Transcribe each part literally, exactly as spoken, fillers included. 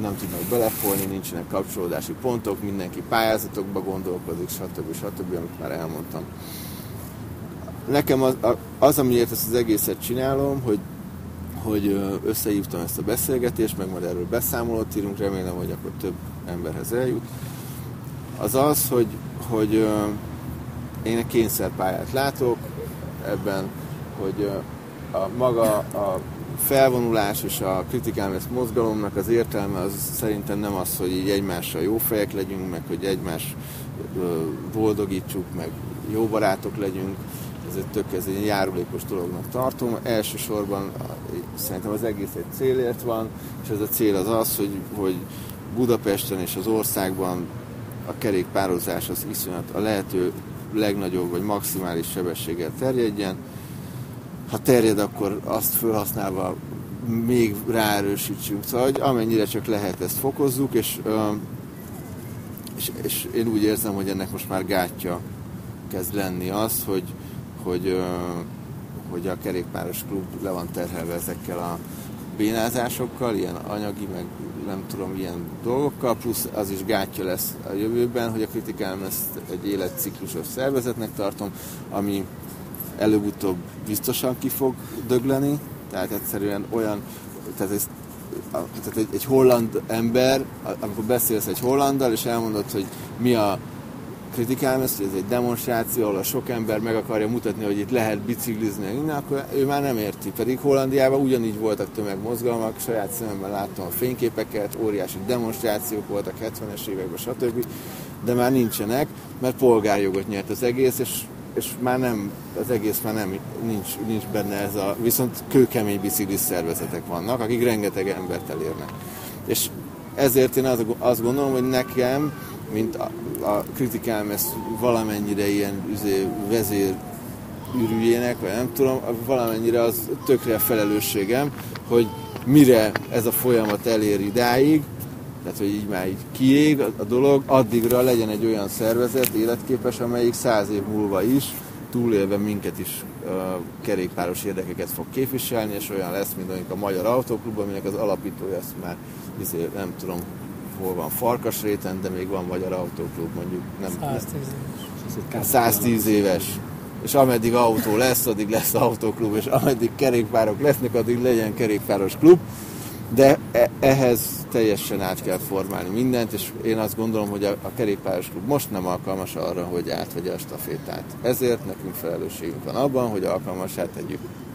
nem tudnak belepolni, nincsenek kapcsolódási pontok, mindenki pályázatokba gondolkodik, stb. stb., amit már elmondtam. Nekem az, az amiért ezt az egészet csinálom, hogy, hogy összehívtam ezt a beszélgetést, meg majd erről beszámolót írunk, remélem, hogy akkor több emberhez eljut, az az, hogy, hogy én egy kényszerpályát látok ebben, hogy a maga a felvonulás és a kritikálmesz mozgalomnak az értelme az szerintem nem az, hogy így egymással jó fejek legyünk, meg hogy egymást boldogítsuk, meg jó barátok legyünk. Ez egy tök, ez egy járulékos dolognak tartom. Elsősorban szerintem az egész egy célért van, és ez a cél az az, hogy, hogy Budapesten és az országban a kerékpározás az iszonyat a lehető legnagyobb vagy maximális sebességgel terjedjen. Ha terjed, akkor azt felhasználva még ráerősítsünk, szóval hogy amennyire csak lehet, ezt fokozzuk, és, és, és én úgy érzem, hogy ennek most már gátja kezd lenni az, hogy, hogy, hogy a kerékpáros klub le van terhelve ezekkel a bénázásokkal, ilyen anyagi, meg nem tudom, ilyen dolgokkal, plusz az is gátja lesz a jövőben, hogy a kritikálom ezt egy életciklusos szervezetnek tartom, ami előbb-utóbb biztosan ki fog dögleni, tehát egyszerűen olyan, tehát, ez, tehát egy, egy holland ember, amikor beszélsz egy hollanddal, és elmondod, hogy mi a kritikálom ezt, hogy ez egy demonstráció, ahol a sok ember meg akarja mutatni, hogy itt lehet biciklizni, innen, akkor ő már nem érti. Pedig Hollandiában ugyanígy voltak tömegmozgalmak, saját szememben láttam a fényképeket, óriási demonstrációk voltak hetvenes években, stb. De már nincsenek, mert polgárjogot nyert az egész, és, és már nem, az egész már nem, nincs, nincs benne ez a, viszont kőkemény biciklis szervezetek vannak, akik rengeteg embert elérnek. És ezért én azt gondolom, hogy nekem, mint a, a kritikám ezt valamennyire ilyen üzé, vezér ürügyének, vagy nem tudom, valamennyire az tökre felelősségem, hogy mire ez a folyamat elér idáig, tehát hogy így már így kiég a, a dolog, addigra legyen egy olyan szervezet életképes, amelyik száz év múlva is túlélve minket is uh, kerékpáros érdekeket fog képviselni, és olyan lesz, mint a Magyar Autóklub, aminek az alapítója, ezt már azért, nem tudom, hol van Farkasréten, de még van Magyar Autóklub, mondjuk nem száztíz éves. És ameddig autó lesz, addig lesz autóklub, és ameddig kerékpárok lesznek, addig legyen kerékpáros klub. De ehhez teljesen át kell formálni mindent, és én azt gondolom, hogy a kerékpáros klub most nem alkalmas arra, hogy átvegye a stafétát. Ezért nekünk felelősségünk van abban, hogy alkalmassá tegyük.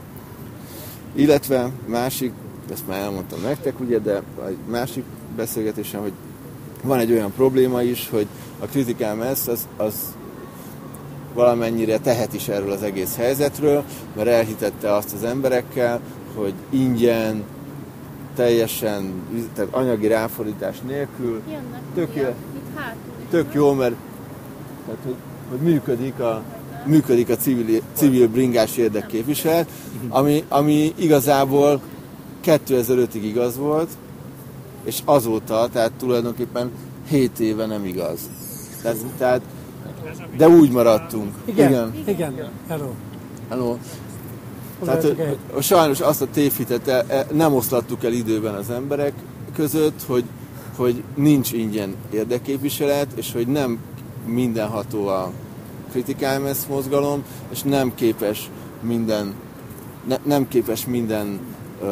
Illetve másik, ezt már elmondtam nektek, ugye, de egy másik beszélgetésem, hogy van egy olyan probléma is, hogy a kritikám ez, az, az valamennyire tehet is erről az egész helyzetről, mert elhitette azt az emberekkel, hogy ingyen, teljesen, tehát anyagi ráfordítás nélkül, tök, jó, tök jó, mert tehát, hogy, hogy működik a, működik a civil, civil bringás érdekképviselet, ami, ami igazából kétezer-ötig igaz volt, és azóta, tehát tulajdonképpen hét éve nem igaz. Tehát, tehát, de úgy maradtunk. Igen, igen. igen. Hello. Hello. Tehát, hogy, hogy sajnos azt a tévhitet nem oszlattuk el időben az emberek között, hogy, hogy nincs ingyen érdekképviselet, és hogy nem mindenható a kritikálmesz mozgalom, és nem képes minden, ne, nem képes minden uh,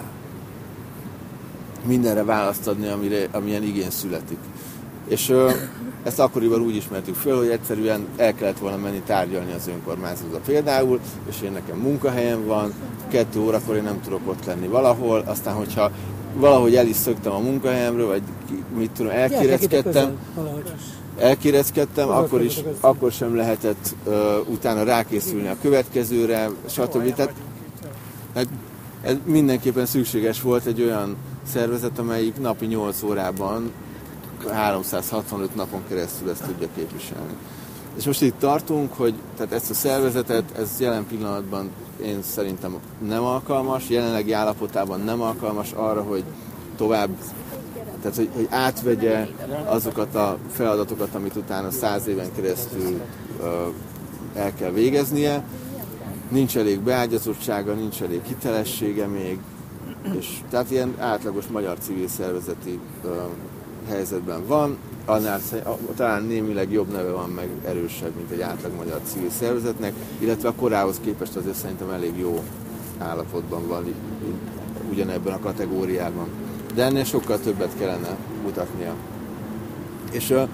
mindenre választ adni, amire, amilyen igény születik. És uh, ezt akkoriban úgy ismertük föl, hogy egyszerűen el kellett volna menni tárgyalni az önkormányzatba például, és én nekem munkahelyem van, kettő órakor én nem tudok ott lenni valahol, aztán hogyha valahogy el is szöktem a munkahelyemről, vagy mit tudom, elkéreckedtem, elkéreckedtem, akkor, is, akkor sem lehetett uh, utána rákészülni a következőre, stb. Tehát, hát, ez mindenképpen szükséges volt egy olyan szervezet, amelyik napi nyolc órában háromszázhatvanöt napon keresztül ezt tudja képviselni. És most itt tartunk, hogy tehát ezt a szervezetet, ez jelen pillanatban én szerintem nem alkalmas, jelenlegi állapotában nem alkalmas arra, hogy tovább, tehát hogy, hogy átvegye azokat a feladatokat, amit utána száz éven keresztül uh, el kell végeznie. Nincs elég beágyazottsága, nincs elég hitelessége még, és tehát ilyen átlagos magyar civil szervezeti uh, helyzetben van, annál talán némileg jobb neve van, meg erősebb, mint egy átlag magyar civil szervezetnek, illetve a korához képest azért szerintem elég jó állapotban van ugyanebben a kategóriában. De ennél sokkal többet kellene mutatnia. És uh,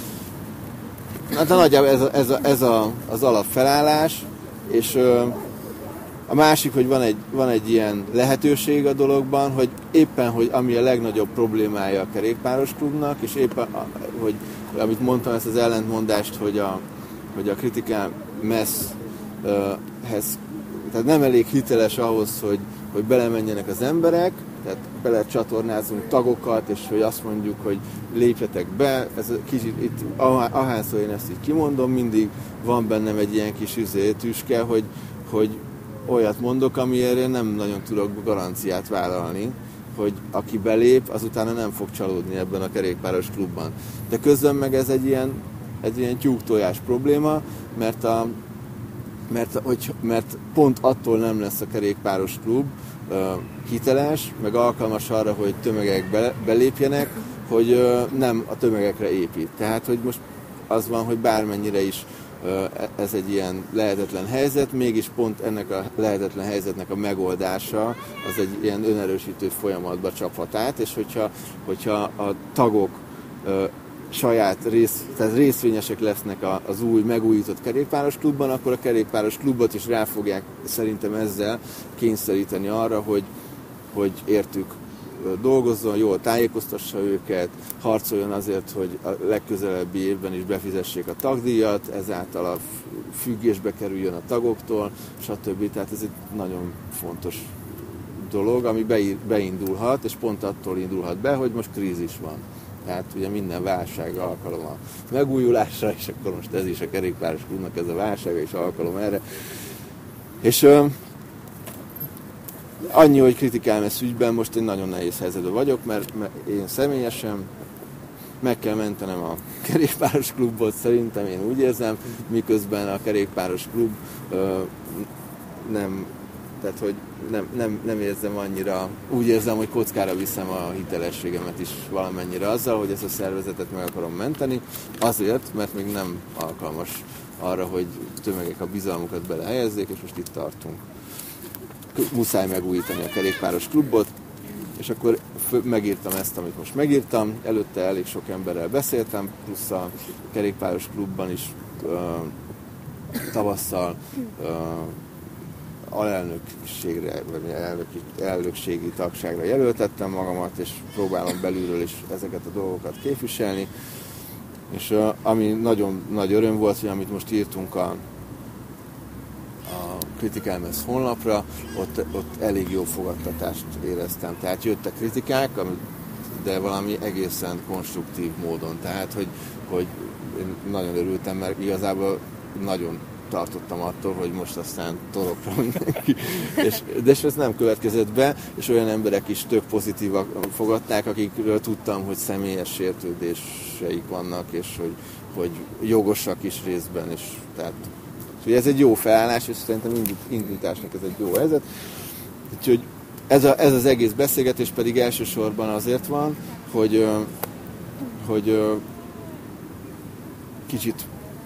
hát nagyjából ez, a, ez, a, ez a, az alapfelállás, és uh, a másik, hogy van egy, van egy ilyen lehetőség a dologban, hogy éppen, hogy ami a legnagyobb problémája a kerékpáros klubnak, és éppen, hogy amit mondtam, ezt az ellentmondást, hogy a, hogy a Critical Mass-hez, tehát nem elég hiteles ahhoz, hogy, hogy belemenjenek az emberek, tehát belecsatornázunk tagokat, és hogy azt mondjuk, hogy lépjetek be, ez kicsit itt, ahányszor én ezt így kimondom, mindig van bennem egy ilyen kis üzé, tüske, hogy, hogy olyat mondok, amiért én nem nagyon tudok garanciát vállalni, hogy aki belép, az utána nem fog csalódni ebben a kerékpáros klubban. De közben meg ez egy ilyen, egy ilyen tyúktojás probléma, mert, a, mert, hogy, mert pont attól nem lesz a kerékpáros klub uh, hiteles, meg alkalmas arra, hogy tömegek be, belépjenek, hogy uh, nem a tömegekre épít. Tehát, hogy most az van, hogy bármennyire is ez egy ilyen lehetetlen helyzet, mégis pont ennek a lehetetlen helyzetnek a megoldása az egy ilyen önerősítő folyamatba csaphat át, és hogyha, hogyha a tagok saját rész, tehát részvényesek lesznek az új, megújított kerékpáros klubban, akkor a kerékpáros klubot is rá fogják szerintem ezzel kényszeríteni arra, hogy, hogy értük dolgozzon, jól tájékoztassa őket, harcoljon azért, hogy a legközelebbi évben is befizessék a tagdíjat, ezáltal a függésbe kerüljön a tagoktól, stb. Tehát ez egy nagyon fontos dolog, ami beindulhat, és pont attól indulhat be, hogy most krízis van. Tehát ugye minden válság alkalom a megújulásra, és akkor most ez is a kerékpáros klubnak ez a válsága, és alkalom erre. És annyi, hogy Critical Mass ügyben most egy nagyon nehéz helyzetben vagyok, mert, mert én személyesen meg kell mentenem a kerékpáros klubot, szerintem én úgy érzem, miközben a kerékpáros klub ö, nem, tehát hogy nem, nem, nem érzem annyira, úgy érzem, hogy kockára viszem a hitelességemet is valamennyire azzal, hogy ezt a szervezetet meg akarom menteni, azért, mert még nem alkalmas arra, hogy tömegek a bizalmukat belehelyezzék, és most itt tartunk. Muszáj megújítani a kerékpáros klubot, és akkor megírtam ezt, amit most megírtam. Előtte elég sok emberrel beszéltem, plusz a kerékpáros klubban is uh, tavasszal uh, alelnökségre, vagy elnöki, elnökségi tagságra jelöltettem magamat, és próbálom belülről is ezeket a dolgokat képviselni. És uh, ami nagyon nagy öröm volt, hogy amit most írtunk a a Critical Mass honlapra, ott, ott elég jó fogadtatást éreztem. Tehát jöttek kritikák, de valami egészen konstruktív módon. Tehát, hogy, hogy én nagyon örültem, mert igazából nagyon tartottam attól, hogy most aztán torokra mindenki. és, de és ez nem következett be, és olyan emberek is tök pozitívak fogadták, akikről tudtam, hogy személyes sértődéseik vannak, és hogy, hogy jogosak is részben, és tehát ez egy jó felállás, és szerintem indításnak ez egy jó helyzet. Úgyhogy ez, a, ez az egész beszélgetés pedig elsősorban azért van, hogy, hogy kicsit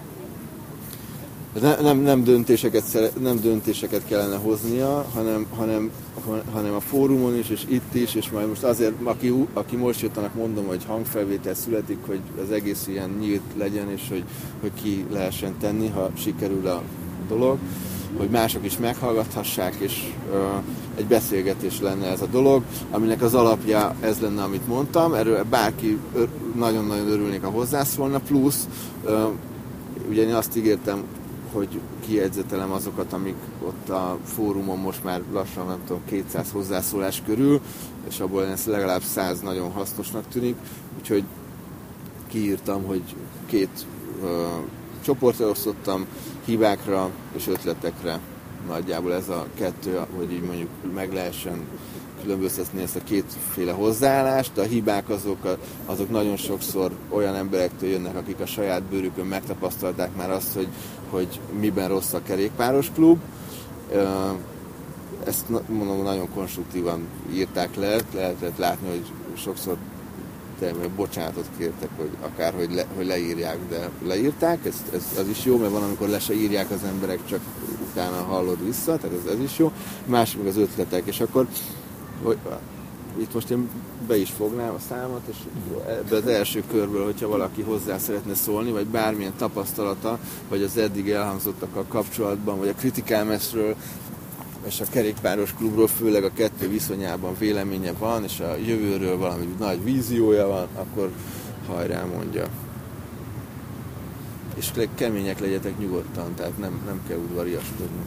nem, nem, nem, döntéseket, nem döntéseket kellene hoznia, hanem, hanem, hanem a fórumon is, és itt is, és majd most azért, aki, aki most jött, annak mondom, hogy hangfelvétel születik, hogy az egész ilyen nyílt legyen, és hogy, hogy ki lehessen tenni, ha sikerül a dolog, hogy mások is meghallgathassák, és uh, egy beszélgetés lenne ez a dolog, aminek az alapja ez lenne, amit mondtam, erről bárki ör, nagyon-nagyon örülnék, ha hozzászólna, plusz uh, ugye én azt ígértem, hogy kijegyzetelem azokat, amik ott a fórumon most már lassan, nem tudom, kétszáz hozzászólás körül, és abból ez legalább száz nagyon hasznosnak tűnik, úgyhogy kiírtam, hogy két uh, csoportra osztottam, hibákra és ötletekre. Nagyjából ez a kettő, hogy így mondjuk meg lehessen különböztetni ezt a kétféle hozzáállást. A hibák azok, azok nagyon sokszor olyan emberektől jönnek, akik a saját bőrükön megtapasztalták már azt, hogy, hogy miben rossz a kerékpáros klub. ezt mondom, nagyon konstruktívan írták le, lehetett látni, hogy sokszor bocsánatot kértek, hogy akár, hogy, le, hogy leírják, de leírták, ez, ez, az is jó, mert van, amikor le se írják az emberek, csak utána hallod vissza, tehát ez, ez is jó. Másik meg az ötletek, és akkor hogy, itt most én be is fognám a számat, és ebbe az első körből, hogyha valaki hozzá szeretne szólni, vagy bármilyen tapasztalata, vagy az eddig elhangzottakkal kapcsolatban, vagy a Critical Massről, és a kerékpáros klubról, főleg a kettő viszonyában véleménye van, és a jövőről valami nagy víziója van, akkor hajrá mondja. És kemények legyetek nyugodtan, tehát nem, nem kell udvariaskodni.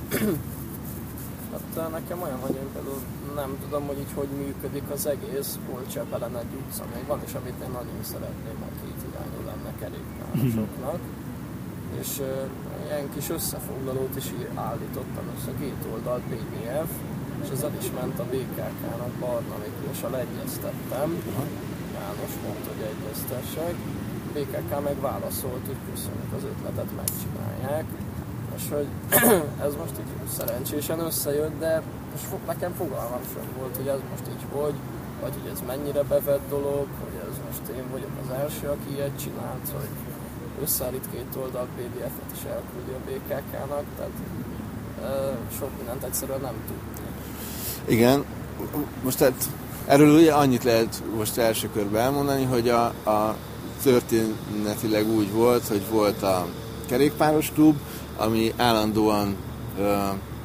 Hát nekem olyan, hogy én például nem tudom, hogy így hogy működik az egész, Polcsepelen egy utca még van, és amit én nagyon szeretném, ha két irányú lenne kerékpárosoknak. És uh, ilyen kis összefoglalót is állítottam össze, két oldal pé dé ef, és ezen is ment a bé ká ká-nak, Barna Miklóssal egyeztettem. János mondta, hogy egyeztessek. bé ká ká meg válaszolt, hogy köszönjük az ötletet, megcsinálják. És hogy ez most így szerencsésen összejött, de nekem fogalmam sem volt, hogy ez most így hogy, vagy hogy ez mennyire bevett dolog, hogy ez most én vagyok az első, aki ilyet csinált, hogy összeállít két oldal pé dé ef-et és elküldi a bé ká ká-nak, tehát e, sok mindent egyszerűen nem tudni. Igen, most tehát erről ugye annyit lehet most első körben elmondani, hogy a, a történetileg úgy volt, hogy volt a kerékpáros klub, ami állandóan ö,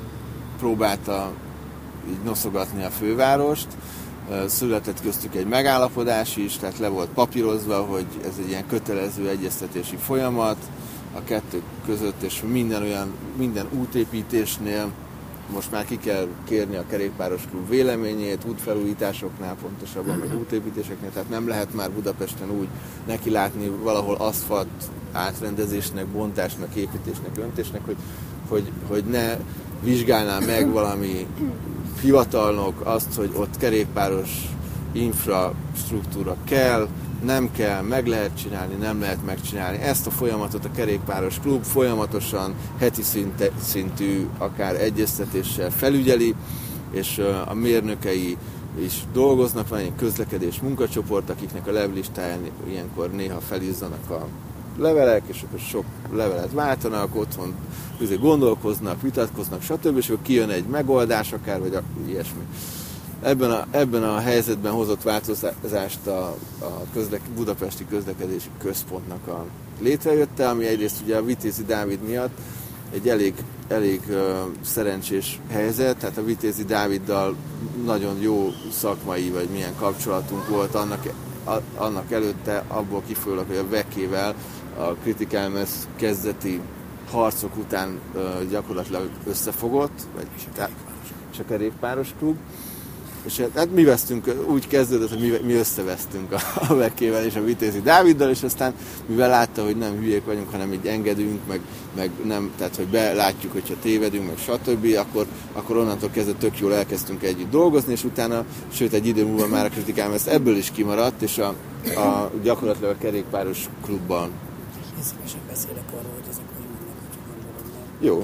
próbálta így noszogatni a fővárost. Született köztük egy megállapodás is, tehát le volt papírozva, hogy ez egy ilyen kötelező egyeztetési folyamat a kettő között, és minden olyan, minden útépítésnél most már ki kell kérni a kerékpáros klub véleményét, útfelújításoknál pontosabban, meg útépítéseknél, tehát nem lehet már Budapesten úgy neki látni valahol aszfalt átrendezésnek, bontásnak, építésnek, öntésnek, hogy, hogy, hogy ne vizsgálná meg valami hivatalnok azt, hogy ott kerékpáros infrastruktúra kell, nem kell, meg lehet csinálni, nem lehet megcsinálni. Ezt a folyamatot a kerékpáros klub folyamatosan heti szinte, szintű, akár egyeztetéssel felügyeli, és a mérnökei is dolgoznak, van egy közlekedés munkacsoport, akiknek a levelistáján ilyenkor néha felizzanak a levelek, és akkor sok levelet váltanak, otthon gondolkoznak, vitatkoznak, stb. És akkor kijön egy megoldás, akár, vagy ilyesmi. Ebben a, ebben a helyzetben hozott változást a, a közlek, budapesti közlekedési központnak a létrejötte, ami egyrészt ugye a Vitézi Dávid miatt egy elég, elég uh, szerencsés helyzet, tehát a Vitézi Dáviddal nagyon jó szakmai, vagy milyen kapcsolatunk volt annak, a, annak előtte, abból kifolyólag, hogy a vekével a Critical Mass kezdeti harcok után uh, gyakorlatilag összefogott, vagy és a kerékpáros klub. És hát mi vesztünk, úgy kezdődött, hogy mi, mi összevesztünk a, a vekével és a Vitézi Dáviddal, és aztán mivel látta, hogy nem hülyék vagyunk, hanem így engedünk, meg, meg nem, tehát hogy belátjuk, hogyha tévedünk, meg stb., akkor, akkor onnantól kezdve tök jól elkezdtünk együtt dolgozni, és utána, sőt egy idő múlva már a Critical Mass ebből is kimaradt, és a, a gyakorlatilag a kerékpáros klubban. Én szívesen beszélek arról, hogy ezek hogy vannak, hogy jó.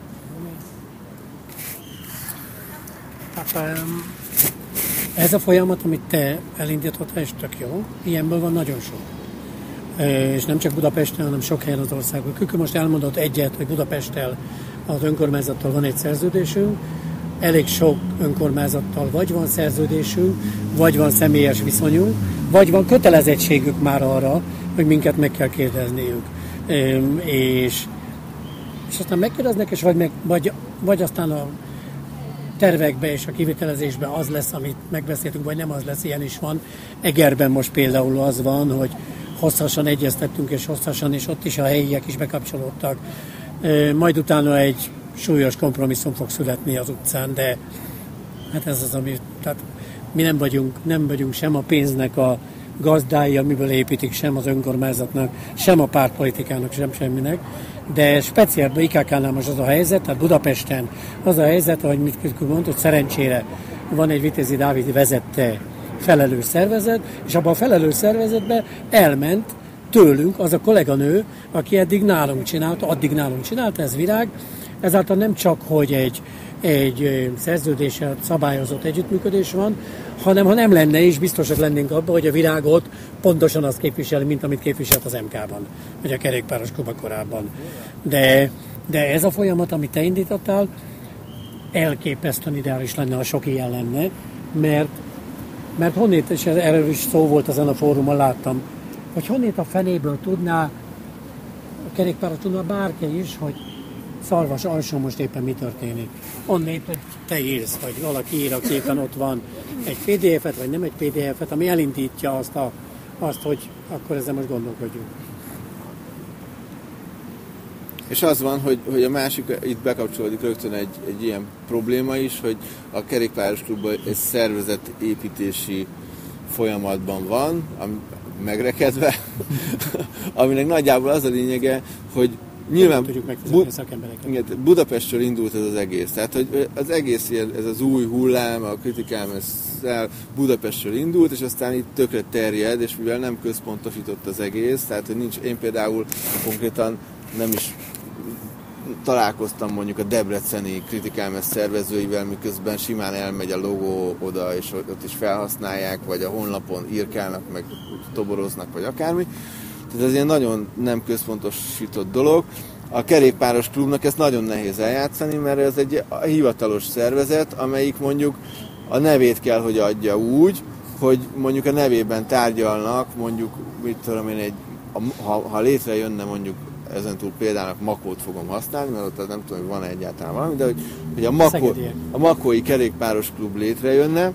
Hát, ez a folyamat, amit te elindítottál, és tök jó, ilyenből van nagyon sok. És nem csak Budapesten, hanem sok helyen az országban. Kükü most elmondott egyet, hogy Budapesttel az önkormányzattal van egy szerződésünk, elég sok önkormányzattal vagy van szerződésünk, vagy van személyes viszonyunk, vagy van kötelezettségük már arra, hogy minket meg kell kérdezniük. És, és aztán megkérdeznek, és vagy, meg, vagy, vagy aztán a tervekbe és a kivitelezésben az lesz, amit megbeszéltünk, vagy nem az lesz, ilyen is van. Egerben most például az van, hogy hosszasan egyeztettünk, és hosszasan, és ott is a helyiek is bekapcsolódtak. Majd utána egy súlyos kompromisszum fog születni az utcán, de hát ez az, ami, tehát mi nem vagyunk, nem vagyunk sem a pénznek a gazdái, amiből építik, sem az önkormányzatnak, sem a pártpolitikának, sem semminek, de speciálban i ká ká-nál most az a helyzet, tehát Budapesten az a helyzet, ahogy mit mondta, hogy szerencsére van egy Vitézi Dávid vezette felelős szervezet, és abban a felelős szervezetben elment tőlünk az a kolléganő, aki eddig nálunk csinálta, addig nálunk csinálta, ez Virág. Ezáltal nem csak, hogy egy, egy szerződéssel szabályozott együttműködés van, hanem ha nem lenne is, biztosak lennénk abban, hogy a Virágot pontosan azt képviseli, mint amit képviselt az em ká-ban, vagy a kerékpáros klubban korábban. De, de ez a folyamat, amit te indítottál, elképesztően ideális lenne, ha sok ilyen lenne, mert, mert honnét, és erről is szó volt ezen a fórumon, láttam, hogy honnét a fenéből tudná, a kerékpáros tudna bárki is, hogy Szarvas alsó most éppen mi történik. Onnét, hogy te írsz, vagy valaki ír, a képen ott van egy pé dé ef-et, vagy nem egy pé dé ef-et, ami elindítja azt, a, azt hogy akkor ezzel most gondolkodjunk. És az van, hogy, hogy a másik, itt bekapcsolódik rögtön egy, egy ilyen probléma is, hogy a kerékpáros klubban egy szervezet építési folyamatban van, ami megrekedve, aminek nagyjából az a lényege, hogy nyilván Bu- Budapestről indult ez az egész. Tehát, hogy az egész ez az új hullám, a kritikám ezzel Budapestről indult, és aztán itt tökre terjed, és mivel nem központosított az egész, tehát, hogy nincs, én például konkrétan nem is találkoztam mondjuk a debreceni kritikámes szervezőivel, miközben simán elmegy a logó oda, és ott is felhasználják, vagy a honlapon írkálnak, meg toboroznak, vagy akármi. Tehát ez ilyen nagyon nem központosított dolog. A kerékpáros klubnak ezt nagyon nehéz eljátszani, mert ez egy hivatalos szervezet, amelyik mondjuk a nevét kell, hogy adja úgy, hogy mondjuk a nevében tárgyalnak, mondjuk, mit tudom én, egy, ha, ha létrejönne mondjuk ezentúl példának Makót fogom használni, mert ott nem tudom, hogy van egyáltalán valami, de hogy, hogy a, Makó, a Makói kerékpáros klub létrejönne,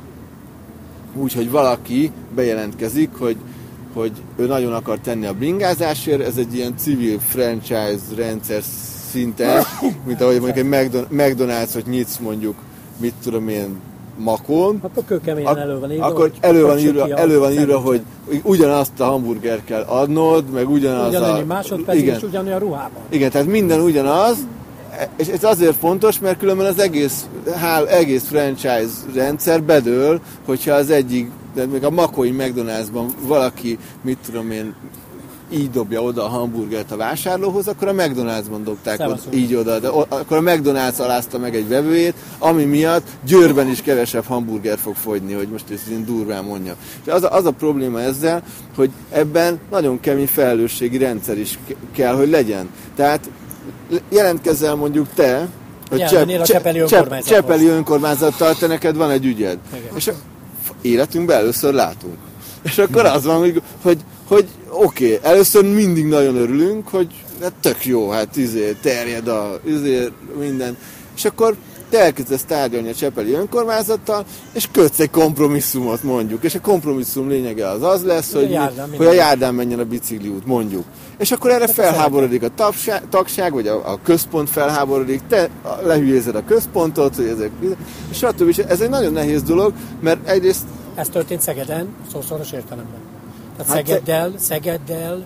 úgyhogy valaki bejelentkezik, hogy, hogy ő nagyon akar tenni a bringázásért, ez egy ilyen civil franchise rendszer szinten, mint ahogy mondjuk egy McDonald's, hogy nyitsz mondjuk, mit tudom én, Makón, akkor kőkeményen elő van írva, akkor elő van írva, elő van írva, hogy ugyanazt a hamburgert kell adnod, meg ugyanaz ugyanannyi a... másodperc, és ugyanolyan ruhában. Igen, tehát minden ugyanaz, és ez azért fontos, mert különben az egész, hál, egész franchise rendszer bedől, hogyha az egyik, de még a Makói McDonald'sban valaki, mit tudom én, így dobja oda a hamburgert a vásárlóhoz, akkor a McDonald'sban dobták oda, így oda, de akkor a McDonald's alázta meg egy vevőjét, ami miatt Győrben is kevesebb hamburger fog fogyni, hogy most ezt én durván mondja. És az a, az a probléma ezzel, hogy ebben nagyon kemény felelősségi rendszer is kell, hogy legyen. Tehát jelentkezzel mondjuk te, hogy Csepp, Csepp, Csepeli Csepp, Csepeli önkormányzattal, te neked van egy ügyed. Igen. És életünkben először látunk. És akkor az van, hogy, hogy, hogy oké, okay, először mindig nagyon örülünk, hogy hát tök jó, hát izé, terjed a izé, minden. És akkor te elkezdesz tárgyalni a Csepeli önkormányzattal, és kötsz egy kompromisszumot mondjuk. És a kompromisszum lényege az az lesz, hogy, a járdán, hogy a járdán menjen a bicikliút, mondjuk. És akkor erre felháborodik a tagság, tagság vagy a, a központ felháborodik, te lehülyézed a központot, hogy ezek, és stb. Ez egy nagyon nehéz dolog, mert egyrészt... Ez történt Szegeden, szószoros értelemben. Tehát hát Szegeddel, Szegeddel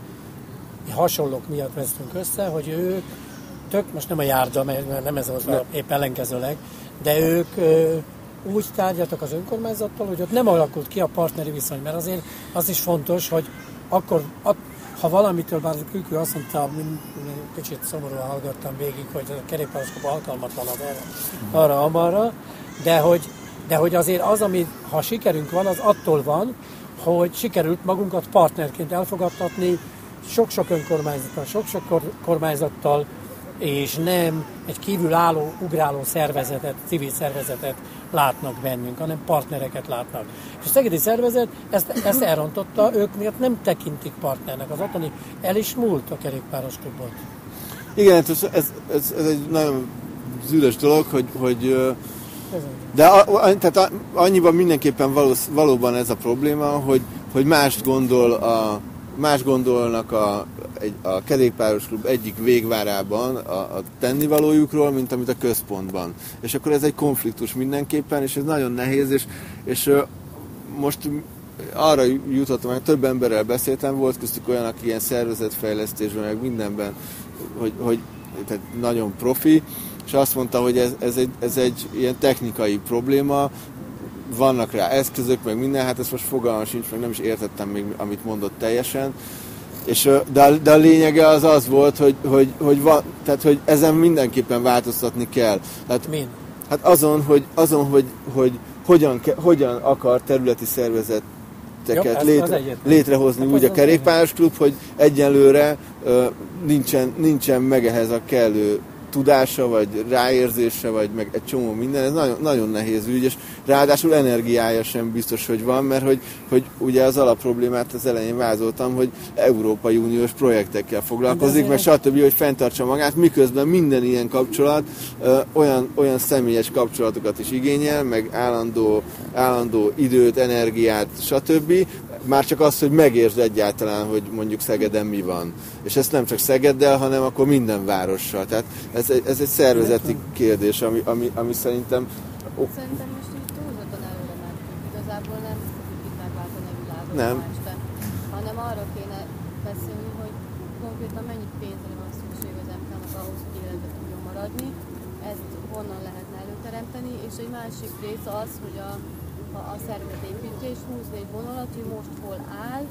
hasonlók miatt vesztünk össze, hogy ők tök, most nem a járda, mert nem ez az a, épp ellenkezőleg, de ők ö, úgy tárgyaltak az önkormányzattal, hogy ott nem alakult ki a partneri viszony, mert azért az is fontos, hogy akkor, a, ha valamitől, bár a Kükü azt mondta, kicsit szomorúan hallgattam végig, hogy a kerékpároskapa alkalmatlan az arra, arra, amarra, de hogy, de hogy azért az, ami, ha sikerünk van, az attól van, hogy sikerült magunkat partnerként elfogadtatni sok-sok önkormányzattal, sok-sok kormányzattal, és nem egy kívülálló, ugráló szervezetet, civil szervezetet látnak bennünk, hanem partnereket látnak. És a szegedi szervezet ezt, ezt elrontotta, ők miatt nem tekintik partnernek. Az ottani el is múlt a kerékpáros klubot. Igen, ez, ez, ez, ez egy nagyon zűrös dolog, hogy, hogy de a, a, tehát annyiban mindenképpen valósz, valóban ez a probléma, hogy, hogy mást gondol a más gondolnak a, egy, a kerékpáros klub egyik végvárában a, a tennivalójukról, mint amit a központban. És akkor ez egy konfliktus mindenképpen, és ez nagyon nehéz, és, és uh, most arra jutottam, hogy több emberrel beszéltem, volt köztük olyan, aki ilyen szervezetfejlesztésben, meg mindenben, hogy, hogy tehát nagyon profi, és azt mondta, hogy ez, ez, egy, ez egy ilyen technikai probléma, vannak rá eszközök, meg minden, hát ezt most fogalmam sincs, meg nem is értettem még, amit mondott teljesen, És, de, a, de a lényege az az volt, hogy, hogy, hogy, van, tehát, hogy ezen mindenképpen változtatni kell. Tehát, Min? Hát azon, hogy, azon, hogy, hogy hogyan, hogyan akar területi szervezeteket Jó, létre, létrehozni hát úgy a kerékpáros klub, hogy egyenlőre uh, nincsen, nincsen meg ehhez a kellő tudása, vagy ráérzése, vagy meg egy csomó minden, ez nagyon, nagyon nehéz ügy, és ráadásul energiája sem biztos, hogy van, mert hogy, hogy ugye az alapproblémát az elején vázoltam, hogy Európai Uniós projektekkel foglalkozik, meg stb., hogy fenntartsa magát, miközben minden ilyen kapcsolat ö, olyan, olyan személyes kapcsolatokat is igényel, meg állandó, állandó időt, energiát, stb., már csak az, hogy megértsd egyáltalán, hogy mondjuk Szegeden mi van. És ezt nem csak Szegeddel, hanem akkor minden várossal. Tehát ez egy, ez egy szervezeti kérdés, ami, ami, ami szerintem... Oh. Szerintem most így túlzottan előre mentünk. Igazából nem tudjuk itt megváltani a világot nem. ma este, hanem arra kéne beszélni, hogy konkrétan mennyi pénzre van szükség az em ká-nak ahhoz, hogy életbe tudjon maradni. Ezt honnan lehetne előteremteni, és egy másik rész az, hogy a a szervezetépítés, húzni egy vonalat, hogy most hol áll,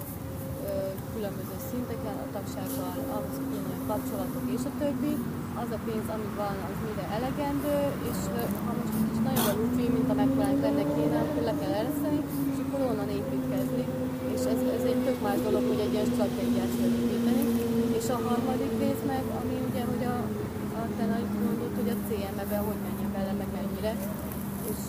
különböző szinteken, a tagsággal, ahhoz ilyen kapcsolatok és a többi. Az a pénz, ami van, az mire elegendő, és ha most egy kicsit nagyon a lufi, mint a megfelelően benne kéne, akkor le kell ereszteni, és akkor onnan építkezni. És ez, ez egy tök más dolog, hogy egy ilyen stratégiát építeni. És a harmadik rész meg, ami ugye, hogy a, a te nagy mondod, hogy a cé em-be hogy menjen bele, meg mennyire. És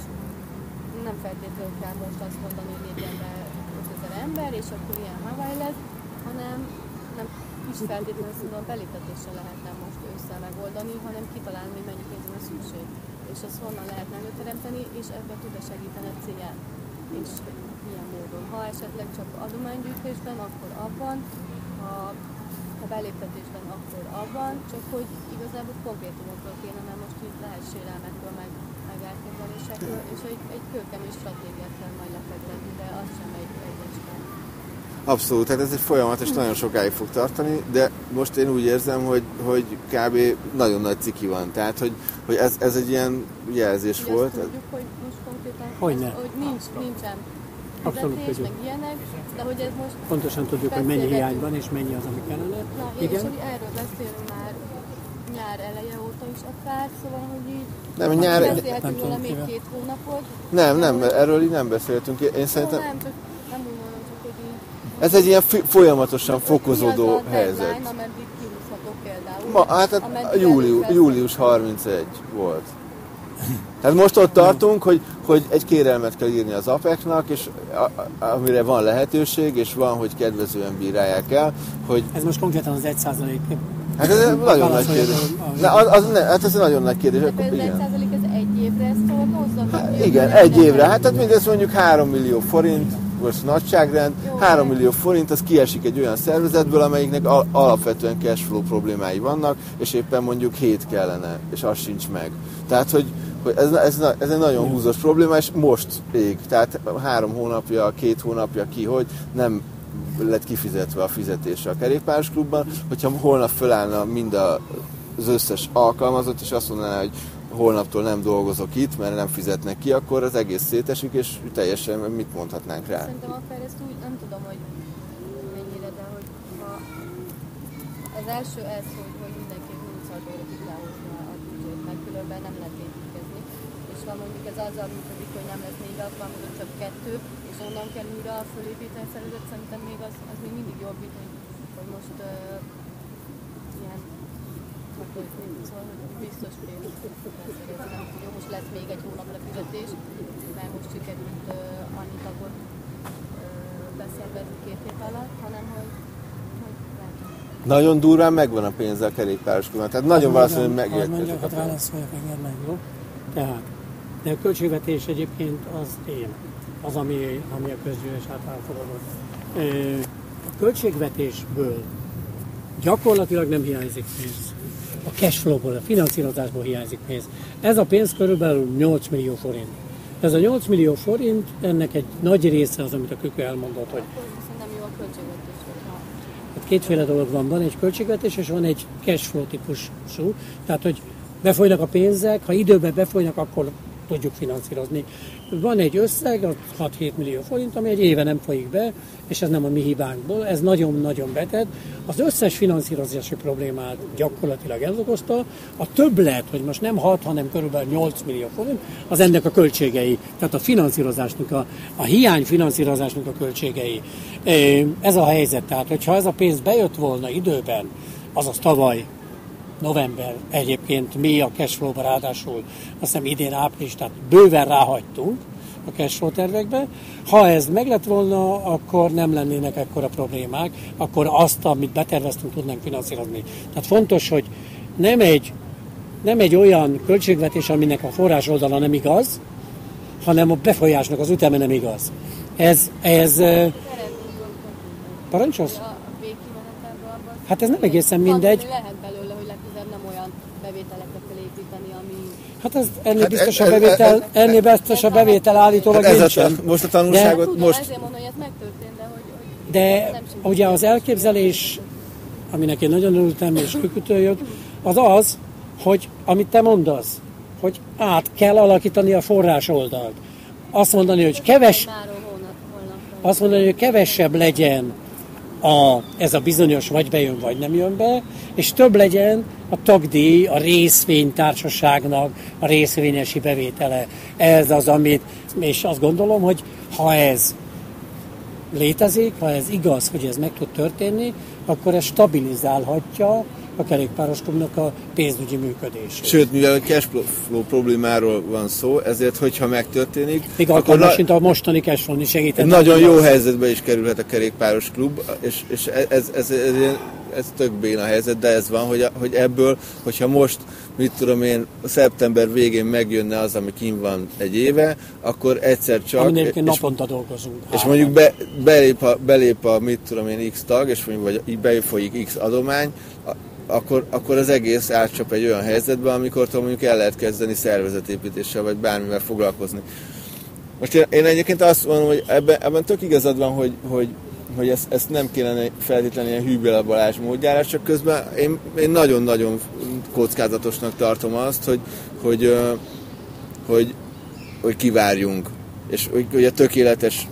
nem feltétlenül kell most azt mondani, hogy lépjen be ötezer ember, és akkor ilyen Hawaii lesz, hanem nem is feltétlenül szóval beléptetéssel lehetne most ősszel megoldani, hanem kitalálni, hogy mennyi pénzre van szükség. És azt honnan lehetne előteremteni, és ebben tud-e segíteni a cé em. És ilyen módon. Ha esetleg csak adománygyűjtésben, akkor abban, ha, ha beléptetésben, akkor abban, csak hogy igazából konkrétumokról kéne, mert most így lehet sérelmekről meg elképzelésekről, és egy, egy kőkemény stratégiát kell majd lefektetni, de az sem egy egyesben. Abszolút, tehát ez egy folyamat, és nagyon sokáig fog tartani, de most én úgy érzem, hogy, hogy kb. Nagyon nagy ciki van, tehát hogy, hogy ez, ez egy ilyen jelzés ugye volt. Azt tudjuk, hogy most konkrétan, Hogyne. az, hogy nincs, nincsen Abszolút fizetés, tudjuk. meg ilyenek, de hogy ez most pontosan tudjuk, hogy mennyi hiány van, és mennyi az, ami kellene. Na, igen? és hogy erről beszélünk már nyár eleje óta is akár, szóval, hogy így Nem, nyár... beszélhetünk róla még két hónapot. Nem, nem, erről így nem beszéltünk. Én szerintem... Nem, csak nem úgy mondom, csak hogy így... Ez egy ilyen folyamatosan fokozódó helyzet. Mi az a deadline, ameddig kihúzható például? Ma, hát, hát július, július harmincegy volt. Tehát most ott tartunk, hogy, hogy egy kérelmet kell írni az á pé e cé-nak, és a, a, amire van lehetőség, és van, hogy kedvezően bírálják el, hogy... Ez most konkrétan az egy százalék. Hát ez egy nagyon nagy kérdés. Ne, az, az, ne, hát ez egy nagyon nagy kérdés. De például egy százalék ez egy évre ezt szorgózza? Hát, igen, egy évre. Hát tehát mindezt mondjuk három millió forint, most nagyságrend, három millió forint, az kiesik egy olyan szervezetből, amelyiknek al- alapvetően cashflow problémái vannak, és éppen mondjuk hét kellene, és az sincs meg. Tehát, hogy, hogy ez, ez, ez egy nagyon húzós probléma, és most ég. Tehát három hónapja, két hónapja ki, hogy nem lett kifizetve a fizetése a kerékpáros klubban, hogyha holnap fölállna mind az összes alkalmazott, és azt mondaná, hogy holnaptól nem dolgozok itt, mert nem fizetnek ki, akkor az egész szétesik, és teljesen mit mondhatnánk rá? Szerintem akár ezt úgy nem tudom, hogy mennyire, de hogy ha az első ez, hogy, hogy mindenki nyolcvan óra ki kell hozni a büdzsét, mert különben nem lehet építkezni. És ha mondjuk ez azzal működik, hogy nem lesz négy alkalmazott, csak kettő, és onnan kell újra fölépíteni szervezet, szerintem még az, az még mindig jobb, hogy, hogy most uh, ilyen, hogy szóval, hogy biztos pénz. Nem tudja, most lesz még egy hónapra fizetés, mert most sikerült uh, annyi tagot uh, beszélgetni két hét alatt, hanem hogy, hogy nem. Nagyon durván megvan a pénze a kerékpáros klubban, tehát nagyon valószínű, hogy megérkezik a pénz. Válaszoljak, engednek, jó? Tehát, de a költségvetés egyébként az én, az, ami, ami a közgyűlés által elfogadott. A költségvetésből gyakorlatilag nem hiányzik pénz. A cashflow-ból, a finanszírozásból hiányzik pénz. Ez a pénz körülbelül nyolc millió forint. Ez a nyolc millió forint, ennek egy nagy része az, amit a Kükü elmondott, hogy... Szerintem jó a költségvetés. Hát kétféle dolog van, van egy költségvetés, és van egy cashflow típusú. Tehát, hogy befolynak a pénzek, ha időben befolynak, akkor tudjuk finanszírozni. van egy összeg, hat-hét millió forint, ami egy éve nem folyik be, és ez nem a mi hibánkból, ez nagyon-nagyon beteg. Az összes finanszírozási problémát gyakorlatilag ez okozta. A többlet, hogy most nem hat, hanem körülbelül nyolc millió forint, az ennek a költségei, tehát a finanszírozásnak, a, a hiány finanszírozásnak a költségei. Ez a helyzet, tehát hogyha ez a pénz bejött volna időben, azaz tavaly, november, egyébként mi a cashflow-ba ráadásul, azt hiszem idén április, tehát bőven ráhagytunk a cashflow tervekbe. Ha ez meg lett volna, akkor nem lennének ekkora problémák, akkor azt, amit beterveztünk, tudnánk finanszírozni. Tehát fontos, hogy nem egy, nem egy olyan költségvetés, aminek a forrás oldala nem igaz, hanem a befolyásnak az üteme nem igaz. Ez, ez... Parancsolsz? Hát ez nem egészen mindegy. Lehet belőle, hogy legközelebb nem olyan bevételekre kell építeni, ami... Hát ez, ennél biztos a bevétel, ennél biztos a bevétel állítólag hát nincsen. A, most a tanulságot Tudom, most... ezért mondom, hogy ez megtörtént, de hogy... hogy de nem ugye az elképzelés, aminek én nagyon örültem és kükütől jött, az az, hogy amit te mondasz, hogy át kell alakítani a forrás oldalt. Azt mondani, hogy keves... Azt mondani, hogy kevesebb legyen A, ez a bizonyos vagy bejön, vagy nem jön be, és több legyen a tagdíj, a részvénytársaságnak a részvényesi bevétele. Ez az, amit, és azt gondolom, hogy ha ez létezik, ha ez igaz, hogy ez meg tud történni, akkor ez stabilizálhatja a kerékpáros klubnak a pénzügyi működését. Sőt, mivel a cashflow problémáról van szó, ezért, hogyha megtörténik... Még alkalmas, mint a mostani cashflow-ni segített. Nagyon jó helyzetbe is kerülhet a kerékpáros klub, és, és ez, ez, ez, ez, ez tök béna helyzet, de ez van, hogy, hogy ebből, hogyha most, mit tudom én, szeptember végén megjönne az, ami kint van egy éve, akkor egyszer csak... Amin egyébként naponta dolgozunk. És mondjuk be, belép, a, belép a, mit tudom én, X tag, és mondjuk, vagy befolyik X adomány, Akkor, akkor az egész átcsap egy olyan helyzetbe, amikor mondjuk el lehet kezdeni szervezetépítéssel, vagy bármivel foglalkozni. Most én, én egyébként azt mondom, hogy ebben, ebben tök igazad van, hogy, hogy, hogy ezt, ezt nem kellene feltétlenül ilyen Hűbél Balázs módjára, csak közben én, én nagyon-nagyon kockázatosnak tartom azt, hogy, hogy, hogy, hogy kivárjunk, és hogy, hogy a tökéletes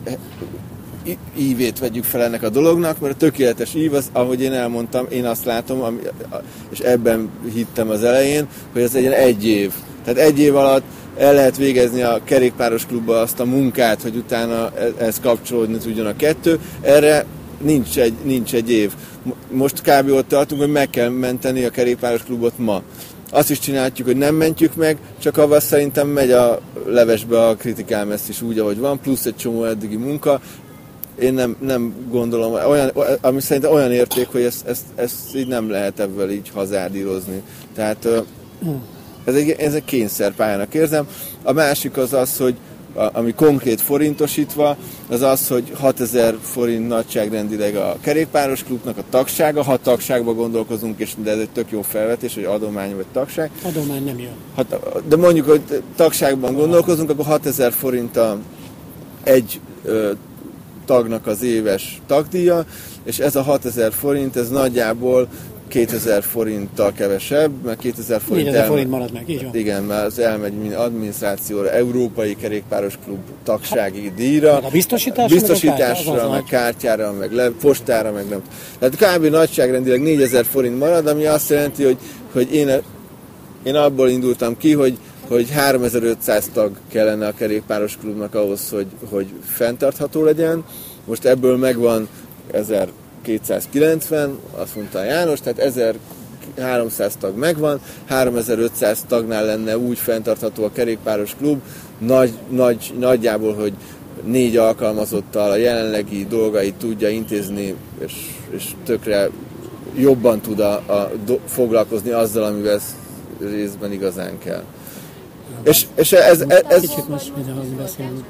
ívét vegyük fel ennek a dolognak, mert a tökéletes ív az, ahogy én elmondtam, én azt látom, ami, és ebben hittem az elején, hogy ez egy egy év. Tehát egy év alatt el lehet végezni a kerékpáros klubba azt a munkát, hogy utána ez kapcsolódni tudjon a kettő. Erre nincs egy, nincs egy év. Most kb. Ott tartunk, hogy meg kell menteni a kerékpáros klubot ma. Azt is csináljuk, hogy nem mentjük meg, csak avval szerintem megy a levesbe a kritikám ezt is úgy, ahogy van, plusz egy csomó eddigi munka. Én nem, nem gondolom, olyan, ami szerintem olyan érték, hogy ezt, ezt, ezt így nem lehet ebből így hazárdírozni. Tehát ez egy, ez egy kényszerpályának érzem. A másik az az, hogy ami konkrét forintosítva, az az, hogy hatezer forint nagyságrendileg a kerékpáros klubnak a tagsága, ha tagságba gondolkozunk, és de ez egy tök jó felvetés, hogy adomány vagy tagság. Adomány nem jön. Hát, de mondjuk, hogy tagságban gondolkozunk, akkor hatezer forint a egy ö, tagnak az éves tagdíja, és ez a hatezer forint, ez nagyjából kétezer forinttal kevesebb, mert kétezer forint, négyezer forint marad meg, így van. Igen, mert az elmegy adminisztrációra, Európai Kerékpáros Klub tagsági díjra, a biztosításra, biztosításra, meg, meg kártyára, meg le, postára, meg nem. Tehát kb. Nagyságrendileg négyezer forint marad, ami azt jelenti, hogy, hogy én, én abból indultam ki, hogy hogy háromezer-ötszáz tag kellene a kerékpáros klubnak ahhoz, hogy, hogy fenntartható legyen. Most ebből megvan ezerkétszázkilencven, azt mondta János, tehát ezerháromszáz tag megvan, háromezer-ötszáz tagnál lenne úgy fenntartható a kerékpáros klub, nagy, nagy, nagyjából, hogy négy alkalmazottal a jelenlegi dolgait tudja intézni, és, és tökre jobban tud a, a do, foglalkozni azzal, amivel részben igazán kell. És, és ez... ez, ez Kicsit most mindenhozni beszélünk.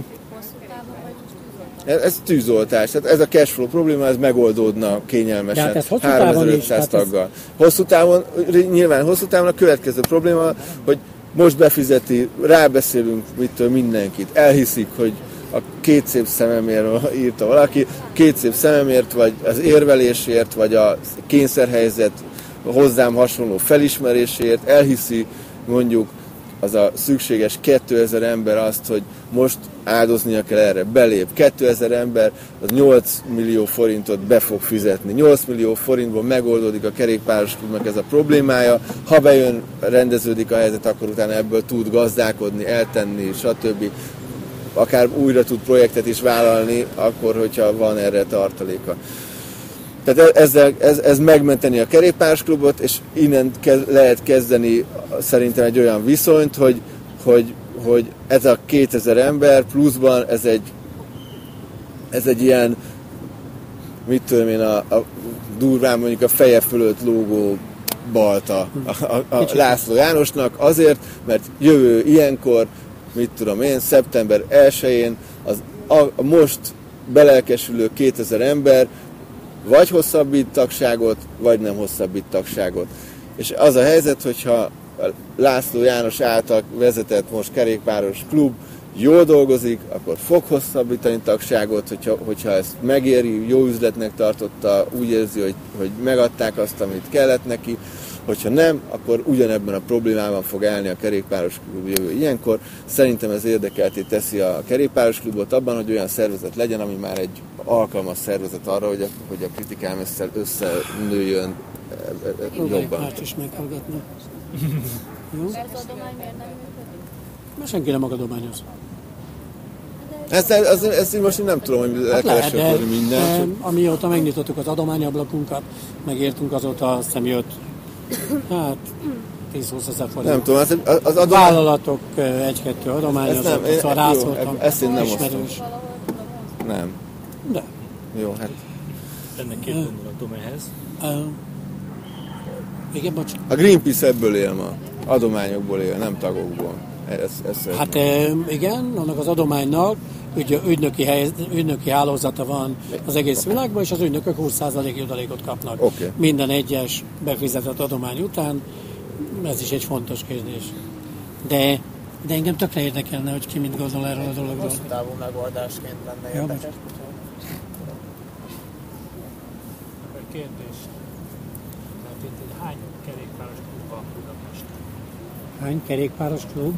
Ez, ez tűzoltás, tehát ez a cashflow probléma, ez megoldódna kényelmesen hát háromezer-ötszáz taggal. Hosszú távon, nyilván hosszú távon a következő probléma, hogy most befizeti, rábeszélünk mitől mindenkit, elhiszik, hogy a két szép szememért írta valaki, két szép szememért, vagy az érvelésért, vagy a kényszerhelyzet hozzám hasonló felismerésért, elhiszi mondjuk az a szükséges kétezer ember azt, hogy most áldoznia kell erre, belép. kétezer ember az nyolc millió forintot be fog fizetni. nyolc millió forintból megoldódik a kerékpáros klubnak ez a problémája. Ha bejön, rendeződik a helyzet, akkor utána ebből tud gazdálkodni, eltenni, stb. Akár újra tud projektet is vállalni, akkor, hogyha van erre tartaléka. Tehát ezzel, ez, ez megmenteni a kerékpáros klubot, és innen kez, lehet kezdeni szerintem egy olyan viszonyt, hogy, hogy, hogy ez a kétezer ember pluszban ez egy, ez egy ilyen, mit tudom én, a, a durván mondjuk a feje fölött lógó balta a, a, a László Jánosnak azért, mert jövő ilyenkor, mit tudom én, szeptember elsején az a, a most belelkesülő kétezer ember vagy hosszabbít tagságot, vagy nem hosszabbít tagságot. És az a helyzet, hogyha László János által vezetett most kerékpáros klub jól dolgozik, akkor fog hosszabbítani tagságot, hogyha, hogyha ezt megéri, jó üzletnek tartotta, úgy érzi, hogy, hogy megadták azt, amit kellett neki, hogyha nem, akkor ugyanebben a problémában fog állni a kerékpáros klub jövő ilyenkor. Szerintem ez érdekelté teszi a kerékpáros klubot abban, hogy olyan szervezet legyen, ami már egy alkalmas szervezet arra, hogy a, hogy a kritikám összenőjön jobban. Hát is meghallgatni. Jó? Ez az adomány miért nem működik? Mert senki nem adományoz. Ezt, ezt, ezt én most nem tudom, hogy el kell esetni mindent. Amióta megnyitottuk az adományablakunkat, megértünk, azóta azt hiszem jött, hát tíz-húsz ezer forint. Nem tudom, az, az adomány... vállalatok egy-kettő adományozott, szóval rászóltam. Ezt én nem osztom. Nem. De. Jó, hát... Ennek két gondolatom ehhez. Uh, igen, bocs. A Greenpeace ebből él ma. Adományokból él, nem tagokból. Ez, ez hát e, igen, annak az adománynak ügy, ügynöki, hely, ügynöki hálózata van az egész világban, és az ügynökök húsz százalék jutalékot kapnak. Okay. Minden egyes befizetett adomány után. Ez is egy fontos kérdés. De, de engem tökre érdekelne, hogy ki mit gondol erről a dologról. Hosszú távú megoldásként lenne ja, érdekes. Egy kérdés. Tehát itt egy hány kerékpáros klub van Budapesten? Hány kerékpáros klub?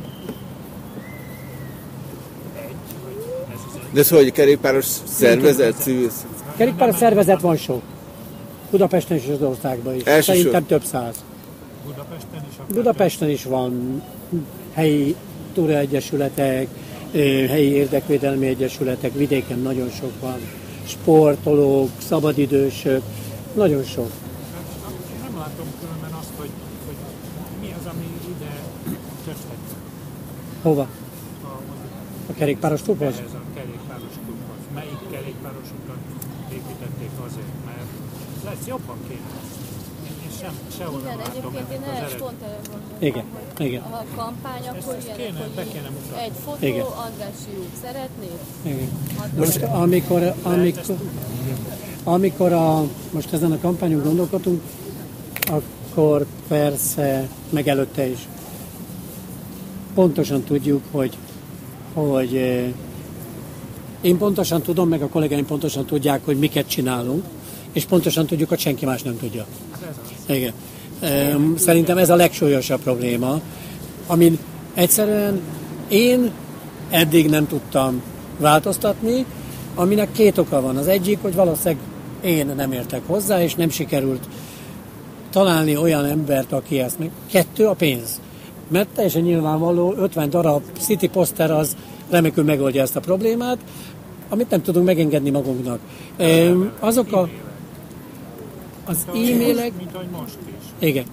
Egy, vagy ez az egy? De ez hogy, kerékpáros szervezet, civil? Kerékpáros szervezet van sok. Budapesten és az országban is. Elsősor. Szerintem több száz. Budapesten is? Budapesten is van helyi túraegyesületek, helyi érdekvédelmi egyesületek, vidéken nagyon sok van. Sportolók, szabadidősök, nagyon sok. Nem látom különben azt, hogy, hogy mi az, ami ide köthet. Hova? A, A kerékpáros klubhoz? Ez a kerékpáros klubhoz. Melyik kerékpárosukat építették azért, mert lesz jobban kéne. Én sem, sehol Igen, nem látom egyébként én ennek az erre eredményt. pont erre gondoltam, Igen, hogy igen. a kampány akkor ezt ilyenek, kéne, be hogy kéne mutatni. egy fotó, Igen. András fiúk szeretnék? Igen. Hát Most amikor, amikor, amikor a, most ezen a kampányon gondolkodunk, akkor persze, meg előtte is pontosan tudjuk, hogy, hogy eh, én pontosan tudom, meg a kollégáim pontosan tudják, hogy miket csinálunk, és pontosan tudjuk, hogy senki más nem tudja. Igen. Szerintem ez a legsúlyosabb probléma, amin egyszerűen én eddig nem tudtam változtatni, aminek két oka van. Az egyik, hogy valószínűleg én nem értek hozzá, és nem sikerült találni olyan embert, aki ezt meg. Kettő, a pénz. Mert teljesen nyilvánvaló, ötven darab City poszter az remekül megoldja ezt a problémát, amit nem tudunk megengedni magunknak. Azok a az e-mailek... Mint ahogy most is. Igen.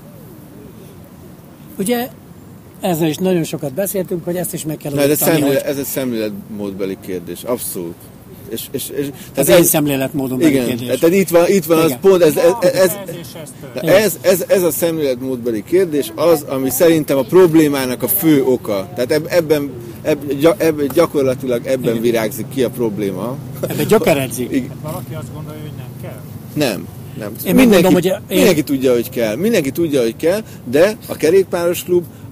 Ugye ezzel is nagyon sokat beszéltünk, hogy ezt is meg kell ez, egy tanulni, szemlélet, hogy... ez egy szemléletmódbeli kérdés, abszolút. És, és, és, ez egy szemléletmódbeli igen, kérdés. tehát itt van, itt van az pont, ez, ez, ez, ez, ez, ez, ez a szemléletmódbeli kérdés az, ami szerintem a problémának a fő oka. Tehát ebben, ebben, ebben gyakorlatilag ebben igen. virágzik ki a probléma. Ebben gyökeredzik. Valaki azt gondolja, hogy nem kell? Nem. Nem. Én mindenki, mondom, hogy én... mindenki tudja, hogy kell. Mindenki tudja, hogy kell, de a kerékpáros klub az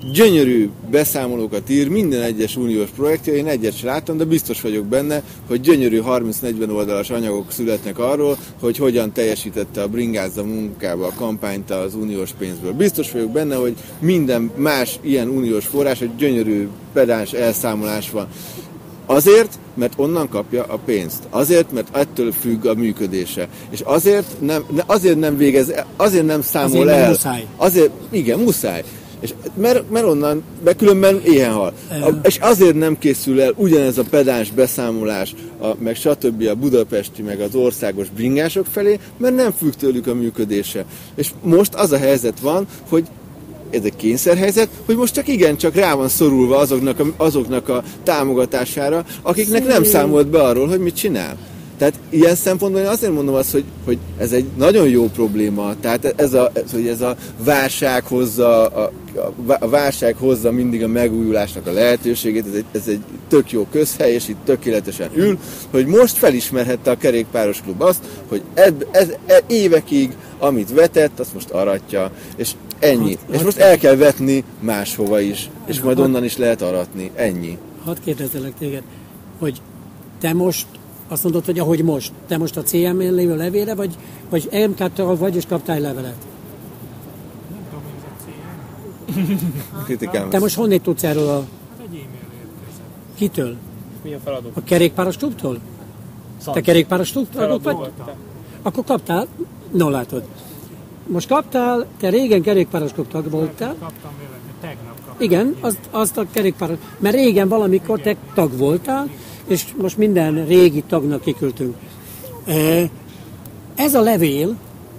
gyönyörű beszámolókat ír minden egyes uniós projektje, én egyet sem láttam, de biztos vagyok benne, hogy gyönyörű harminc-negyven oldalas anyagok születnek arról, hogy hogyan teljesítette a bringázza munkába a kampányt az uniós pénzből. Biztos vagyok benne, hogy minden más ilyen uniós forrás, egy gyönyörű pedáns elszámolás van. Azért, mert onnan kapja a pénzt. Azért, mert ettől függ a működése. És azért nem, azért nem végez, azért nem számol azért el. Muszáj. Azért, igen, muszáj. És mert, mert onnan, mert különben éhen hal. A, és azért nem készül el ugyanez a pedáns beszámolás, a, meg stb. A budapesti, meg az országos bringások felé, mert nem függ tőlük a működése. És most az a helyzet van, hogy ez egy kényszerhelyzet, hogy most csak igen, csak rá van szorulva azoknak a, azoknak a támogatására, akiknek nem számolt be arról, hogy mit csinál. Tehát ilyen szempontból én azért mondom azt, hogy, hogy ez egy nagyon jó probléma. Tehát ez a, ez, hogy ez a válság hozza, a, a válság hozza mindig a megújulásnak a lehetőségét, ez egy, ez egy tök jó közhely, és itt tökéletesen ül, hogy most felismerhette a kerékpáros klub azt, hogy eb, ez, ez, évekig, amit vetett, azt most aratja, és ennyi. Hát, és most el kell vetni máshova is, és majd onnan is lehet aratni. Ennyi. Hadd kérdezzelek téged, hogy te most azt mondod, hogy ahogy most, te most a cé em-en lévő levélre, vagy, vagy em ká-től vagy, és kaptál levelet? Nem tudom, hogy ez a cé em. Kritikám. Te most honnét tudsz erről a... Hát egy e-mail érkezett. Kitől? Mi a feladat? A kerékpáros klubtól? Te kerékpáros klubtól vagy? Akkor kaptál? No, látod. Most kaptál, te régen kerékpáros klub tag voltál. Kaptam véletlenül, tegnap kaptam. Igen, azt, azt a kerékpáros... Mert régen valamikor te tag voltál, és most minden régi tagnak kiküldtünk. Ez a levél,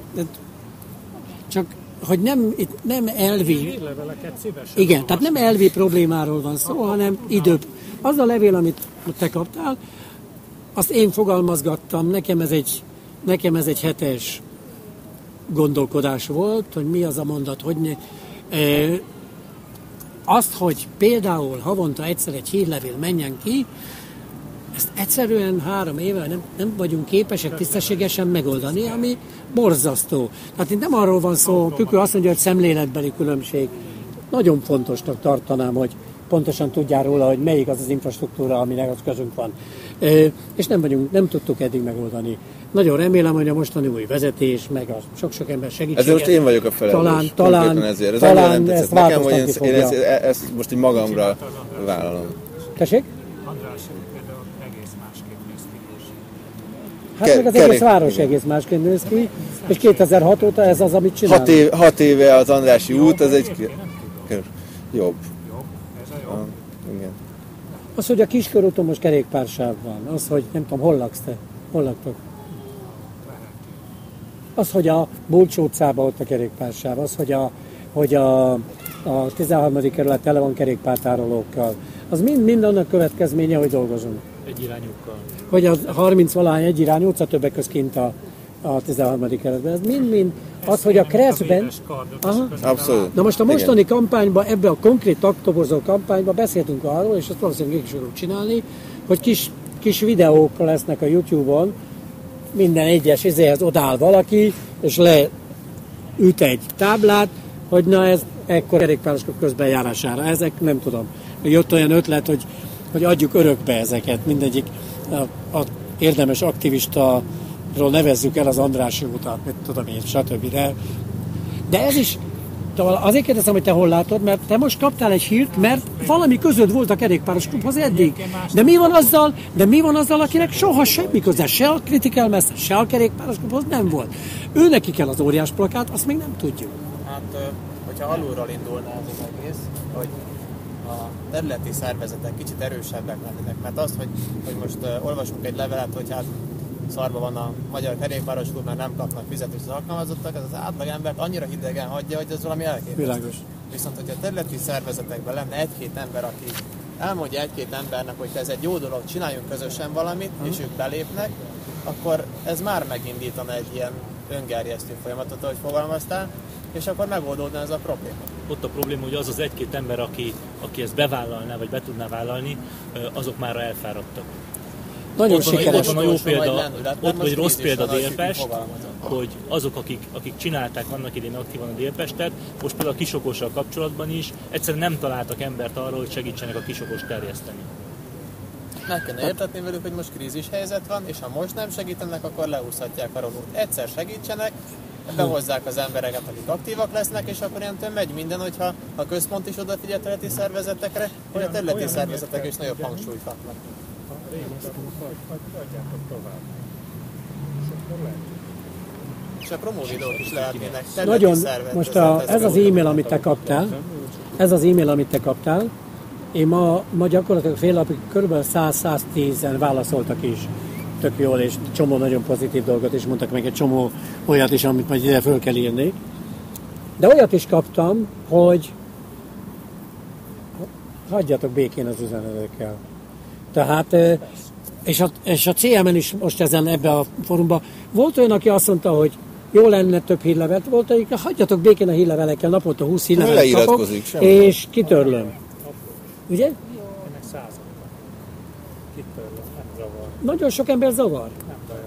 csak hogy nem, itt nem elvi... Hírleveleket szívesen. Igen, tehát nem elvi problémáról van szó, hanem idő. Az a levél, amit te kaptál, azt én fogalmazgattam, nekem ez egy, nekem ez egy hetes gondolkodás volt, hogy mi az a mondat, hogy ne, e, azt, hogy például havonta egyszer egy hírlevél menjen ki, ezt egyszerűen három éve nem, nem vagyunk képesek tisztességesen megoldani, ami borzasztó. Tehát itt nem arról van szó, Kükő azt mondja, hogy szemléletbeli különbség. Nagyon fontosnak tartanám, hogy pontosan tudjál róla, hogy melyik az az infrastruktúra, aminek az közünk van. E, és nem vagyunk, nem tudtuk eddig megoldani. Nagyon remélem, hogy a mostani új vezetés, meg a sok-sok ember segítsége. Ezért most én vagyok a felelős. Talán, talán, ezért. Ez talán ezt nekem, hogy én, változtatni én fogja. ezt, ezt most így magamra vállalom. Tessék? András például egész másképp néz ki. Hát Ke- meg az kerék- egész város igen. egész másként néz ki, és kétezer-hat óta ez az, amit csinál. Hat, év, hat éve az Andrássy út, ez egy... Én nem tudom. Jobb. Jobb, ez a jobb. Ah, igen. Az, hogy a Kiskörúton most kerékpársáv van, az, hogy nem tudom, hol laksz te, hol laktok? Az, hogy a Bulcsó utcában ott a kerékpársáv, az, hogy a, hogy a, a tizenharmadik kerület tele van kerékpártárolókkal, az mind, mind annak következménye, hogy dolgozunk. Egyirányúkkal. Hogy a harminc-valahány egyirányú utca többek között kint a, a tizenharmadik kerületben. Ez mind-mind az, hogy a Kreszben... Aha. Abszolút. Na most a mostani igen. kampányban, ebben a konkrét taktoborzó kampányban beszéltünk arról, és ezt valószínűleg is fogjuk csinálni, hogy kis, kis videók lesznek a YouTube-on, minden egyes izéhez odáll valaki, és leüt egy táblát, hogy na ez ekkor kerékpárosok közbenjárására. Ezek nem tudom. Jött olyan ötlet, hogy, hogy adjuk örökbe ezeket. Mindegyik a, a érdemes aktivistaról nevezzük el az Andrássy utat, mit tudom én, stb. De, de ez is, azért kérdezem, hogy te hol látod, mert te most kaptál egy hírt, mert valami közöd volt a kerékpáros klubhoz eddig. De mi van azzal, de mi van azzal, akinek soha semmi köze, se a Critical Mass, se a kerékpáros klubhoz nem volt. Ő neki kell az óriás plakát, azt még nem tudjuk. Hát, hogyha alulról indulna az az egész, hogy a területi szervezetek kicsit erősebbek lennének, mert az, hogy, hogy most uh, olvasunk egy levelet, hogy hát szarba van a magyar kerékpáros klub, mert nem kapnak fizetést az alkalmazottak, ez az átlagember annyira hidegen hagyja, hogy ez valami elképesztő. Világos. Viszont, hogyha a területi szervezetekben lenne egy-két ember, aki elmondja egy-két embernek, hogy ez egy jó dolog, csináljunk közösen valamit, hmm. és ők belépnek, akkor ez már megindítana egy ilyen öngerjesztő folyamatot, ahogy fogalmaztál, és akkor megoldódna ez a probléma. Ott a probléma, hogy az az egy-két ember, aki, aki ezt bevállalná, vagy be tudná vállalni, azok már elfáradtak. Nagyon ott van, sikeres. ott van a jó Utolsó vagy példa, lendület, mert ott vagy most rossz krízis példa van, ahogy Délpest, fogalmazom. hogy azok, akik, akik csinálták annak idén aktívan a Délpestet, most például a Kisokossal kapcsolatban is egyszerűen nem találtak embert arra, hogy segítsenek a Kisokos terjeszteni. Meg kellene értetni velük, hogy most krízis helyzet van, és ha most nem segítenek, akkor leúszhatják a rolót. Egyszer segítsenek, behozzák az embereket, akik aktívak lesznek, és akkor ilyentől megy minden, hogyha a központ is odafigyel a területi szervezetekre, hogy a területi szervezetek is nagyobb hangsúlyt kapnak. Ha rémutatókat adjátok tovább. És akkor lehet. És a promóvideók is lehetnének területi Nagyon, szervezetek. most a, ez az e-mail, amit te kaptál, ez az e-mail, amit te kaptál, én ma, ma gyakorlatilag fél napig kb. száz-száztízen válaszoltak is. Tök jól, és csomó nagyon pozitív dolgot is mondtak, meg egy csomó olyat is, amit majd ide föl kell írni. De olyat is kaptam, hogy hagyjatok békén az üzenetekkel. Tehát, és a, és a cé em en is most ezen ebbe a fórumban volt olyan, aki azt mondta, hogy jó lenne több hírlevelet, volt, hogy hagyjatok békén a hírlevelekkel, naponta húsz hírlevelet kapok, és kitörlöm. Ugye? Ennek században. Kitörlöm, nem zavar. Nagyon sok ember zavar. Nem baj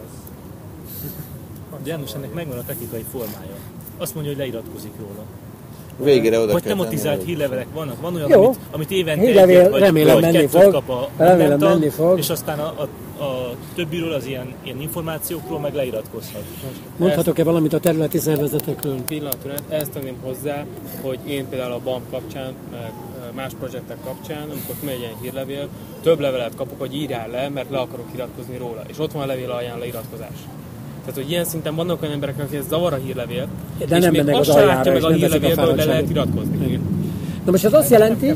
ez. De János, ennek megvan a technikai formája. Azt mondja, hogy leiratkozik róla. Végére oda Vagy kell tematizált tenni, hírlevelek vannak. Van olyan, Jó. amit, amit évente Hírlevél egyet, vagy, remélem vagy menni kettőt fog. kap a Remélem minden tag, menni fog. és aztán a, a, a többiről, az ilyen, ilyen információkról meg leiratkozhat. Mondhatok-e valamit a területi szervezetekről? Pillanatra, ezt tenném hozzá, hogy én például a bé á em kapcsán, meg más projektek kapcsán, amikor megy ilyen hírlevél, több levelet kapok, hogy írjál le, mert le akarok iratkozni róla. És ott van a levél alján leiratkozás. Tehát, hogy ilyen szinten vannak olyan emberek, akik ez zavar a hírlevél, De és nem még mennek azt az se aljára, látja meg és a nem veszik a hírlevélből, hogy le lehet fáradtságot. iratkozni. Igen. Na most ez azt jelenti,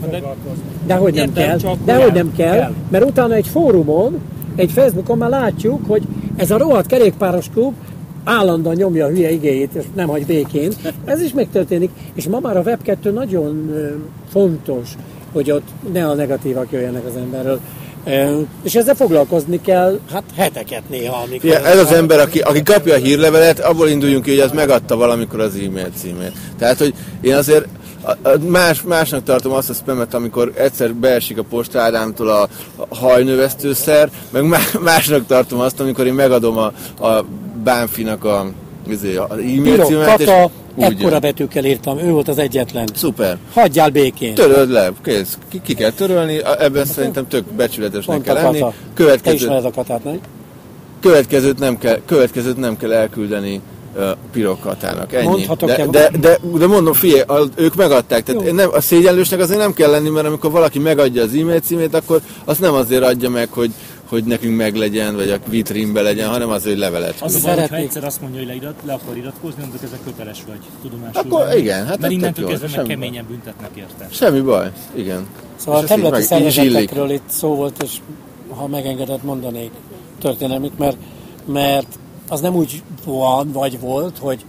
de hogy nem Értem, kell, csak de kell. hogy nem kell, Kell. mert utána egy fórumon, egy Facebookon már látjuk, hogy ez a rohadt kerékpáros klub állandóan nyomja a hülye igéjét, és nem hagy békén. Ez is megtörténik, és ma már a web kettő nagyon ö, fontos, hogy ott ne a negatívak jöjjenek az emberről. Ö, és ezzel foglalkozni kell, hát heteket néha, amikor... Ja, ez az ember, aki, aki kapja a hírlevelet, abból induljunk ki, hogy az megadta valamikor az e-mail címét. Tehát, hogy én azért a, a más, másnak tartom azt a spamet, amikor egyszer beesik a Posta Ádámtól a, a hajnövesztőszer, meg másnak tartom azt, amikor én megadom a, a Bánfinak a, az e-mail Piro, címet, és Kata, úgy ekkora jön. betűkkel írtam, ő volt az egyetlen. Szuper. Hagyjál békén. Töröld le, kész. Ki, ki kell törölni, ebben szerintem tök becsületesnek Pont kell a lenni. Kata. Te Következő, ismered a Katát, nem? következőt, nem kell, következőt nem kell elküldeni uh, Pirokatának. Ennyi. Mondhatok-e- De, de, de, de mondom, figyelj, a, ők megadták. Tehát Jó. nem, a szégyenlősnek azért nem kell lenni, mert amikor valaki megadja az e-mail címét, akkor azt nem azért adja meg, hogy hogy nekünk meglegyen, vagy a vitrínbe legyen, hanem az, hogy levelet. Az a baj, Szeretnék. hogyha egyszer azt mondja, hogy leirat, le akar iratkozni, akkor ezzel köteles vagy tudomásul. Akkor venni. igen, hát mert ez innentől tök jó, kezdve meg semmi keményen büntetnek érte. Semmi baj, igen. Szóval a És ezt így területi meg- így zsillik. szervezetekről itt szó volt, és ha megengedett, mondanék történelmét, mert, mert az nem úgy van, vagy volt, hogy,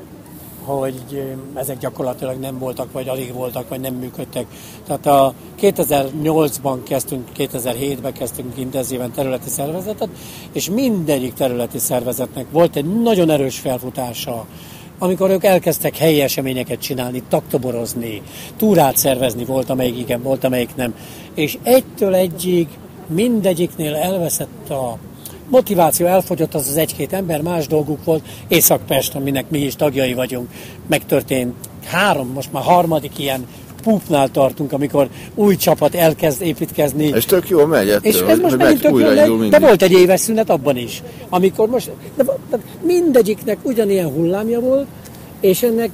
hogy ezek gyakorlatilag nem voltak, vagy alig voltak, vagy nem működtek. Tehát a kétezer-nyolcban kezdtünk, kétezer-hétben kezdtünk intenzíven területi szervezetet, és mindegyik területi szervezetnek volt egy nagyon erős felfutása, amikor ők elkezdtek helyi eseményeket csinálni, taktoborozni, túrát szervezni, volt amelyik igen, volt amelyik nem. És egytől egyig mindegyiknél elveszett a motiváció, elfogyott az az egy-két ember, más dolguk volt. Észak-Pest, aminek mi is tagjai vagyunk, megtörtént három, most már harmadik ilyen púpnál tartunk, amikor új csapat elkezd építkezni. És tök jól megy ettől, És ez hogy- most hogy megint meg tök jól újra indul megy, de mindig. volt egy éves szünet abban is. Amikor most, de, de mindegyiknek ugyanilyen hullámja volt, és ennek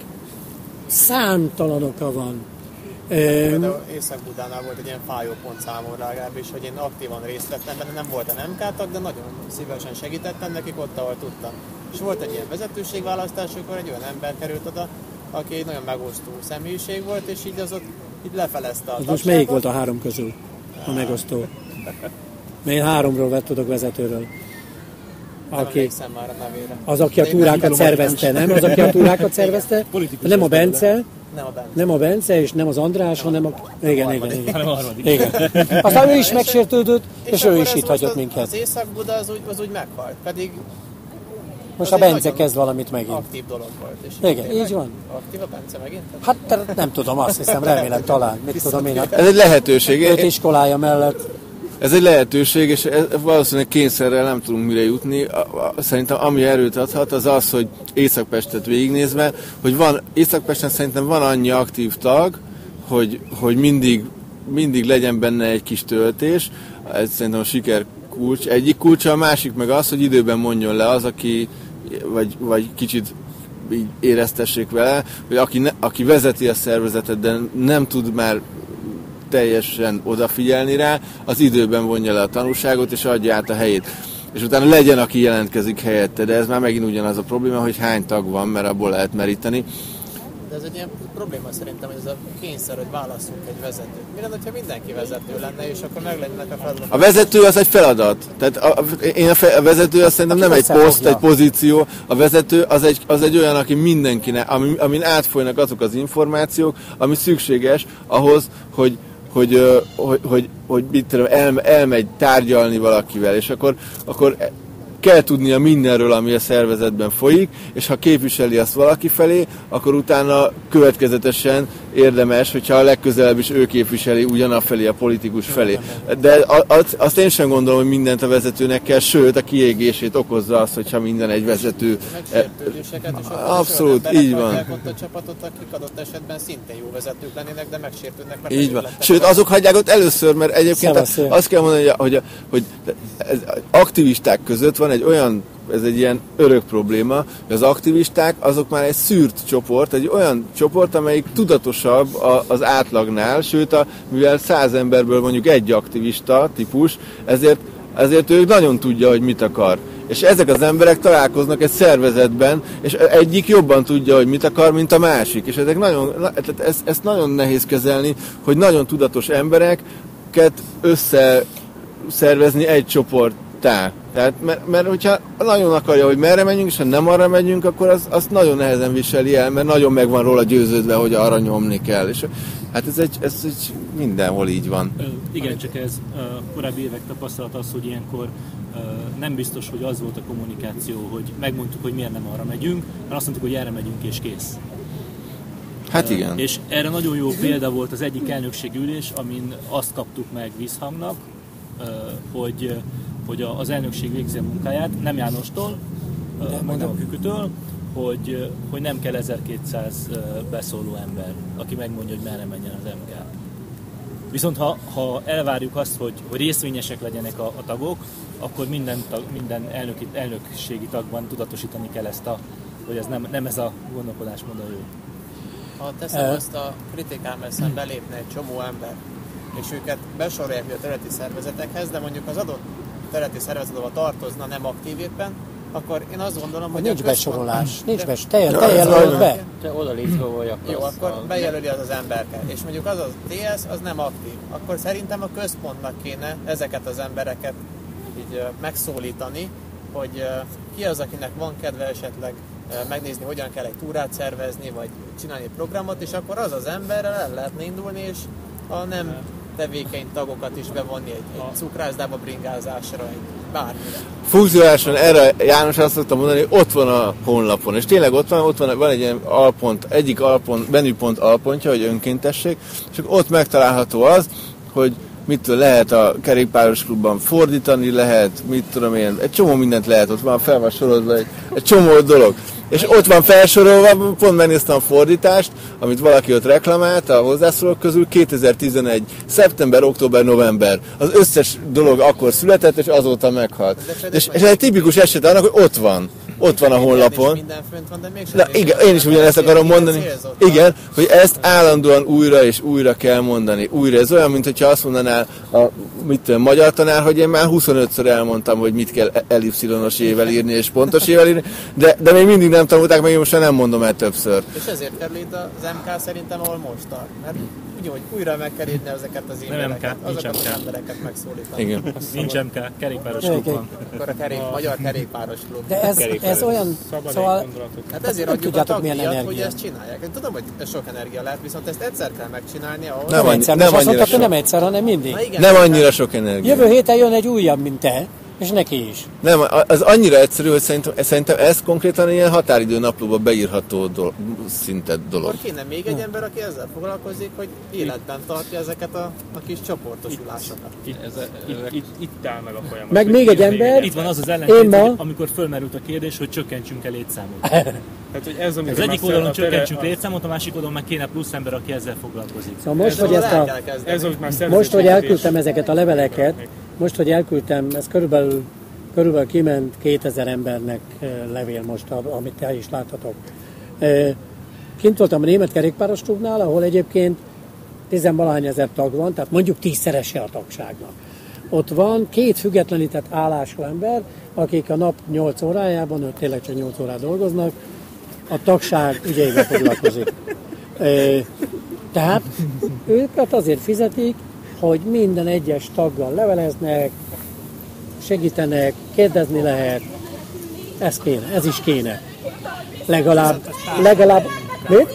számtalan oka van. Ö, Például Észak-Budánál volt egy ilyen fájó pont számomra legalábbis, hogy én aktívan részt vettem benne, nem voltam em ká tag, de nagyon szívesen segítettem nekik ott, ahol tudtam. És volt egy ilyen vezetőségválasztás, akkor egy olyan ember került oda, aki egy nagyon megosztó személyiség volt, és így az ott így lefelezte a az most tagságot. melyik volt a három közül a megosztó? Mely háromról vett tudok vezetőről? Nem Aki, emlékszem már a nevére. az, aki a Még túrákat nem szervezte, nem? Az, aki a túrákat szervezte? Politikus Nem a az belőle. Bence, Nem a Bence. nem a Bence, és nem az András, hanem a... Igen, igen, igen. Hanem a harmadik. Igen. Aztán ő is megsértődött, és ő akkor is ez itt most hagyott az, minket. Az Észak-Buda az úgy, az úgy meghalt, pedig Most az a egy Bence nagyon kezd valamit megint. aktív dolog volt. És Igen, tényleg így van. Aktív a Bence megint? Hát te- nem tudom, azt hiszem, remélem talán. Mit tudom én, hát Ez egy lehetőség. öt iskolája mellett. ez egy lehetőség, és ez, valószínűleg kényszerrel nem tudunk mire jutni. A, a, szerintem ami erőt adhat, az az, hogy Észak-Pestet végignézve, hogy van, Észak-Pesten szerintem van annyi aktív tag, hogy, hogy mindig, mindig legyen benne egy kis töltés. Ez szerintem a siker kulcs. Egyik kulcsa, a másik meg az, hogy időben mondjon le az, aki, vagy, vagy kicsit így éreztessék vele, hogy aki, ne, aki vezeti a szervezetet, de nem tud már teljesen odafigyelni rá, az időben vonja le a tanulságot, és adja át a helyét. És utána legyen, aki jelentkezik helyette, de ez már megint ugyanaz a probléma, hogy hány tag van, mert abból lehet meríteni. De ez egy ilyen probléma szerintem, hogy ez a kényszer, hogy válasszunk egy vezetőt. Mi lenne, ha mindenki vezető lenne, és akkor meg lennének a feladatok? A vezető az egy feladat. Tehát a, én a, fe, a vezető azt szerintem nem egy poszt, egy pozíció. A vezető az egy, az egy olyan, aki mindenkinek, amin, amin átfolynak azok az információk, ami szükséges ahhoz, hogy hogy, hogy, hogy, hogy mit tudom, el, elmegy tárgyalni valakivel, és akkor, akkor kell tudnia mindenről, ami a szervezetben folyik, és ha képviseli azt valaki felé, akkor utána következetesen érdemes, hogyha a legközelebb is ő képviseli ugyanafelé a politikus felé. De azt én sem gondolom, hogy mindent a vezetőnek kell, sőt a kiégését okozza az, hogyha minden egy vezető... Megsértődéseket, és abszolút, így van. A csapatot, akik adott esetben szintén jó vezetők lennének, de megsértődnek. Mert így van. Sőt, azok hagyják ott először, mert egyébként a, azt kell mondani, hogy, hogy, hogy aktivisták között van egy olyan, ez egy ilyen örök probléma, hogy az aktivisták azok már egy szűrt csoport, egy olyan csoport, amelyik tudatosabb az átlagnál, sőt, a, mivel száz emberből mondjuk egy aktivista típus, ezért, ezért ő nagyon tudja, hogy mit akar. És ezek az emberek találkoznak egy szervezetben, és egyik jobban tudja, hogy mit akar, mint a másik. És ezek nagyon, tehát ezt, ezt nagyon nehéz kezelni, hogy nagyon tudatos embereket összeszervezni egy csoporttá. Tehát, mert, mert hogyha nagyon akarja, hogy merre menjünk, és ha nem arra megyünk, akkor az, azt nagyon nehezen viseli el, mert nagyon meg van róla győződve, hogy arra nyomni kell. És hát ez egy, ez egy mindenhol így van. Ö, igen, csak ez uh, korábbi évek tapasztalat az, hogy ilyenkor uh, nem biztos, hogy az volt a kommunikáció, hogy megmondtuk, hogy miért nem arra megyünk, mert azt mondtuk, hogy erre megyünk és kész. Hát igen. Uh, és erre nagyon jó példa volt az egyik elnökségi ülés, amin azt kaptuk meg vízhangnak, uh, hogy hogy az elnökség végzi a munkáját, nem Jánostól, nem, meg nem a Kükütől, hogy, hogy nem kell ezerkétszáz beszóló ember, aki megmondja, hogy merre menjen az em ká. Viszont ha, ha elvárjuk azt, hogy, hogy részvényesek legyenek a, a tagok, akkor minden, tag, minden elnöki, elnökségi tagban tudatosítani kell ezt, a, hogy ez nem, nem ez a gondolkodásmód a jó. Ha teszem azt a kritikámmal szemben belépne egy csomó ember, és őket besorolják a területi szervezetekhez, de mondjuk az adott területi szervezet, ahol tartozna, nem aktív éppen, akkor én azt gondolom, hogy... Nincs besorolás, nincs besorolás, te jelölöd be. Te oda létrehol. Jó, akkor bejelöli az az embereket. És mondjuk az a té es, az nem aktív. Akkor szerintem a központnak kéne ezeket az embereket így megszólítani, hogy ki az, akinek van kedve esetleg megnézni, hogyan kell egy túrát szervezni, vagy csinálni egy programot, és akkor az az emberrel el lehetne indulni, és a nem tevékeny tagokat is bevonni egy, egy cukrászdába, bringázásra, egy bármire. Funkcionálisan erre János azt szokta mondani, hogy ott van a honlapon, és tényleg ott van, ott van, van egy ilyen alpont, egyik alpont, menüpont alpontja, hogy önkéntesség, és ott megtalálható az, hogy mit lehet a kerékpáros klubban fordítani, lehet, mit tudom én, egy csomó mindent lehet, ott van fel van sorolva egy, egy csomó dolog. És ott van felsorolva, pont megnéztem a fordítást, amit valaki ott reklamált a hozzászólók közül, kétezer-tizenegy. szeptember, október, november. Az összes dolog akkor született, és azóta meghalt. És, és ez egy tipikus eset annak, hogy ott van. Ott van a honlapon. Minden fönt van, de mégsem. Na, igen, én is ugyanezt akarom mondani. Igen, hogy ezt állandóan újra és újra kell mondani. Újra. Ez olyan, mint hogyha azt mondanál a mit tudom, magyar tanár, hogy én már huszonötször elmondtam, hogy mit kell elipszilonos ével írni és pontos ével írni, de, de még mindig nem tanulták, meg én most nem mondom el többször. És ezért kerül itt az em ká szerintem, ahol most tart. Mert úgy, hogy újra meg kell írni ezeket az e-maileket, azokat az embereket megszólítani. Igen. Nincs em ká, kerékpáros klub van. Akkor a kerék, magyar kerékpáros klub. De ez, ez olyan, szóval... Hát ezért adjuk a tagdíjat, hogy ezt csinálják. Én tudom, hogy ez sok energia lehet, viszont ezt egyszer kell megcsinálni, ahhoz... Nem, nem, egyszer, nem, annyira sok. Nem egyszer, hanem mindig. Igen, nem annyira sok energia. Jövő héten jön egy újabb, mint te, És neki is. Nem, az annyira egyszerű, hogy szerintem, szerintem ez konkrétan ilyen határidő naplóba beírható dolog, szintet dolog. Akkor kéne még egy ember, aki ezzel foglalkozik, hogy életben tartja ezeket a, a kis csoportosulásokat. Itt, ez, itt, itt, itt áll meg a folyamat. Meg még egy ember. Itt van az az ellentét, ma... amikor fölmerült a kérdés, hogy csökkentsünk el létszámot. Tehát, hogy ez, az egyik oldalon csökkentsünk létszámot, a másik oldalon meg kéne plusz ember, aki ezzel foglalkozik. Szóval most, hogy, ezt a, ez, most, hogy elküldtem ezeket a leveleket, most, hogy elküldtem, ez körülbelül, körülbelül kiment kétezer embernek levél most, amit te is láthatok. Kint voltam a Német Kerékpáros Klubnál, ahol egyébként tizenvalahány ezer tag van, tehát mondjuk tízszerese a tagságnak. Ott van két függetlenített állású ember, akik a nap nyolc órájában, ők tényleg csak nyolc órát dolgoznak, a tagság ügyeivel foglalkozik. Tehát őket azért fizetik, hogy minden egyes taggal leveleznek, segítenek, kérdezni lehet. Ez kéne, ez is kéne. Legalább, legalább, mit?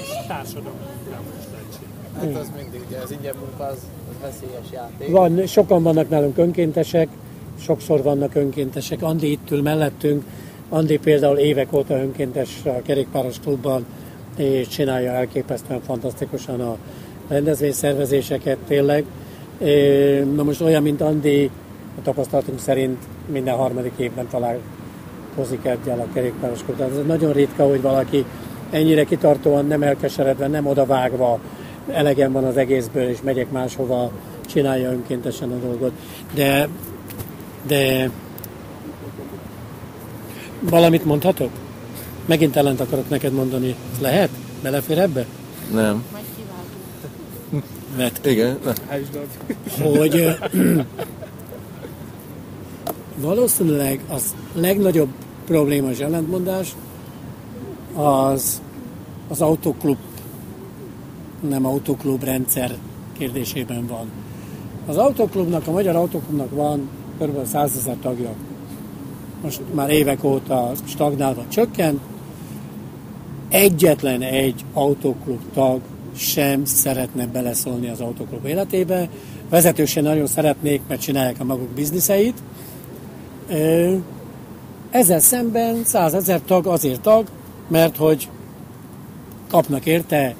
Hát az mindig, ugye az ingyen munka, az, az veszélyes játék. Van, sokan vannak nálunk önkéntesek, sokszor vannak önkéntesek. Andi itt ül mellettünk, Andi például évek óta önkéntes a Kerékpáros Klubban, és csinálja elképesztően fantasztikusan a rendezvényszervezéseket tényleg. Na most olyan, mint Andi, a tapasztalatunk szerint minden harmadik évben találkozik egyel a Kerékpáros Klub. Tehát ez nagyon ritka, hogy valaki ennyire kitartóan, nem elkeseredve, nem odavágva, elegem van az egészből, és megyek máshova, csinálja önkéntesen a dolgot. De, de valamit mondhatok? Megint ellent akarok neked mondani. Lehet? Belefér ebbe? Nem. Majd kivágunk. Mert igen. Hogy valószínűleg az legnagyobb probléma és ellentmondás az az autóklub, nem autóklub rendszer kérdésében van. Az autóklubnak, a Magyar Autóklubnak van kb. százezer tagja. Most már évek óta stagnálva csökkent. Egyetlen egy autóklub tag sem szeretne beleszólni az autóklub életébe. Vezetők sem nagyon szeretnék, mert csinálják a maguk bizniszeit. Ezzel szemben százezer tag azért tag, mert hogy kapnak érte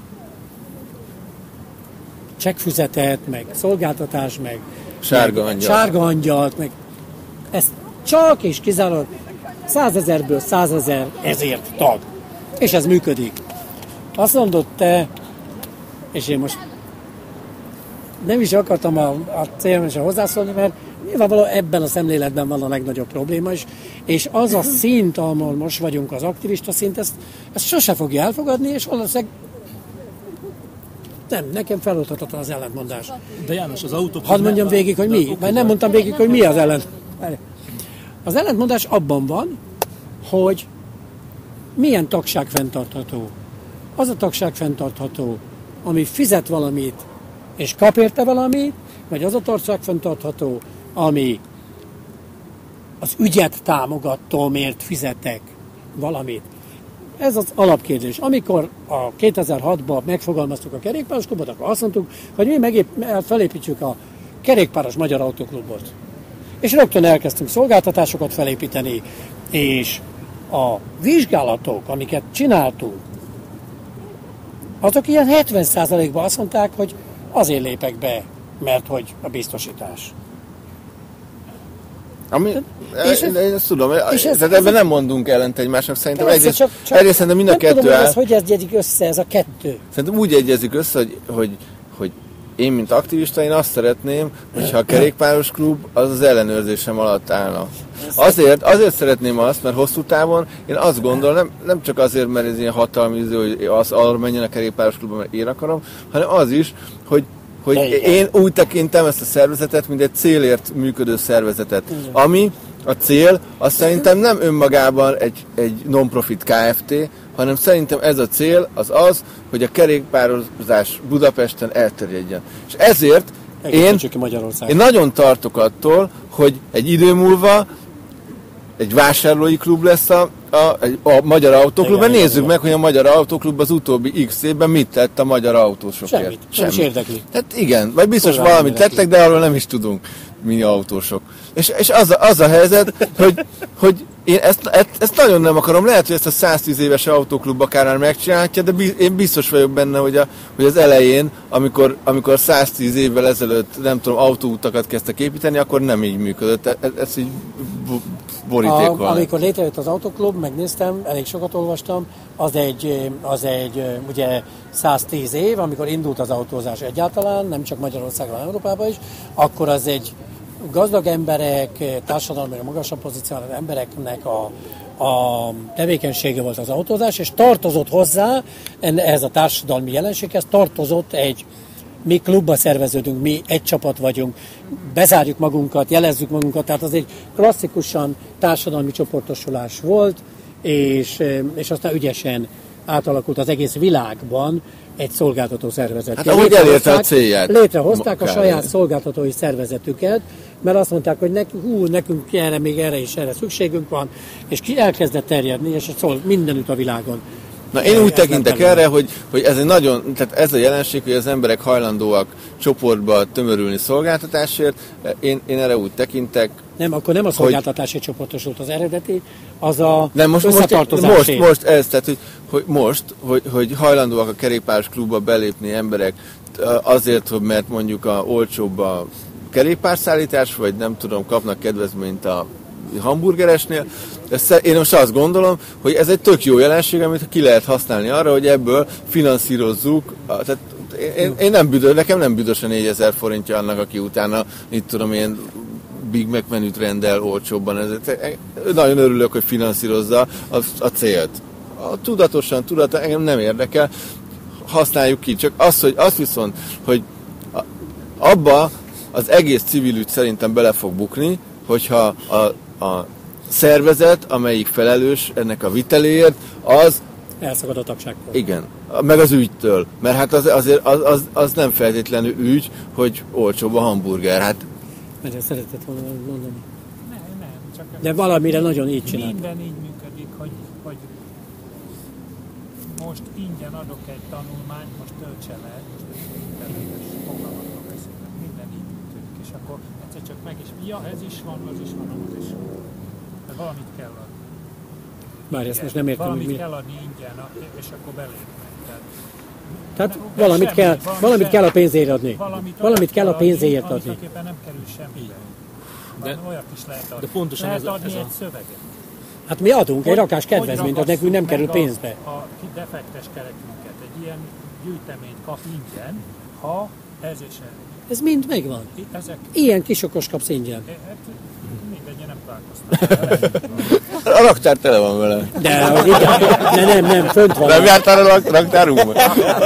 csekkfüzetet, meg szolgáltatás, meg sárga angyal. Sárga angyalt, meg ez csak és kizárólag százezerből százezer ezért tag. És ez működik. Azt mondod te, és én most nem is akartam a, a célmesen hozzászólni, mert nyilvánvalóan ebben a szemléletben van a legnagyobb probléma is, és az a szint, ahol most vagyunk, az aktivista szint, ezt, ezt sose fogja elfogadni, és valószínűleg nem, nekem feloldhatatlan az ellentmondás. De János, az autóklub... Hadd mondjam végig, hogy mi, mert nem mondtam végig, hogy mi az ellentmondás. Az ellentmondás abban van, hogy milyen tagság fenntartható. Az a tagság fenntartható, ami fizet valamit, és kap érte valamit, vagy az a tagság fenntartható, ami az ügyet támogatómért fizetek valamit. Ez az alapkérdés. Amikor a kétezer-hatban megfogalmaztuk a kerékpáros klubot, akkor azt mondtuk, hogy mi megép, felépítsük a kerékpáros Magyar Autóklubot. És rögtön elkezdtünk szolgáltatásokat felépíteni, és a vizsgálatok, amiket csináltunk, azok ilyen hetven százalékban azt mondták, hogy azért lépek be, mert hogy a biztosítás. Ami, és én, én ezt tudom, és ez, tehát ebben nem mondunk ellent egymásnak, szerintem egyrészt, csak, csak egyrészt szerintem mind a kettő tudom, áll. Ez hogy egyezik össze, ez a kettő? Szerintem úgy egyezik össze, hogy, hogy, hogy én, mint aktivista, én azt szeretném, hogyha a kerékpáros klub az az ellenőrzésem alatt állna. Azért, azért szeretném azt, mert hosszú távon én azt gondolom, nem, nem csak azért, mert ez ilyen hatalmi, hogy az arra menjen a kerékpáros klubban, mert én akarom, hanem az is, hogy hogy én úgy tekintem ezt a szervezetet, mint egy célért működő szervezetet, ami a cél, az szerintem nem önmagában egy, egy non-profit Kft., hanem szerintem ez a cél az az, hogy a kerékpározás Budapesten elterjedjen. És ezért én, én nagyon tartok attól, hogy egy idő múlva egy vásárlói klub lesz a, a, a Magyar Autóklubban. Nézzük igen, meg, igen. hogy a Magyar Autóklub az utóbbi x évben mit tett a magyar autósokért. Semmit, nem is érdekli. Tehát igen, vagy biztos Korán valamit tettek, de arról nem is tudunk, mi autósok. És, és az, a, az a helyzet, hogy, hogy én ezt, ezt, ezt nagyon nem akarom. Lehet, hogy ezt a száztíz éves autóklub akár megcsinálhatja, de biz, én biztos vagyok benne, hogy, a, hogy az elején, amikor, amikor száztíz évvel ezelőtt, nem tudom, autóutakat kezdtek építeni, akkor nem így működött. Ez, ez így borítékol. Amikor létrejött az autóklub, megnéztem, elég sokat olvastam, az egy, az egy ugye száztíz év, amikor indult az autózás egyáltalán, nem csak Magyarországon, hanem Európában is, akkor az egy gazdag emberek, társadalmi magasabb pozíciójú embereknek a, a tevékenysége volt az autózás, és tartozott hozzá, ehhez a társadalmi jelenséghez tartozott egy, mi klubba szerveződünk, mi egy csapat vagyunk, bezárjuk magunkat, jelezzük magunkat, tehát az egy klasszikusan társadalmi csoportosulás volt, és, és aztán ügyesen átalakult az egész világban egy szolgáltató szervezet. Hát ahogy elérte a célját. Létrehozták a saját szolgáltatói szervezetüket, mert azt mondták, hogy nekünk, hú, nekünk erre, még erre is erre szükségünk van, és ki elkezdett terjedni, és szól mindenütt a világon. Na én úgy tekintek erre, hogy, hogy ez egy nagyon, tehát ez a jelenség, hogy az emberek hajlandóak csoportba tömörülni szolgáltatásért, én, én erre úgy tekintek. Nem, akkor nem a szolgáltatási hogy, csoportosult az eredeti, az a nem, most, most, most ez, tehát hogy, hogy most, hogy, hogy hajlandóak a kerékpáros klubba belépni emberek azért, hogy mert mondjuk a olcsóbb a kerékpárszállítás, vagy nem tudom, kapnak kedvezményt a hamburgeresnél. Én most azt gondolom, hogy ez egy tök jó jelenség, amit ki lehet használni arra, hogy ebből finanszírozzuk. Tehát én, én nem büdös, nekem nem büdös a négyezer forintja annak, aki utána, itt tudom én, Big Mac menüt rendel olcsóbban. Ez, nagyon örülök, hogy finanszírozza a, a célt. A tudatosan, tudatosan, engem nem érdekel, használjuk ki. Csak az, hogy az viszont, hogy abba az egész civil ügy szerintem bele fog bukni, hogyha a, a szervezet, amelyik felelős ennek a viteléért, az... elszakad a tagságtól. Igen, meg az ügytől. Mert hát az, azért, az, az, az nem feltétlenül ügy, hogy olcsóbb a hamburger. Hát... Mert ezt szeretett volna mondani. Nem, nem, csak... De valamire nagyon így csinál. Minden így működik, hogy, hogy most ingyen adok egy tanulmányt, most töltse le, most internetes fogalmakról beszélek, minden így működik, és akkor egyszer csak meg is, ja, ez is van, az is van, az is van. De valamit kell adni. Már ezt most nem értem, valamit hogy mi... kell adni ingyen, és akkor belépnek. Tehát, Tehát valamit, semmi, kell, valami valamit kell a pénzért adni. Valamit, valamit kell a pénzért adni. Amit nem kerül semmibe. De, olyat is lehet adni. De pontosan lehet ez adni ez egy a... szöveget. Hát mi adunk egy rakás kedvezményt, az nekünk nem kerül pénzbe. A, a defektes kerekünket, egy ilyen gyűjteményt kap ingyen, ha ez és ez. Ez mind megvan. Ezek... Ilyen kisokos kapsz ingyen. Hát mindegy, nem találkoztam. A raktár tele van vele. De, hogy igen, de nem, nem, fönt van. Nem jártál a raktárunkban?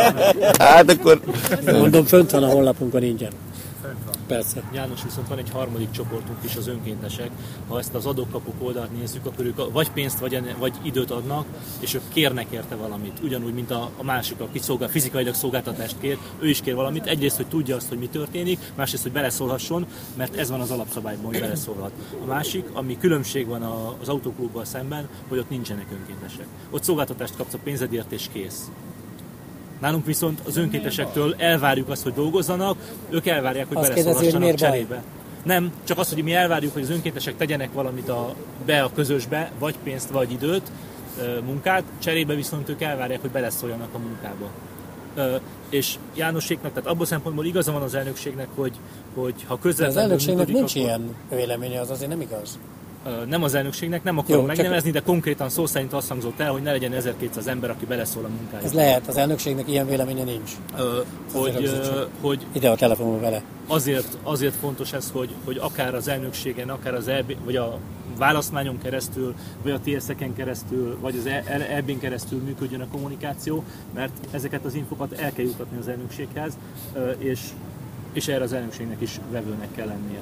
Hát akkor... Mondom, fönt van a honlapunkon ingyen. Persze. János, viszont van egy harmadik csoportunk is, az önkéntesek. Ha ezt az adókapuk oldalt nézzük, akkor ők vagy pénzt, vagy, vagy időt adnak, és ők kérnek érte valamit. Ugyanúgy, mint a, a másik, aki szolgál, fizikailag szolgáltatást kér, ő is kér valamit. Egyrészt, hogy tudja azt, hogy mi történik, másrészt, hogy beleszólhasson, mert ez van az alapszabályban, hogy beleszólhat. A másik, ami különbség van az autóklubbal szemben, hogy ott nincsenek önkéntesek. Ott szolgáltatást kapsz a pénzedért, és kész. Nálunk viszont az önkéntesektől elvárjuk azt, hogy dolgozzanak, ők elvárják, hogy beleszólhassanak cserébe. Nem, csak az, hogy mi elvárjuk, hogy az önkéntesek tegyenek valamit a, be a közösbe, vagy pénzt, vagy időt, munkát, cserébe viszont ők elvárják, hogy beleszóljanak a munkába. És Jánoséknak, tehát abban szempontból igaza van az elnökségnek, hogy, hogy ha közvetlenül... Az elnökségnek működik, nincs akkor... ilyen véleménye, az azért nem igaz. Nem az elnökségnek, nem akarom Jó, megnevezni, de konkrétan szó szerint azt hangzott el, hogy ne legyen ezerkétszáz ember, aki beleszól a munkájába. Ez lehet, az elnökségnek ilyen véleménye nincs. Ö, hogy, hogy ide a telefonba vele. Azért, azért fontos ez, hogy, hogy akár az elnökségen, akár az E B, vagy a választmányon keresztül, vagy a T S Z-eken keresztül, vagy az E B-n keresztül működjön a kommunikáció, mert ezeket az infokat el kell jutatni az elnökséghez, és, és erre az elnökségnek is vevőnek kell lennie.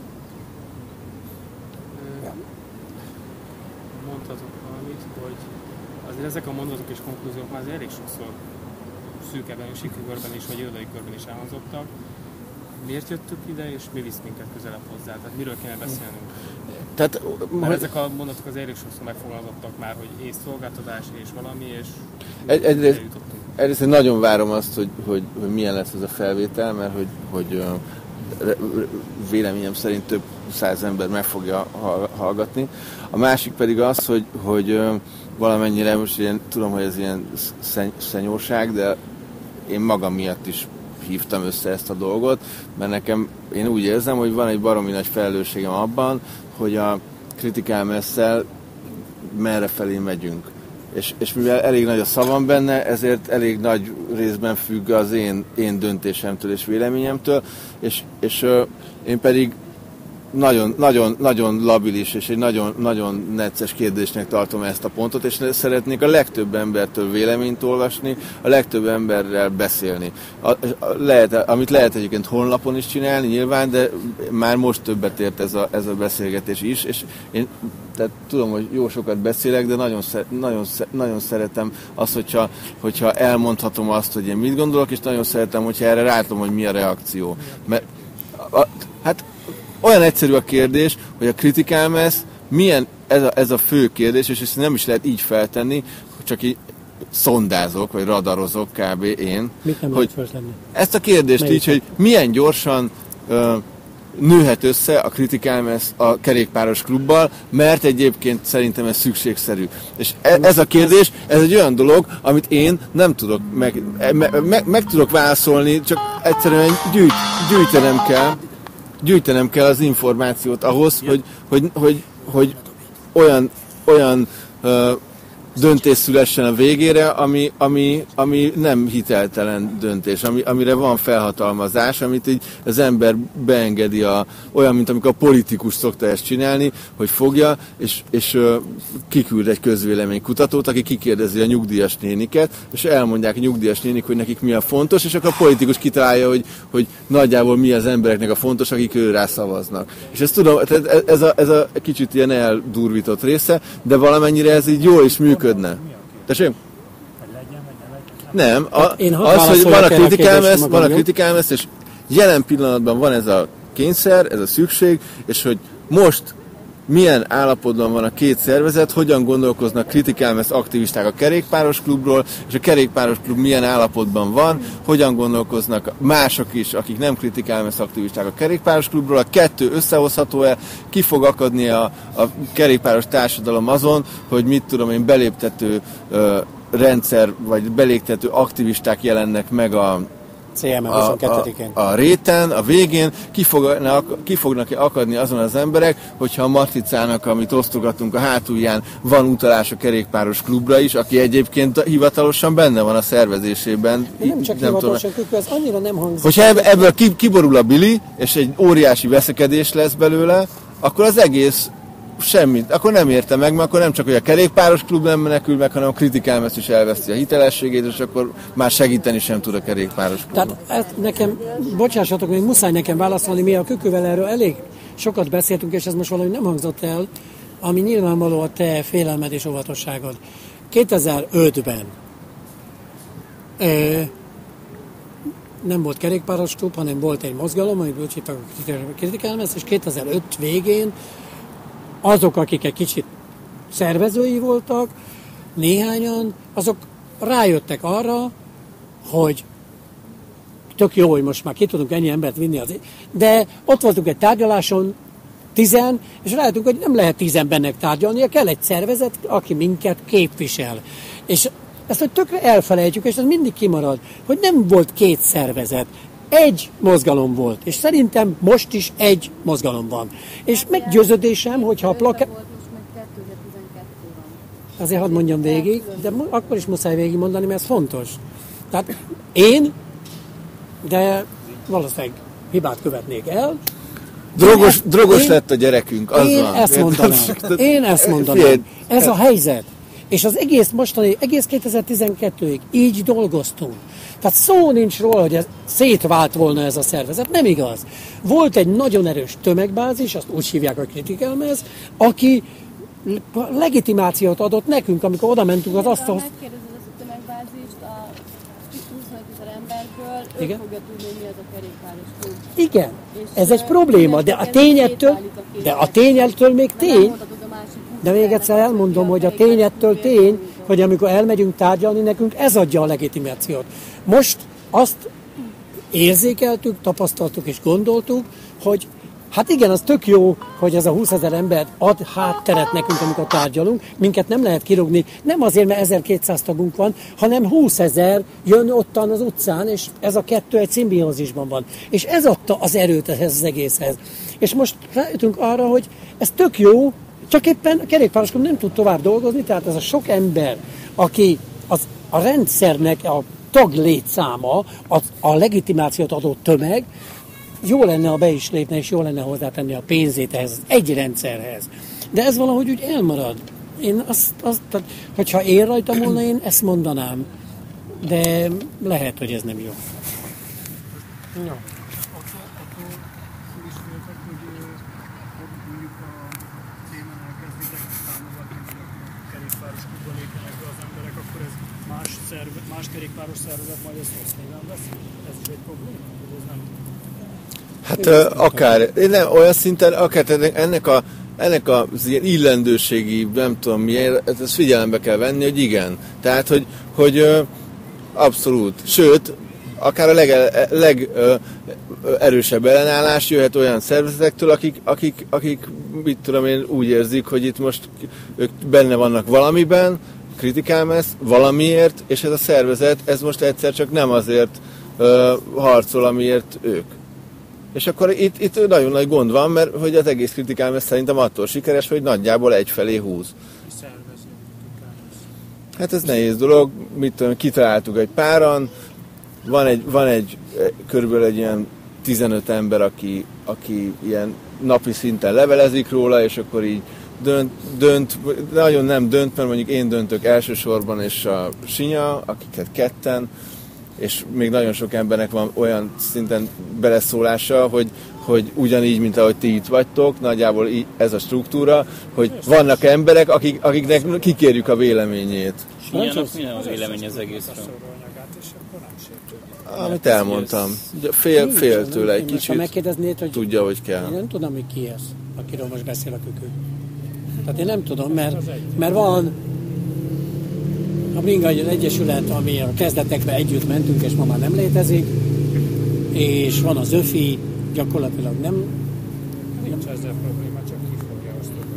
Mondhatok valamit, hogy azért ezek a mondatok és konklúziók már elég sokszor szűkebben, sikerkörben is, vagy irodai körben is elhangzottak. miért jöttük ide, és mi visz minket közelebb hozzá? Tehát miről kéne beszélnünk? Tehát, Mert ezek a mondatok az elég sokszor megfogalmazottak már, hogy észszolgáltatás és valami, és egy, egyrészt, egyrészt én nagyon várom azt, hogy, hogy, hogy milyen lesz ez a felvétel, mert hogy, hogy véleményem szerint több száz ember meg fogja hallgatni. A másik pedig az, hogy, hogy valamennyire, most ilyen, tudom, hogy ez ilyen szenyorság, de én magam miatt is hívtam össze ezt a dolgot, mert nekem, én úgy érzem, hogy van egy baromi nagy felelősségem abban, hogy a Critical Mass-szel merre felé megyünk. És, és mivel elég nagy a szavam benne, ezért elég nagy részben függ az én, én döntésemtől és véleményemtől, és, és uh, én pedig nagyon, nagyon, nagyon labilis és egy nagyon, nagyon necces kérdésnek tartom ezt a pontot, és szeretnék a legtöbb embertől véleményt olvasni, a legtöbb emberrel beszélni. A, a, lehet, amit lehet egyébként honlapon is csinálni nyilván, de már most többet ért ez a, ez a beszélgetés is, és én tehát tudom, hogy jó sokat beszélek, de nagyon, nagyon, nagyon szeretem azt, hogyha, hogyha elmondhatom azt, hogy én mit gondolok, és nagyon szeretem, hogyha erre látom, hogy mi a reakció. Mert a, hát olyan egyszerű a kérdés, hogy a Critical Mass milyen, ez a, ez a fő kérdés, és ezt nem is lehet így feltenni, csak így szondázok, vagy radarozok kb. Én. Mit nem hogy lehet feltenni? ezt a kérdést Melyik? Így, hogy milyen gyorsan uh, nőhet össze a Critical Mass a kerékpáros klubbal, mert egyébként szerintem ez szükségszerű. És e, ez a kérdés, ez egy olyan dolog, amit én nem tudok meg, me, me, meg tudok válaszolni, csak egyszerűen gyűjt, gyűjtenem kell, gyűjtenem kell az információt ahhoz, hogy, hogy, hogy, hogy olyan, olyan uh, döntés szülessen a végére, ami, ami, ami nem hiteltelen döntés, ami, amire van felhatalmazás, amit így az ember beengedi, a, olyan, mint amikor a politikus szokta ezt csinálni, hogy fogja, és, és uh, kiküld egy közvéleménykutatót, aki kikérdezi a nyugdíjas néniket, és elmondják a nyugdíjas nénik, hogy nekik mi a fontos, és akkor a politikus kitalálja, hogy, hogy nagyjából mi az embereknek a fontos, akik ő rá szavaznak. És ezt tudom, ez a, ez a kicsit ilyen eldurvított része, de valamennyire ez így jól is működik. Tessék? Nem, a, az, hogy van a Critical Mass, van a Critical Mass, és jelen pillanatban van ez a kényszer, ez a szükség, és hogy most milyen állapotban van a két szervezet, hogyan gondolkoznak Critical Mass aktivisták a kerékpáros klubról, és a kerékpáros klub milyen állapotban van, hogyan gondolkoznak mások is, akik nem Critical Mass aktivisták a kerékpáros klubról, a kettő összehozható-e, ki fog akadni a, a kerékpáros társadalom azon, hogy mit tudom én, beléptető ö, rendszer, vagy beléptető aktivisták jelennek meg a cé em em huszonkettedikén. A, a, a réten, a végén ki, fognak, ki fognak akadni azon az emberek, hogyha a matricának, amit osztogatunk a hátulján, van utalás a kerékpáros klubra is, aki egyébként hivatalosan benne van a szervezésében. Nem csak nem hivatalosan, tudom, ez annyira nem hangzik. Hogyha ebből kiborul a bili, és egy óriási veszekedés lesz belőle, akkor az egész semmit, akkor nem érte meg, mert akkor nem csak, hogy a kerékpáros klub nem menekül meg, hanem a Critical Mass is elveszti a hitelességét, és akkor már segíteni sem tud a kerékpáros klub. Tehát ezt nekem, bocsássatok, még muszáj nekem válaszolni, mi a Kükővel erről elég sokat beszéltünk, és ez most valami nem hangzott el, ami nyilvánvaló a te félelmed és óvatosságod. kétezer-ötben ö, nem volt kerékpáros klub, hanem volt egy mozgalom, amit úgy hívtak a Critical Mass, és kétezer-öt végén azok, akik egy kicsit szervezői voltak, néhányan, azok rájöttek arra, hogy tök jó, hogy most már ki tudunk ennyi embert vinni, az... de ott voltunk egy tárgyaláson, tizen, és rájöttünk, hogy nem lehet tíz embernek tárgyalnia, kell egy szervezet, aki minket képvisel. És ezt, hogy tökre elfelejtjük, és ez mindig kimarad, hogy nem volt két szervezet. Egy mozgalom volt, és szerintem most is egy mozgalom van. És meggyőződésem, hogyha a plakát... Azért hadd mondjam végig, de akkor is muszáj végig mondani, mert ez fontos. Tehát én, de valószínűleg hibát követnék el. Drogos, én, drogos én, lett a gyerekünk, az én van. Ezt mondanám. Én ezt mondanám. Ez a helyzet. És az egész mostani, egész kétezer-tizenkettőig így dolgoztunk. Tehát szó nincs róla, hogy ez szétvált volna ez a szervezet. Nem igaz. Volt egy nagyon erős tömegbázis, azt úgy hívják a Critical Mass, aki legitimációt adott nekünk, amikor oda mentünk az asztalhoz. Megkérdezed azt a adatmegbázist, a huszonöt ezer emberből ő Igen? fogja tudni, hogy mi az a kerékpáros klub. Igen, És, ez egy ö, probléma, de a innentől kezdve tényettől, szétválik a két de a világ. tényettől még Mert nem tény, mondhatod a másik húsz de még embernek egyszer azt, elmondom, hogy a kerékpáros tényettől klubért tény, indultok. hogy amikor elmegyünk tárgyalni, nekünk ez adja a legitimációt. Most azt érzékeltük, tapasztaltuk és gondoltuk, hogy hát igen, az tök jó, hogy ez a húszezer ember ad hátteret nekünk, amikor tárgyalunk. Minket nem lehet kirúgni, nem azért, mert ezerkétszáz tagunk van, hanem húszezer jön ottan az utcán, és ez a kettő egy szimbiózisban van. És ez adta az erőt ehhez az egészhez. És most rájöttünk arra, hogy ez tök jó, csak éppen a kerékpáros klub nem tud tovább dolgozni, tehát ez a sok ember, aki az, a rendszernek a tag létszáma, a, a legitimációt adó tömeg, jó lenne, ha be is lépne, és jó lenne hozzátenni a pénzét ehhez, az egy rendszerhez. De ez valahogy úgy elmarad. Én azt, azt tehát, hogyha én rajtam volna, én ezt mondanám. De lehet, hogy ez nem jó. Akkor Ja. felismertek, hogy mondjuk a cémen elkezditek támogatni, hogy a kerékpáros klubba lépjenek be az emberek, akkor ez más, szerve, más kerékpáros szervezet majd ezt rossz néven veszi? Ez is egy probléma, hogy ez nem... Hát ö, akár, én nem, olyan szinten, akár ennek a ennek az ilyen illendőségi, nem tudom milyen, ezt figyelembe kell venni, hogy igen. Tehát, hogy, hogy ö, abszolút. Sőt, akár a legerősebb leg, ellenállás jöhet olyan szervezetektől, akik, akik, akik, mit tudom én, úgy érzik, hogy itt most ők benne vannak valamiben, kritikálom ezt, valamiért, és ez a szervezet, ez most egyszer csak nem azért ö, harcol, amiért ők. És akkor itt, itt nagyon nagy gond van, mert hogy az egész kritikám szerintem attól sikeres, hogy nagyjából egyfelé húz. Hát ez nehéz dolog, mit tudom, kitaláltuk egy páran, van egy, van egy körülbelül egy ilyen tizenöt ember, aki, aki ilyen napi szinten levelezik róla, és akkor így dönt, dönt, nagyon nem dönt, mert mondjuk én döntök elsősorban, és a Sinya, akiket ketten, és még nagyon sok embernek van olyan szinten beleszólása, hogy, hogy ugyanígy, mint ahogy ti itt vagytok, nagyjából így ez a struktúra, hogy vannak emberek, akik, akiknek kikérjük a véleményét. Sinyának mi a vélemény az egészről? Amit elmondtam. Fél, fél tőle egy Most, ha kicsit, megkérdeznéd, hogy tudja, hogy kell. én nem tudom, hogy ki ez, akiről most beszél a kükü. Tehát én nem tudom, mert, mert van a Bringa Egyesület, ami a kezdetekben együtt mentünk, és ma már nem létezik, és van az ÖFI, gyakorlatilag nem... Nincs ezzel probléma, csak ki fogja azt a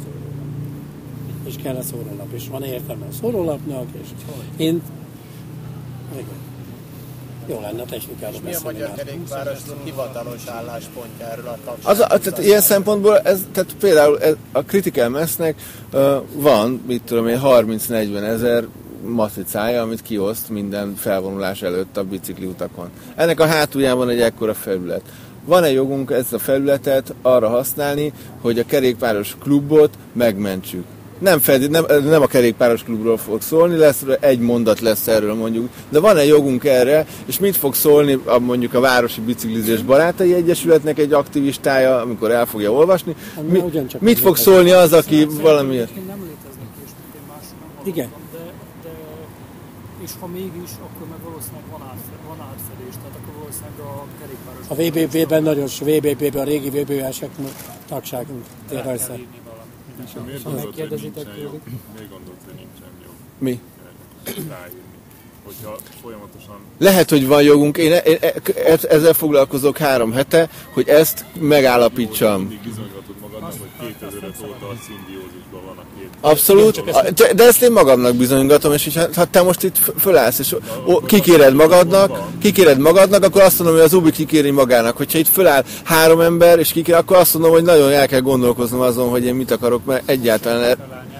És kell a szórólap, és van értelme a szórólapnak, és én... Igen. Jó lenne a technikáról Mi a beszélni. magyar már. kerékpáros hivatalos álláspontja erről a tagságról? Az, a, tehát ilyen szempontból, ez, tehát például ez, a Critical Mass-nek uh, van, mit tudom én, harminc-negyven ezer matricája, amit kioszt minden felvonulás előtt a bicikliutakon. Ennek a hátuljában egy ekkora felület. Van-e jogunk ezt a felületet arra használni, hogy a kerékpáros klubot megmentsük? Nem, felé, nem, nem a kerékpáros klubról fog szólni, lesz, egy mondat lesz erről mondjuk, de van-e jogunk erre, és mit fog szólni a, mondjuk a Városi Biciklizés Barátai Egyesületnek egy aktivistája, amikor el fogja olvasni? Mi, mit fog szólni az, aki valamiért? Nem léteznek ilyesmit, én másról nem Igen. hallottam, de, de és ha mégis, akkor meg valószínűleg van, átfe, van átfedés, tehát akkor valószínűleg a kerékpáros... A vé bé pé-ben nagyon sok, vé bé pé-ben a régi vé bé esek tagságunk. Tényleg. Miért gondolod, hogy nincsen jobb? Miért gondolod, hogy nincsen jobb Mi? ráírni? Hogyha folyamatosan... Lehet, hogy van jogunk, én, én ezzel foglalkozok három hete, hogy ezt megállapítsam. Mindig bizonygatod magadnak, hogy kétezer-öt óta a szimbiózisban van a két. Abszolút, de ezt én magamnak bizonygatom, és hogyha, ha te most itt fölállsz, és kikéred magadnak, kikéred magadnak, akkor azt mondom, hogy az Ubi kikéri magának. Hogyha itt föláll három ember, és kikér, akkor azt mondom, hogy nagyon el kell gondolkoznom azon, hogy én mit akarok, mert egyáltalán...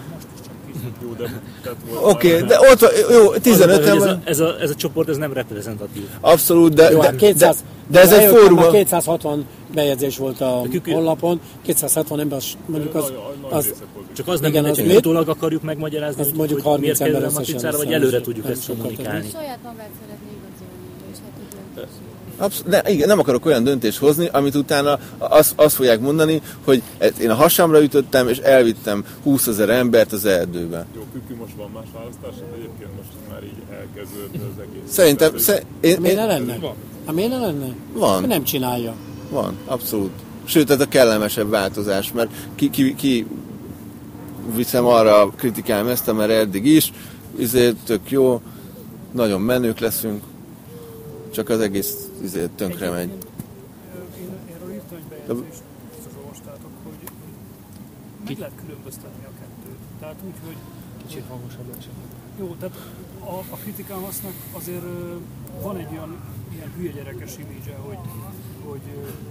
Oké, okay, de ott jó, tizenöt ez, a, ez, a, ez a csoport ez nem reprezentatív. Abszolút, de, jó, de, kétszáz, de, de ez egy fórum. kétszázhatvan bejegyzés volt a honlapon, kétszázhatvan ember, mondjuk az... az csak az nem igen, mindegy, hogy utólag akarjuk megmagyarázni, az hogy, mondjuk hogy miért kerül a matricára, vagy előre tudjuk ezt kommunikálni. Saját magát szeretné igazolni, Abszolút, ne, igen, nem akarok olyan döntést hozni, amit utána azt az fogják mondani, hogy én a hasamra ütöttem, és elvittem húszezer embert az erdőbe. Jó, Kükü, most van más választásod? Egyébként most már így elkezdődött az egész. Szerintem... Sze, én, miért ne én, lenne? Hát miért ne lenne? Van. Nem csinálja. Van, abszolút. Sőt, ez a kellemesebb változás, mert ki, ki, ki viszem arra a kritikám ezt, mert eddig is, ezért tök jó, nagyon menők leszünk, csak az egész ezért tönkre megy. Én erről írtam egy bejegyzést, biztos olvastátok, hogy meg lehet különböztetni a kettőt. Tehát úgy, hogy... Kicsit hangosabb csak. Jó, tehát a, a kritikámasznak azért van egy olyan ilyen hülye gyerekes image, hogy, hogy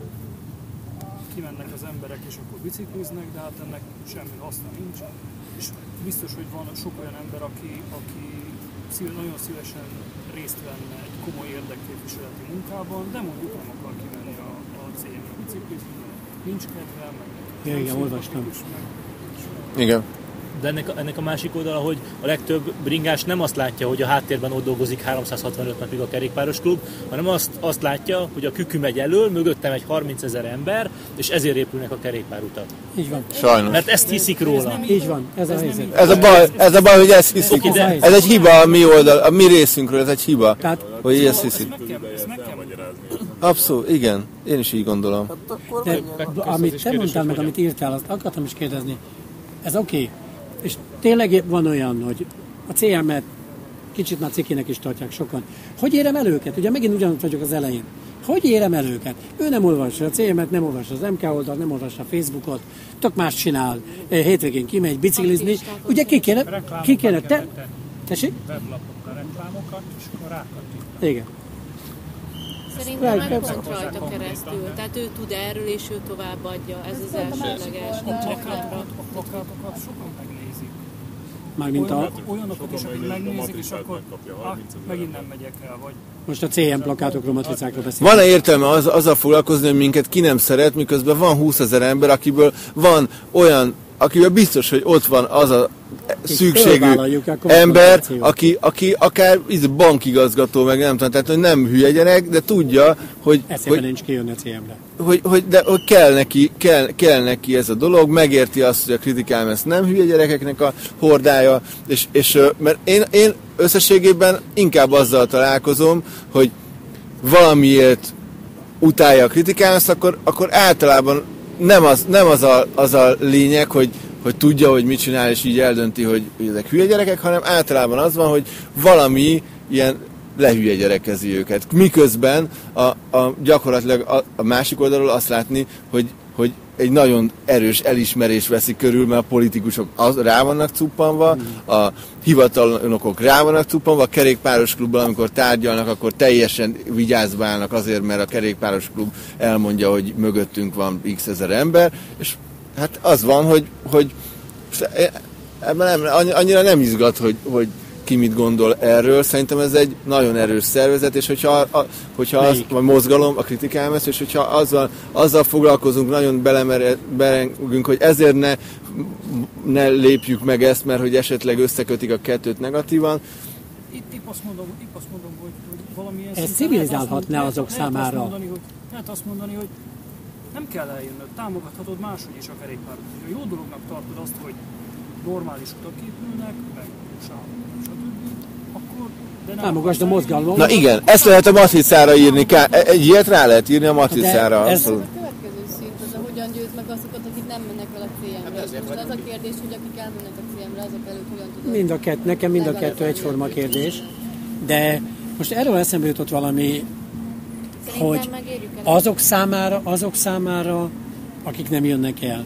kimennek az emberek és akkor bicikliznek, de hát ennek semmi haszna nincs. És biztos, hogy van sok olyan ember, aki, aki szív, nagyon szívesen részt venne egy komoly érdekképviseleti munkában, de mondjuk nem akar kimenni a, a cégre biciklizni, nincs kedve, meg ja, igen, olvastam. Igen. De ennek, ennek a másik oldala, hogy a legtöbb bringás nem azt látja, hogy a háttérben ott dolgozik háromszázhatvanöt napig a kerékpáros klub, hanem azt, azt látja, hogy a Kükü megy elől, mögöttem egy harmincezer ember, és ezért épülnek a kerékpárutak. Így van. Sajnos. Mert ezt hiszik róla. Így van, ez a helyzet. Ez a baj, ez a baj, hogy ezt hiszik. Ez egy hiba a mi oldal, a mi részünkről, ez egy hiba, Tehát, hogy ezt hiszik. Meg kell, ezt meg kell magyarázni. Abszolút, igen. Én is így gondolom. Hát akkor de, menjen. amit te mondtál meg, amit írtál, azt akartam is kérdezni. Ez oké. Okay. És tényleg van olyan, hogy a cé em-et kicsit már cikinek is tartják sokan. Hogy érem el őket? Ugye megint ugyanott vagyok az elején. Hogy érem el őket? Ő nem olvassa a cé em-et, nem olvassa az em ká oldalt, nem olvassa a Facebookot, tök más csinál. Hétvégén kimegy biciklizni. Ugye ki kéne? Ki kéne? Te? Tessék? Weblapokkal reklámokat, és akkor rákattintanak. Igen. Szerintem meg pont rajta keresztül. Tehát ő tud erről, és ő továbbadja. Ez az elsődleges. A plakátokat, a plakátokat sokan megnézik. Mármint a... Olyanok, olyanokat is, akik megnézik, és akkor ah, megint nem megyek el, vagy... Most a cé em plakátokról, matricákról beszélünk. Van-e értelme az, azzal foglalkozni, hogy minket ki nem szeret, miközben van húszezer ember, akiből van olyan, akiből biztos, hogy ott van az a szükségű ember, aki, aki akár bankigazgató, meg nem tudom, tehát hogy nem hülye gyerek, de tudja, hogy, eszében hogy, nincs kijönni a cé em-re. Hogy, hogy, de, hogy kell, neki, kell, kell neki ez a dolog, megérti azt, hogy a kritikám ezt nem hülye gyerekeknek a hordája, és, és mert én, én összességében inkább azzal találkozom, hogy valamiért utálja a kritikám, akkor, akkor általában nem az, nem az, a, az a lényeg, hogy hogy tudja, hogy mit csinál, és így eldönti, hogy ezek hülye gyerekek, hanem általában az van, hogy valami ilyen lehülye gyerekezi őket. Miközben a, a, gyakorlatilag a, a másik oldalról azt látni, hogy, hogy egy nagyon erős elismerés veszi körül, mert a politikusok az, rá vannak cuppanva, a hivatalnokok rá vannak cuppanva, a kerékpáros klubban, amikor tárgyalnak, akkor teljesen vigyázva állnak azért, mert a kerékpáros klub elmondja, hogy mögöttünk van x ezer ember, és hát az van, hogy, hogy ebben nem, annyira nem izgat, hogy, hogy ki mit gondol erről. Szerintem ez egy nagyon erős szervezet, és hogyha, a, hogyha az, a mozgalom, a kritikám ezt, és hogyha azzal, azzal foglalkozunk, nagyon belemerengünk, hogy ezért ne, ne lépjük meg ezt, mert hogy esetleg összekötik a kettőt negatívan. Itt, itt azt mondom, itt azt mondom hogy, hogy valamilyen ez civilizálhatná azok lehet, számára. Lehet azt, mondani, hogy, lehet azt mondani, hogy nem kell eljönnöd, támogathatod máshogy is a kerékpárot. Ha jó dolognak tartod azt, hogy normális utak épülnek, meg sávok, stb., akkor... De támogasd a mozgalmat. Na igen, ezt lehet a matricára írni. Egy ilyet rá lehet írni a matricára. Ez a következő szint, az a hogyan győz meg azokat, akik nem mennek el a cé em-re. Most az a kérdés, hogy akik elmennek a cé em-re, azok előtt hogyan tudod... Mind a kettő, nekem mind a kettő egyforma kérdés. De most erről eszembe jutott valami, hogy azok számára, azok számára, akik nem jönnek el,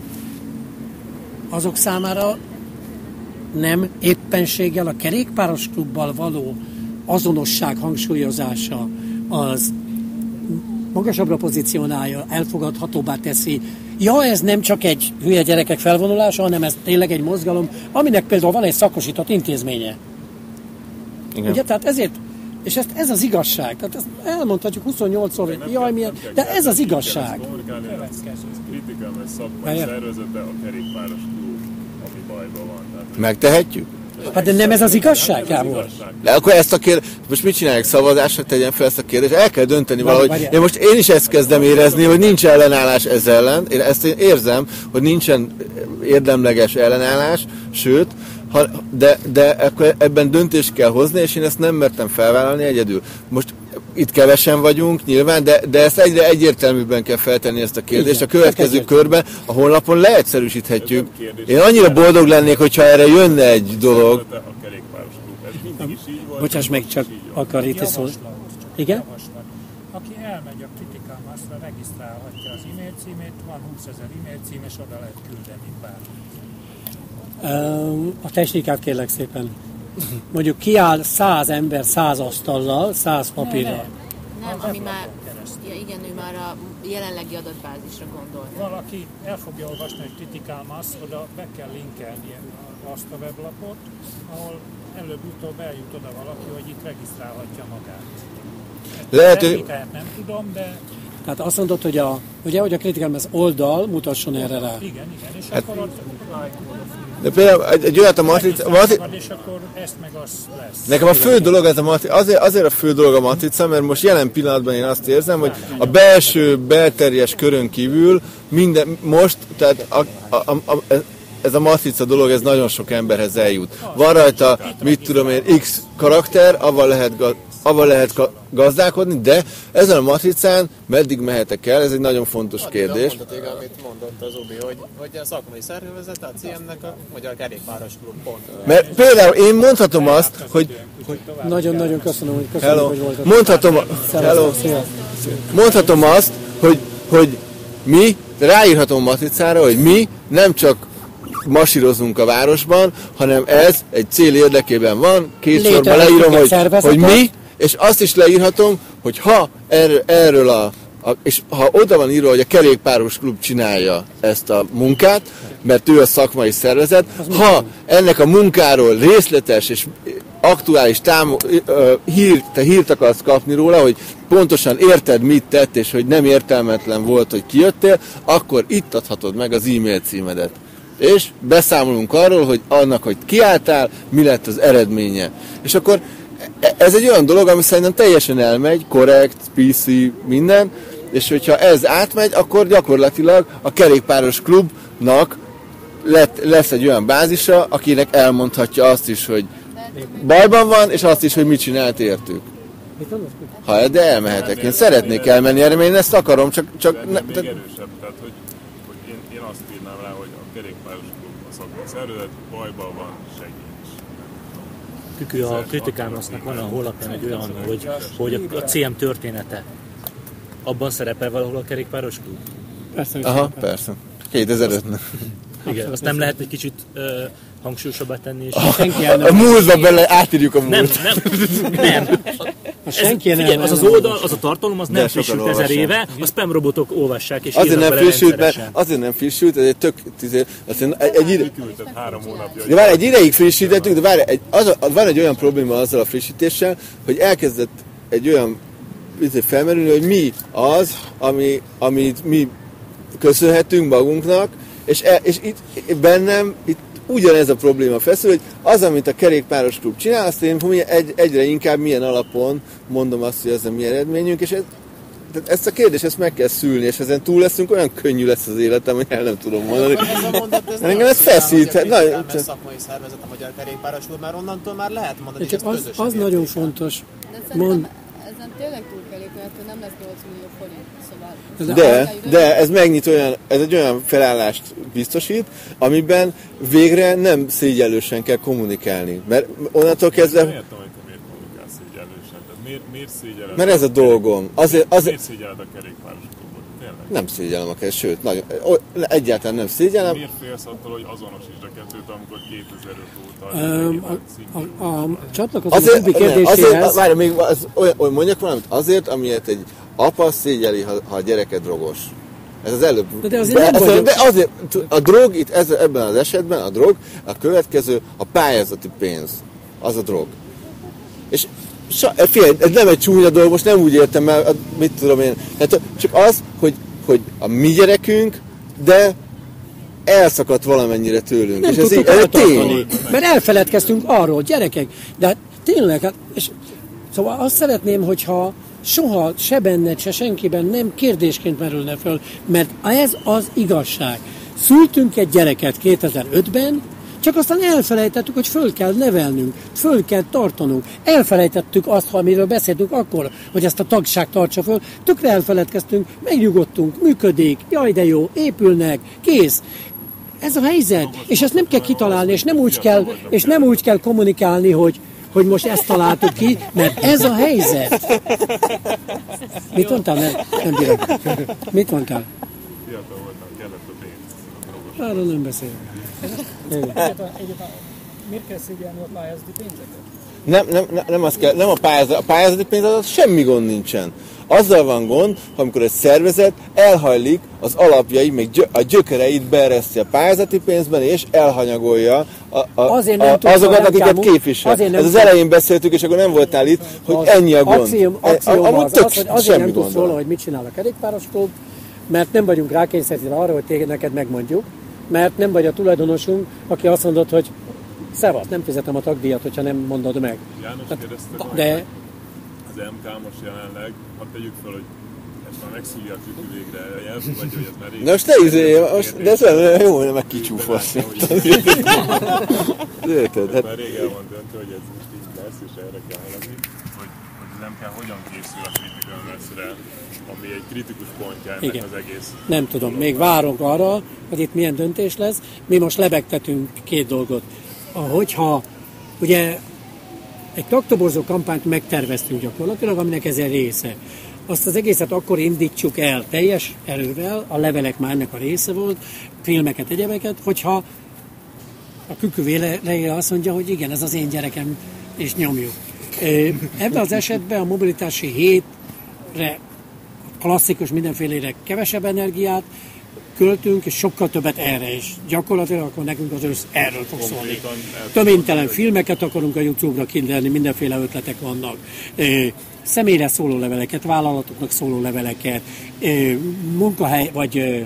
azok számára nem éppenséggel a kerékpáros klubbal való azonosság hangsúlyozása az magasabbra pozícionálja, elfogadhatóbbá teszi. Ja, ez nem csak egy hülye gyerekek felvonulása, hanem ez tényleg egy mozgalom, aminek például van egy szakosított intézménye. Igen. Ugye, tehát ezért és ezt, ez az igazság. Tehát ezt elmondhatjuk huszonnyolcszor, hogy jaj, milyen, de ez az igazság. Kritikám egy szakmai szervezete a kerékpáros klub, ami bajban van. Tehát, megtehetjük? Hát de nem ez az igazság, Gábor? De akkor ezt a kérdést, most mit csinálják, szavazásra tegyen fel ezt a kérdést? El kell dönteni valahogy. Én most én is ezt kezdem érezni, hogy nincs ellenállás ez ellen. Én ezt én érzem, hogy nincsen érdemleges ellenállás, sőt, ha, de, de akkor ebben döntést kell hozni, és én ezt nem mertem felvállalni egyedül. Most itt kevesen vagyunk nyilván, de, de ezt egyre egyértelműbben kell feltenni ezt a kérdést. Igen, a következő körben a honlapon leegyszerűsíthetjük. Én annyira boldog lennék, hogyha erre jönne egy dolog. Bocsáss meg, csak akar itt szól. Igen? Aki elmegy a Critical Mass-ra, regisztrálhatja az e-mail címét, van húszezer e-mail cím, és oda lehet küldeni bármit. A technikát kérlek szépen. Mondjuk kiáll száz ember száz asztallal, száz papírral. Nem, nem, ami már, ja, igen, ő már a jelenlegi adatbázisra gondolt. Valaki el fogja olvasni egy Critical Mass, oda be kell linkelni azt a weblapot, ahol előbb-utóbb eljut oda valaki, hogy itt regisztrálhatja magát. Lehet, hogy... nem tudom, de... Tehát azt mondod, hogy a, ugye, hogy a Critical Mass oldal mutasson erre rá. Igen, igen, és hát, akkor ott... De például egy, egy olyat a matrica... Matri... És akkor ezt meg az lesz. Nekem a fő dolog ez a matrica, azért, azért a fő dolog a matrica, mert most jelen pillanatban én azt érzem, hogy a belső, belterjes körön kívül minden, most, tehát a, a, a, a, ez a matrica dolog, ez nagyon sok emberhez eljut. Van rajta, mit tudom én, X karakter, avval lehet, avval lehet gazdálkodni, de ezen a matricán meddig mehetek el, ez egy nagyon fontos kérdés. Mondatig, amit mondott az Ubi, hogy, hogy a szakmai szervezet, a cé em-nek a Magyar Kerékpáros Klub pont. Mert például én mondhatom azt, hogy... Nagyon-nagyon köszönöm, hogy köszönöm, hello. hogy voltatok. Mondhatom, hello. Mondhatom azt, hogy, hogy mi, ráírhatom a matricára, hogy mi nem csak masírozunk a városban, hanem ez egy cél érdekében van, két sorban leírom, hogy, hogy mi, és azt is leírhatom, hogy ha erről, erről a, a, és ha oda van írva, hogy a Kerékpáros Klub csinálja ezt a munkát, mert ő a szakmai szervezet, ha ennek a munkáról részletes és aktuális támo, hír, te hírt akarsz kapni róla, hogy pontosan érted, mit tett, és hogy nem értelmetlen volt, hogy kijöttél, akkor itt adhatod meg az e-mail címedet. És beszámolunk arról, hogy annak, hogy kiálltál, mi lett az eredménye. És akkor ez egy olyan dolog, ami szerintem teljesen elmegy, korrekt, pé cé, minden, és hogyha ez átmegy, akkor gyakorlatilag a Kerékpáros Klubnak lett, lesz egy olyan bázisa, akinek elmondhatja azt is, hogy bajban van, és azt is, hogy mit csinált értük. Ha, de elmehetek. Én szeretnék elmenni erre, mert én ezt akarom, csak... csak ne, még erősebb, tehát hogy, hogy én, én azt írnám rá, hogy a Kerékpáros Klub a szakmai szervezet, bajban van, segíts. Kükü, a Critical Mass-nak van a honlapján egy olyan, hogy, hogy a cé em története. Abban szerepel valahol a Kerékpáros Klub? Persze. Aha, persze. kétezer-ötben. Igen, azt nem lehet egy kicsit uh, hangsúlyosabbá tenni. És a, a múltba bele átírjuk a múlt. Nem, nem, nem. Ez, figyelj, az az oldal, az a tartalom, az nem frissült ezer éve, a spam robotok olvassák és azért nem frissült, mert azért nem frissült, ez egy tök... Egy, egy ide... három hónapja. De várj, egy ideig frissítettük, de várj, egy, az, van egy olyan probléma azzal a frissítéssel, hogy elkezdett egy olyan felmerülni, hogy mi az, ami, amit mi köszönhetünk magunknak, és, e, és itt bennem itt ugyanez a probléma feszül, hogy az, amit a Kerékpáros Klub csinál, azt én egy, egyre inkább milyen alapon mondom azt, hogy ez a mi eredményünk, és ez, tehát ezt a kérdést ezt meg kell szülni, és ezen túl leszünk, olyan könnyű lesz az életem, hogy el nem tudom mondani. Ez a mondat, ez engem ez feszít. Ez a szakmai szervezet a Magyar Kerékpáros Klub, mert onnantól már lehet mondani, hogy ez közös. Az, az nagyon fontos. De szerintem ezen tényleg túl kell lépni, mert nem lesz nyolc millió forint. Szóval de, de ez megnyit olyan, ez egy olyan felállást biztosít, amiben végre nem szégyellősen kell kommunikálni. Mert onnantól kezdve... Nem értem, hogy te miért kommunikálsz szégyellősen. Tehát miért, miért szégyelled? Mert ez a dolgom. Azért, azért... Miért szégyelled a Kerékpáros Klubot? Tényleg? Nem szégyellem a kerék, sőt, nagyon, egyáltalán nem szégyellem. Miért félsz attól, hogy azonosítsd a kettőt, amikor kétezer-öt óta um, a, a, a csatlakozó többi kérdéséhez... Várj, még az, olyan, olyan mondjak valamit, azért, amiért egy apa szégyeli, ha, ha a gyereke drogos. Ez az előbb. De, de azért, de, ez, de azért a drog, itt ez, ebben az esetben a drog, a következő a pályázati pénz. Az a drog. És figyelj, ez nem egy csúnya dolog, most nem úgy értem el, mit tudom én. Hát csak az, hogy, hogy a mi gyerekünk, de elszakadt valamennyire tőlünk. Nem és ez, tudtuk ez eltartani, mert elfeledkeztünk arról, gyerekek, de hát tényleg, hát, és szóval azt szeretném, hogyha soha se benned, se senkiben nem kérdésként merülne föl, mert ez az igazság. Szültünk egy gyereket kétezer-ötben, csak aztán elfelejtettük, hogy föl kell nevelnünk, föl kell tartanunk. Elfelejtettük azt, amiről beszéltünk akkor, hogy ezt a tagság tartsa föl. Tökre elfeledkeztünk, megnyugodtunk, működik, jaj de jó, épülnek, kész. Ez a helyzet. És ezt nem kell kitalálni, és nem úgy kell, és nem úgy kell kommunikálni, hogy hogy most ezt találtuk ki, mert ez a helyzet. Mit mondtál? Nem, nem bírok. Mit mondtál? Fiatal voltam, kellett a pénz. Arról nem beszélünk. Egyáltalán, egyáltalán, miért kell szégyelni a pályázati pénzeket? Nem, nem, nem, nem, az kell, nem a pályázati, a pályázati pénz, az semmi gond nincsen. Azzal van gond, amikor egy szervezet elhajlik az alapjai, még gyö, a gyökereit beereszti a pályázati pénzben, és elhanyagolja a, a, a, azokat, akiket képvisel. Ez az elején beszéltük, és akkor nem voltál itt, hogy az ennyi a gond. Axiom, axiom az, az, az, hogy azért nem tudsz róla, hogy mit csinál a kerékpáros klub, mert nem vagyunk rákényszerítve arra, hogy téged neked megmondjuk, mert nem vagy a tulajdonosunk, aki azt mondod, hogy szevasz, nem fizetem a tagdíjat, hogyha nem mondod meg. János hát, kérdezte de majd, az em ká most jelenleg, hadd tegyük fel, hogy ezt már megszívja a kütű végre, elfogadja, hogy ez már rég. Na most te izé, most, de ez olyan jó, hogy megkicsúfasz. Érted? Hát már rég el van döntő, hogy ez most így lesz, és erre kell haladni, hogy, hogy az em ká hogyan készül a Critical Mass-re, ami egy kritikus pontja ennek igen. Az egész. Nem tudom, még várok arra, hogy itt milyen döntés lesz. Mi most lebegtetünk két dolgot. Hogyha ugye egy tagtoborzó kampányt megterveztünk gyakorlatilag, aminek ez egy része. Azt az egészet akkor indítsuk el teljes erővel, a levelek már ennek a része volt, filmeket, egyebeket, hogyha a kükü véleje azt mondja, hogy igen, ez az én gyerekem, és nyomjuk. Ebben az esetben a mobilitási hétre, klasszikus mindenfélére kevesebb energiát költünk, és sokkal többet erre is. Gyakorlatilag akkor nekünk az ősz erről fog szólni. Töménytelen filmeket akarunk a YouTube-ra kindelni, mindenféle ötletek vannak. Személyre szóló leveleket, vállalatoknak szóló leveleket, munkahely, vagy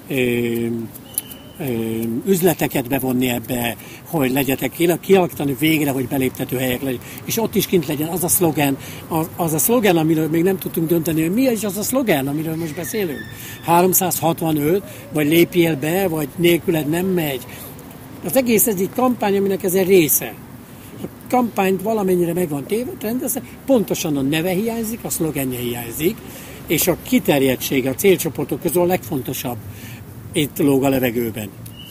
üzleteket bevonni ebbe, hogy legyetek kialakítani végre, hogy beléptető helyek legyen. És ott is kint legyen az a szlogen, az, az a szlogen, amiről még nem tudtunk dönteni, hogy mi is az a szlogen, amiről most beszélünk. háromszázhatvanöt, vagy lépjél be, vagy nélküled nem megy. Az egész ez egy kampány, aminek ez egy része. A kampányt valamennyire meg van téve, rendezve, pontosan a neve hiányzik, a szlogenje hiányzik, és a kiterjedtsége a célcsoportok közül a legfontosabb. Itt lóg a levegőben.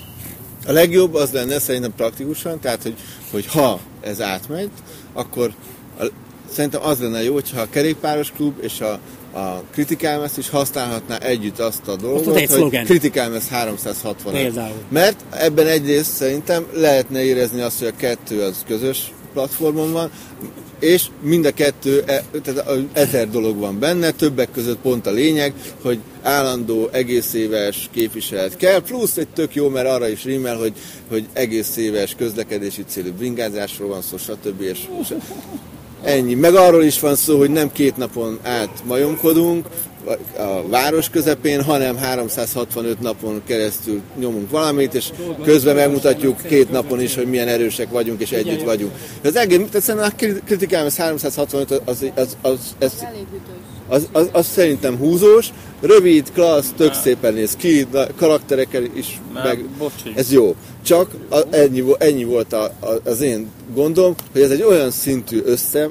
A legjobb az lenne szerintem praktikusan, tehát hogy, hogy ha ez átmegy, akkor a, szerintem az lenne jó, hogyha a kerékpáros klub és a, a Critical Mass is használhatná együtt azt a dolgot, hogy szlogen. Critical Mass háromszázhatvan. Például. Mert ebben egyrészt szerintem lehetne érezni azt, hogy a kettő az közös platformon van, és mind a kettő, tehát ezer dolog van benne, többek között pont a lényeg, hogy állandó, egész éves képviselet kell, plusz egy tök jó, mert arra is rímel, hogy, hogy egész éves közlekedési célú bringázásról van szó, stb. És, és ennyi. Meg arról is van szó, hogy nem két napon át majomkodunk a város közepén, hanem háromszázhatvanöt napon keresztül nyomunk valamit, és közben megmutatjuk két napon is, hogy milyen erősek vagyunk, és együtt vagyunk. Az egész, tehát szerintem a Critical Mass háromszázhatvanöt az, az, az, az, az, az, az, az szerintem húzós, rövid, klassz, tök szépen néz ki, karakterekkel is, meg, ez jó. Csak a, ennyi, ennyi volt a, a, az én gondom, hogy ez egy olyan szintű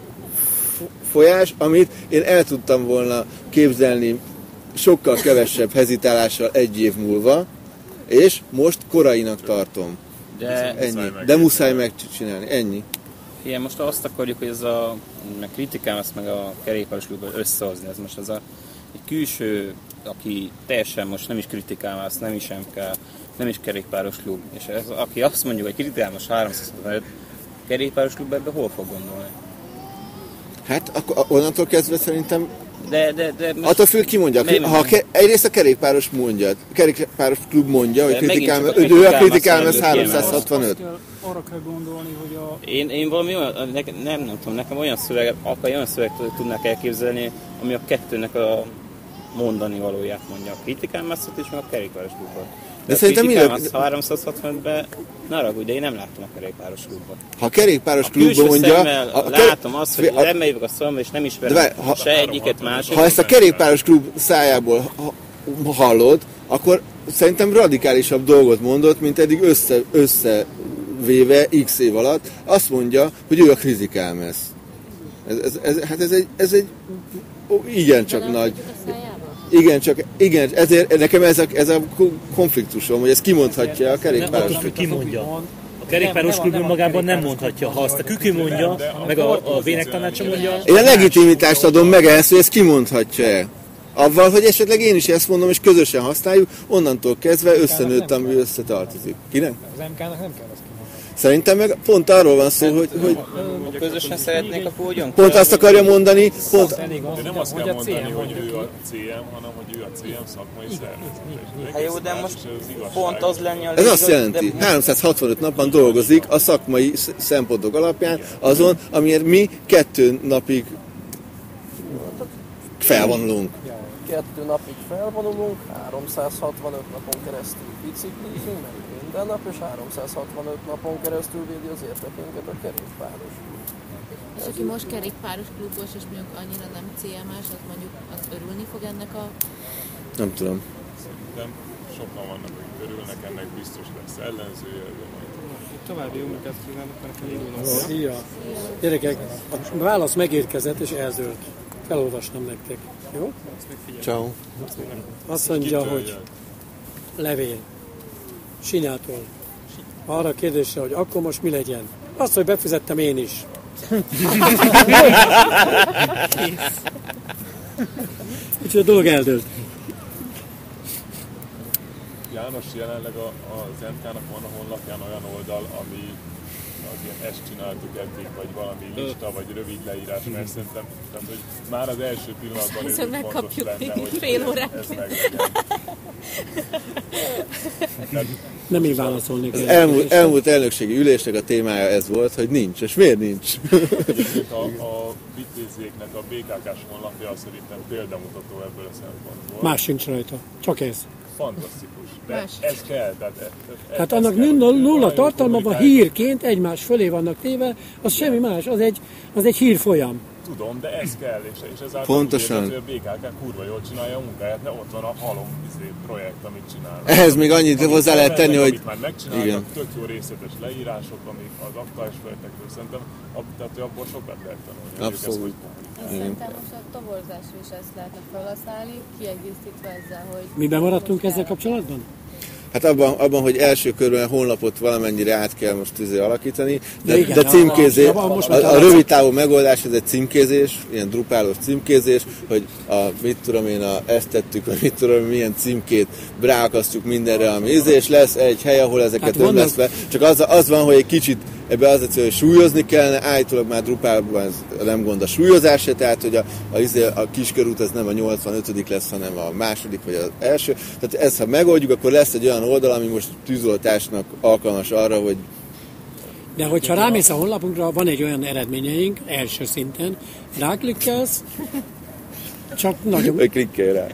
összefolyás, amit én el tudtam volna képzelni sokkal kevesebb hezitálással egy év múlva, és most korainak tartom. De, ennyi. De muszáj megcsinálni, ennyi. Igen, most azt akarjuk, hogy ez a Critical Mass meg a kerékpáros klubot összehozni. Ez most az a egy külső, aki teljesen most nem is Critical Mass, nem is em ká, nem is kerékpáros klub. És ez, aki azt mondjuk, hogy Critical Mass háromszázhatvanöt kerékpáros klub, ebben hol fog gondolni? Hát akkor onnantól kezdve szerintem De, de, de attól függ, ki mondja. Nem, ha ke- egyrészt a kerékpáros mondja, a kerékpáros klub mondja, hogy kritikál, ő, ő a Critical Mass háromszázhatvanöt. Arra kell gondolni, hogy a... Én, én valami olyan, ne, nem, nem tudom, nekem olyan szöveget, akkor olyan szöveget tudnák elképzelni, ami a kettőnek a mondani valóját mondja. A Critical Mass-ot és meg a kerékpáros klubot. De szerintem minden... Az háromszázhatvanötben, ne ragudj, de én nem láttam a kerékpáros klubban. Ha a kerékpáros klubban mondja... A látom azt, hogy remeljük a szalomba, és nem ismerem de, ha, se egyiket, másikat. Ha ezt a kerékpáros klub szájából hallod, akkor szerintem radikálisabb dolgot mondott, mint eddig össze, összevéve x év alatt. Azt mondja, hogy ő a krizikámesz. Ez, ez, ez, hát ez egy, ez egy igencsak nagy... Igen, csak igen, ezért nekem ez a, ez a konfliktusom, hogy ezt kimondhatja a kerékpáros klub. Ki mondja? A kerékpáros klub magában nem mondhatja. Ha azt a Kükü mondja, meg a, a Vének tanácsa mondja... Én a legitimitást adom meg ehhez, hogy ezt kimondhatja-e. Avval, hogy esetleg én is ezt mondom, és közösen használjuk, onnantól kezdve összenőtt, ami összetartozik. Kinek? Az em ká-nak nem kell ezt kimondani. Szerintem meg pont arról van szó, hogy... hogy közösen szeretnék, akkor ugyan pont azt akarja mondani, pont... De nem azt kell mondani, hogy ő a cé em, hanem hogy ő a cé em szakmai szervezet. Hát jó, de most pont az lenne a... Ez azt jelenti, háromszázhatvanöt napban dolgozik a szakmai szempontok alapján azon, amiért mi kettő napig felvonulunk. Kettő napig felvonulunk, háromszázhatvanöt napon keresztül biciklizünk, meg minden nap, és háromszázhatvanöt napon keresztül védi az értekünket a kerékpáros. És aki most kerékpáros klubos, és mondjuk annyira nem cé em-es, az mondjuk az örülni fog ennek a... Nem tudom. Szerintem sokan vannak, akik örülnek, ennek biztos lesz ellenzője, de majd... További jó munkát kívánok, mert nekem indulnom. Szia! Gyerekek, a válasz megérkezett és elzőlt. Felolvasnám nektek. Jó? Ciao. Azt mondja, hogy levél. Sinyától. Arra a kérdésre, hogy akkor most mi legyen? Azt, hogy befizettem én is. Úgyhogy a dolog eldőlt. János, jelenleg a, az em ká-nak van a honlapján olyan oldal, ami az ilyen ezt csináltuk eddig, vagy valami lista, vagy rövid leírás, mert szerintem, tehát, hogy már az első pillanatban ez ő fontos lenne, hogy fél órát. ez meglegyen. Nem én válaszolnék. Az elmúlt, elmúlt elnökségi ülésnek a témája ez volt, hogy nincs, és miért nincs? A, a vitézéknek a bé ká ká-s honlapja szerintem példamutató ebből a szempontból. Más sincs rajta, csak ez. Fantasztikus. De ez kell. Tehát, ez, ez, tehát annak nulla, nulla tartalma van, hírként egymás fölé vannak téve, az semmi más, az egy, az egy hírfolyam. Tudom, de ez kell, és, és ezáltal pontosan. Úgy érzed, hogy a bé ká ká kurva jól csinálja a munkáját, de ott van a halom projekt, amit csinál. Ehhez még annyit amit hozzá lehet tenni, hogy... Amit már megcsinálnak, tök jó részletes leírások, amik az aktuális projektekről szerintem, tehát abból sokat lehet tanulni. Abszolút. Szerintem most a toborzásra is ezt lehetne felhasználni, kiegészítve ezzel, hogy... Miben maradtunk ezzel kapcsolatban? Hát abban, abban, hogy első körben a honlapot valamennyire át kell most tüzé alakítani, de, igen, de címkézés, a, a, a, a rövid távú megoldás, ez egy címkézés, ilyen drupálos címkézés, hogy a, mit tudom én, a, ezt tettük, vagy mit tudom, milyen címkét ráakasztjuk mindenre, ami íz, és lesz egy hely, ahol ezeket hát ömleszve. Csak az, az van, hogy egy kicsit ebbe az az, hogy súlyozni kellene, állítólag már drupálban ez nem gond a súlyozása, tehát hogy a, a, a kiskörút ez nem a nyolcvanötödik lesz, hanem a második vagy az első. Tehát ezt ha megoldjuk, akkor lesz egy olyan oldal, ami most tűzoltásnak alkalmas arra, hogy... De hogyha rámész a honlapunkra, van egy olyan eredményeink, első szinten, ráklikkelsz, csak nagyon... Vagy klikkelj rá.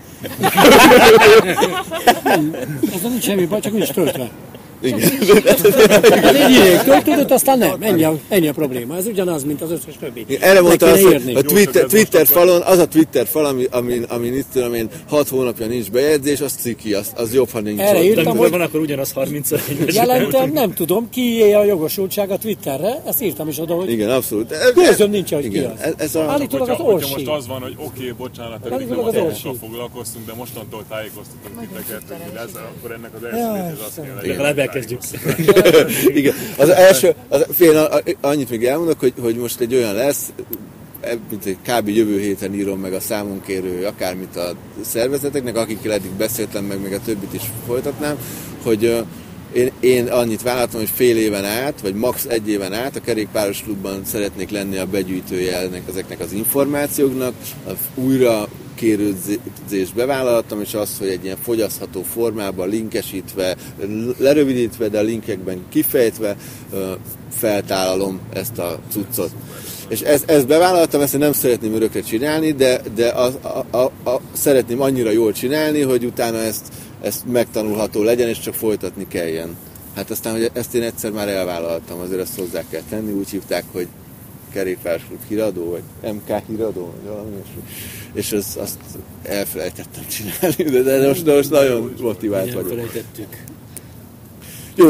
Ezzel nincs semmi baj, csak nincs töltve. Igen. Egy ideig töltődött, aztán nem. Ennyi a, ennyi a probléma. Ez ugyanaz, mint az összes többi. Erre mondta azt, hogy a Twitter, Twitter falon, az a Twitter fal, ami, ami, ami itt tudom én, hat hónapja nincs bejegyzés, az ciki, az, az jobb, ha nincs. Erre írtam, hogy van akkor ugyanaz harmincszor. Jelentem, nem tudom, kié a jogosultság a Twitterre, ezt írtam is oda, hogy... Igen, abszolút. Közöm nincs, hogy ki az. Ez a... Állítólag az Orsi. Most az van, hogy oké, bocsánat, hogy nem azokkal foglalkoztunk, de mostantól tájékoztatunk titeket, hogy ez, akkor ennek az első rész az azt kell. Elkezdjük. Igen. Az első, az, fél, annyit még elmondok, hogy, hogy most egy olyan lesz, mint egy kb. Jövő héten írom meg a számonkérő akármit a szervezeteknek, akikkel eddig beszéltem, meg még a többit is folytatnám, hogy uh, én, én annyit vállaltam, hogy fél éven át, vagy max. egy éven át a kerékpáros klubban szeretnék lenni a begyűjtője ennek, ezeknek az információknak, újra kérődzést bevállaltam, és az, hogy egy ilyen fogyasztható formában, linkesítve, lerövidítve, de a linkekben kifejtve feltállalom ezt a cuccot. És ezt, ezt bevállaltam, ezt nem szeretném örökre csinálni, de, de a, a, a, a, szeretném annyira jól csinálni, hogy utána ezt ez megtanulható legyen, és csak folytatni kelljen. Hát aztán, hogy ezt én egyszer már elvállaltam, azért ezt hozzá kell tenni, úgy hívták, hogy kerékpárosklub híradó, vagy em ká híradó, vagy valami, és az, azt elfelejtettem csinálni, de, de most, de most nagyon motivált vagyok. Elfelejtettük. Jó.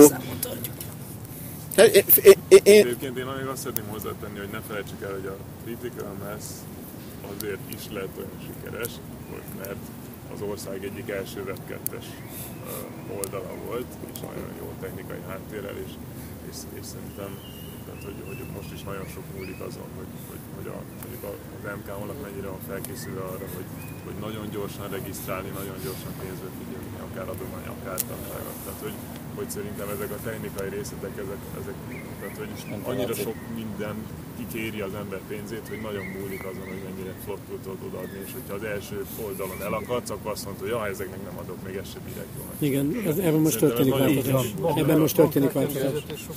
Hát, én, én, én... Egyébként én még azt szeretném hozzátenni, hogy ne felejtsük el, hogy a Critical Mass azért is lett olyan sikeres, mert az ország egyik első web kettes oldala volt, és nagyon jó technikai háttérrel, és, és, és szerintem tehát, hogy, hogy most is nagyon sok múlik azon, hogy, hogy, hogy a, az em ká honlap mennyire van felkészülve arra, hogy, hogy nagyon gyorsan regisztrálni, nagyon gyorsan pénzbe figyelni, akár adomány, akár tagságot. Tehát, hogy, hogy szerintem ezek a technikai részletek, ezek, ezek tehát, hogy annyira sok minden kikéri az ember pénzét, hogy nagyon múlik azon, hogy mennyire flottul tudod odaadni, és hogyha az első oldalon elakadsz, akkor azt mondod, hogy ja, ezeknek nem adok, még ez se bírek jól. Igen, ez, ebben most történik változás. Ebben most történik változás.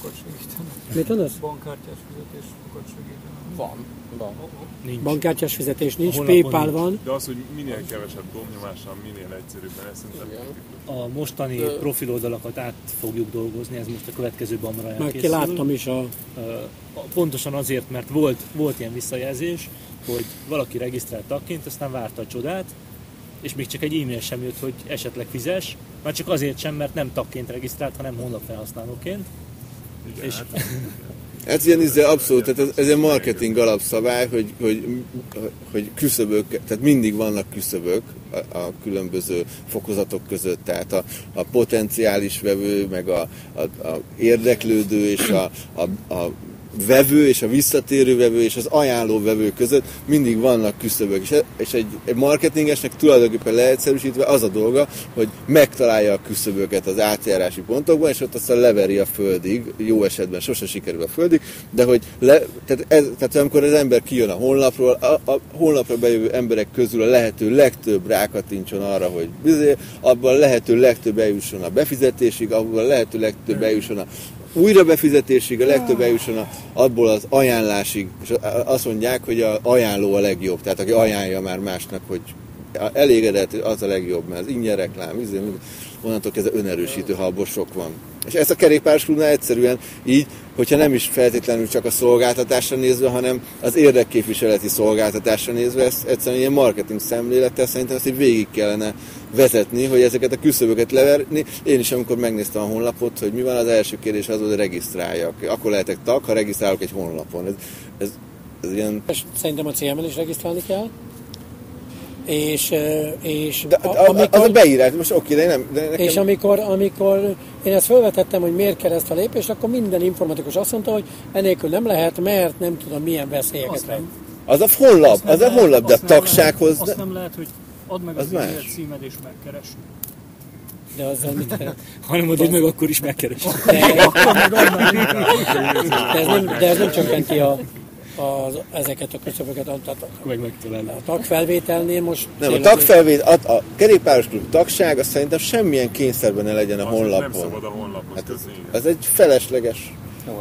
Mit mondasz? Bankkártyás fizetés sokat segítene. Van. Van. Nincs. Bankkártyás fizetés nincs, PayPal van. De az, hogy minél kevesebb gomnyomással, minél egyszerűbben, ezt szerintem. A mostani profiloldalakat át fogjuk dolgozni, ez most a következő bamra elkészül. Már ki láttam is a... Pontosan azért, mert volt, volt ilyen visszajelzés, hogy valaki regisztrált tagként, aztán várta a csodát, és még csak egy e-mail sem jött, hogy esetleg fizes, már csak azért sem, mert nem tagként regisztrált, hanem honlapfelhasználóként. Igen, és... hát. Ez ilyen izé, abszolút, tehát ez, ez egy marketing alapszabály, hogy, hogy, hogy küszöbök, tehát mindig vannak küszöbök a, a különböző fokozatok között, tehát a, a potenciális vevő, meg a, a, a érdeklődő, és a, a, a vevő, és a visszatérő vevő, és az ajánló vevő között mindig vannak küszöbök. És, és egy, egy marketingesnek tulajdonképpen leegyszerűsítve az a dolga, hogy megtalálja a küszöböket az átjárási pontokban, és ott aztán leveri a földig, jó esetben sose sikerül a földig, de hogy le, tehát, ez, tehát amikor az ember kijön a honlapról, a, a honlapra bejövő emberek közül a lehető legtöbb rákattintson arra, hogy bizony, abban a lehető legtöbb eljusson a befizetésig, abban a lehető legtöbb eljusson a újra befizetésig, a legtöbb eljusson a, abból az ajánlásig, és azt mondják, hogy az ajánló a legjobb, tehát aki ajánlja már másnak, hogy elégedett, az a legjobb, mert az ingyen reklám, onnantól kezdve önerősítő, ha abból sok van. És ezt a kerékpárosklubnál egyszerűen így, hogyha nem is feltétlenül csak a szolgáltatásra nézve, hanem az érdekképviseleti szolgáltatásra nézve, ezt egyszerűen ilyen marketing szemlélettel szerintem ezt így végig kellene vezetni, hogy ezeket a küszöböket leverni. Én is, amikor megnéztem a honlapot, hogy mi van, az első kérdés az, hogy regisztráljak. Akkor lehetek tag, ha regisztrálok egy honlapon. Ez, ez, ez ilyen... Szerintem a cé em-en is regisztrálni kell. És, és de, a, amikor, az a beírás, most oké, de nem... De nekem... És amikor, amikor én ezt felvetettem, hogy miért kell ezt a lépést, akkor minden informatikus azt mondta, hogy enélkül nem lehet, mert nem tudom milyen veszélyeket lehet. Az a honlap, az a honlap, de a tagsághoz... Azt nem lehet, hogy add meg az, az e-mail címed és megkeres. De azzal mit kell? Hanem adod meg, akkor is megkeres. De, de, ez nem, de ez nem csökkenti a... Az, ezeket a küszöböket, a, a tagfelvételnél most... Nem, a tagfelvétel, a, a kerékpárosklub tagság, azt szerintem semmilyen kényszerben ne legyen a az honlapon. Nem szabad a honlapon. Hát ez, ez egy felesleges.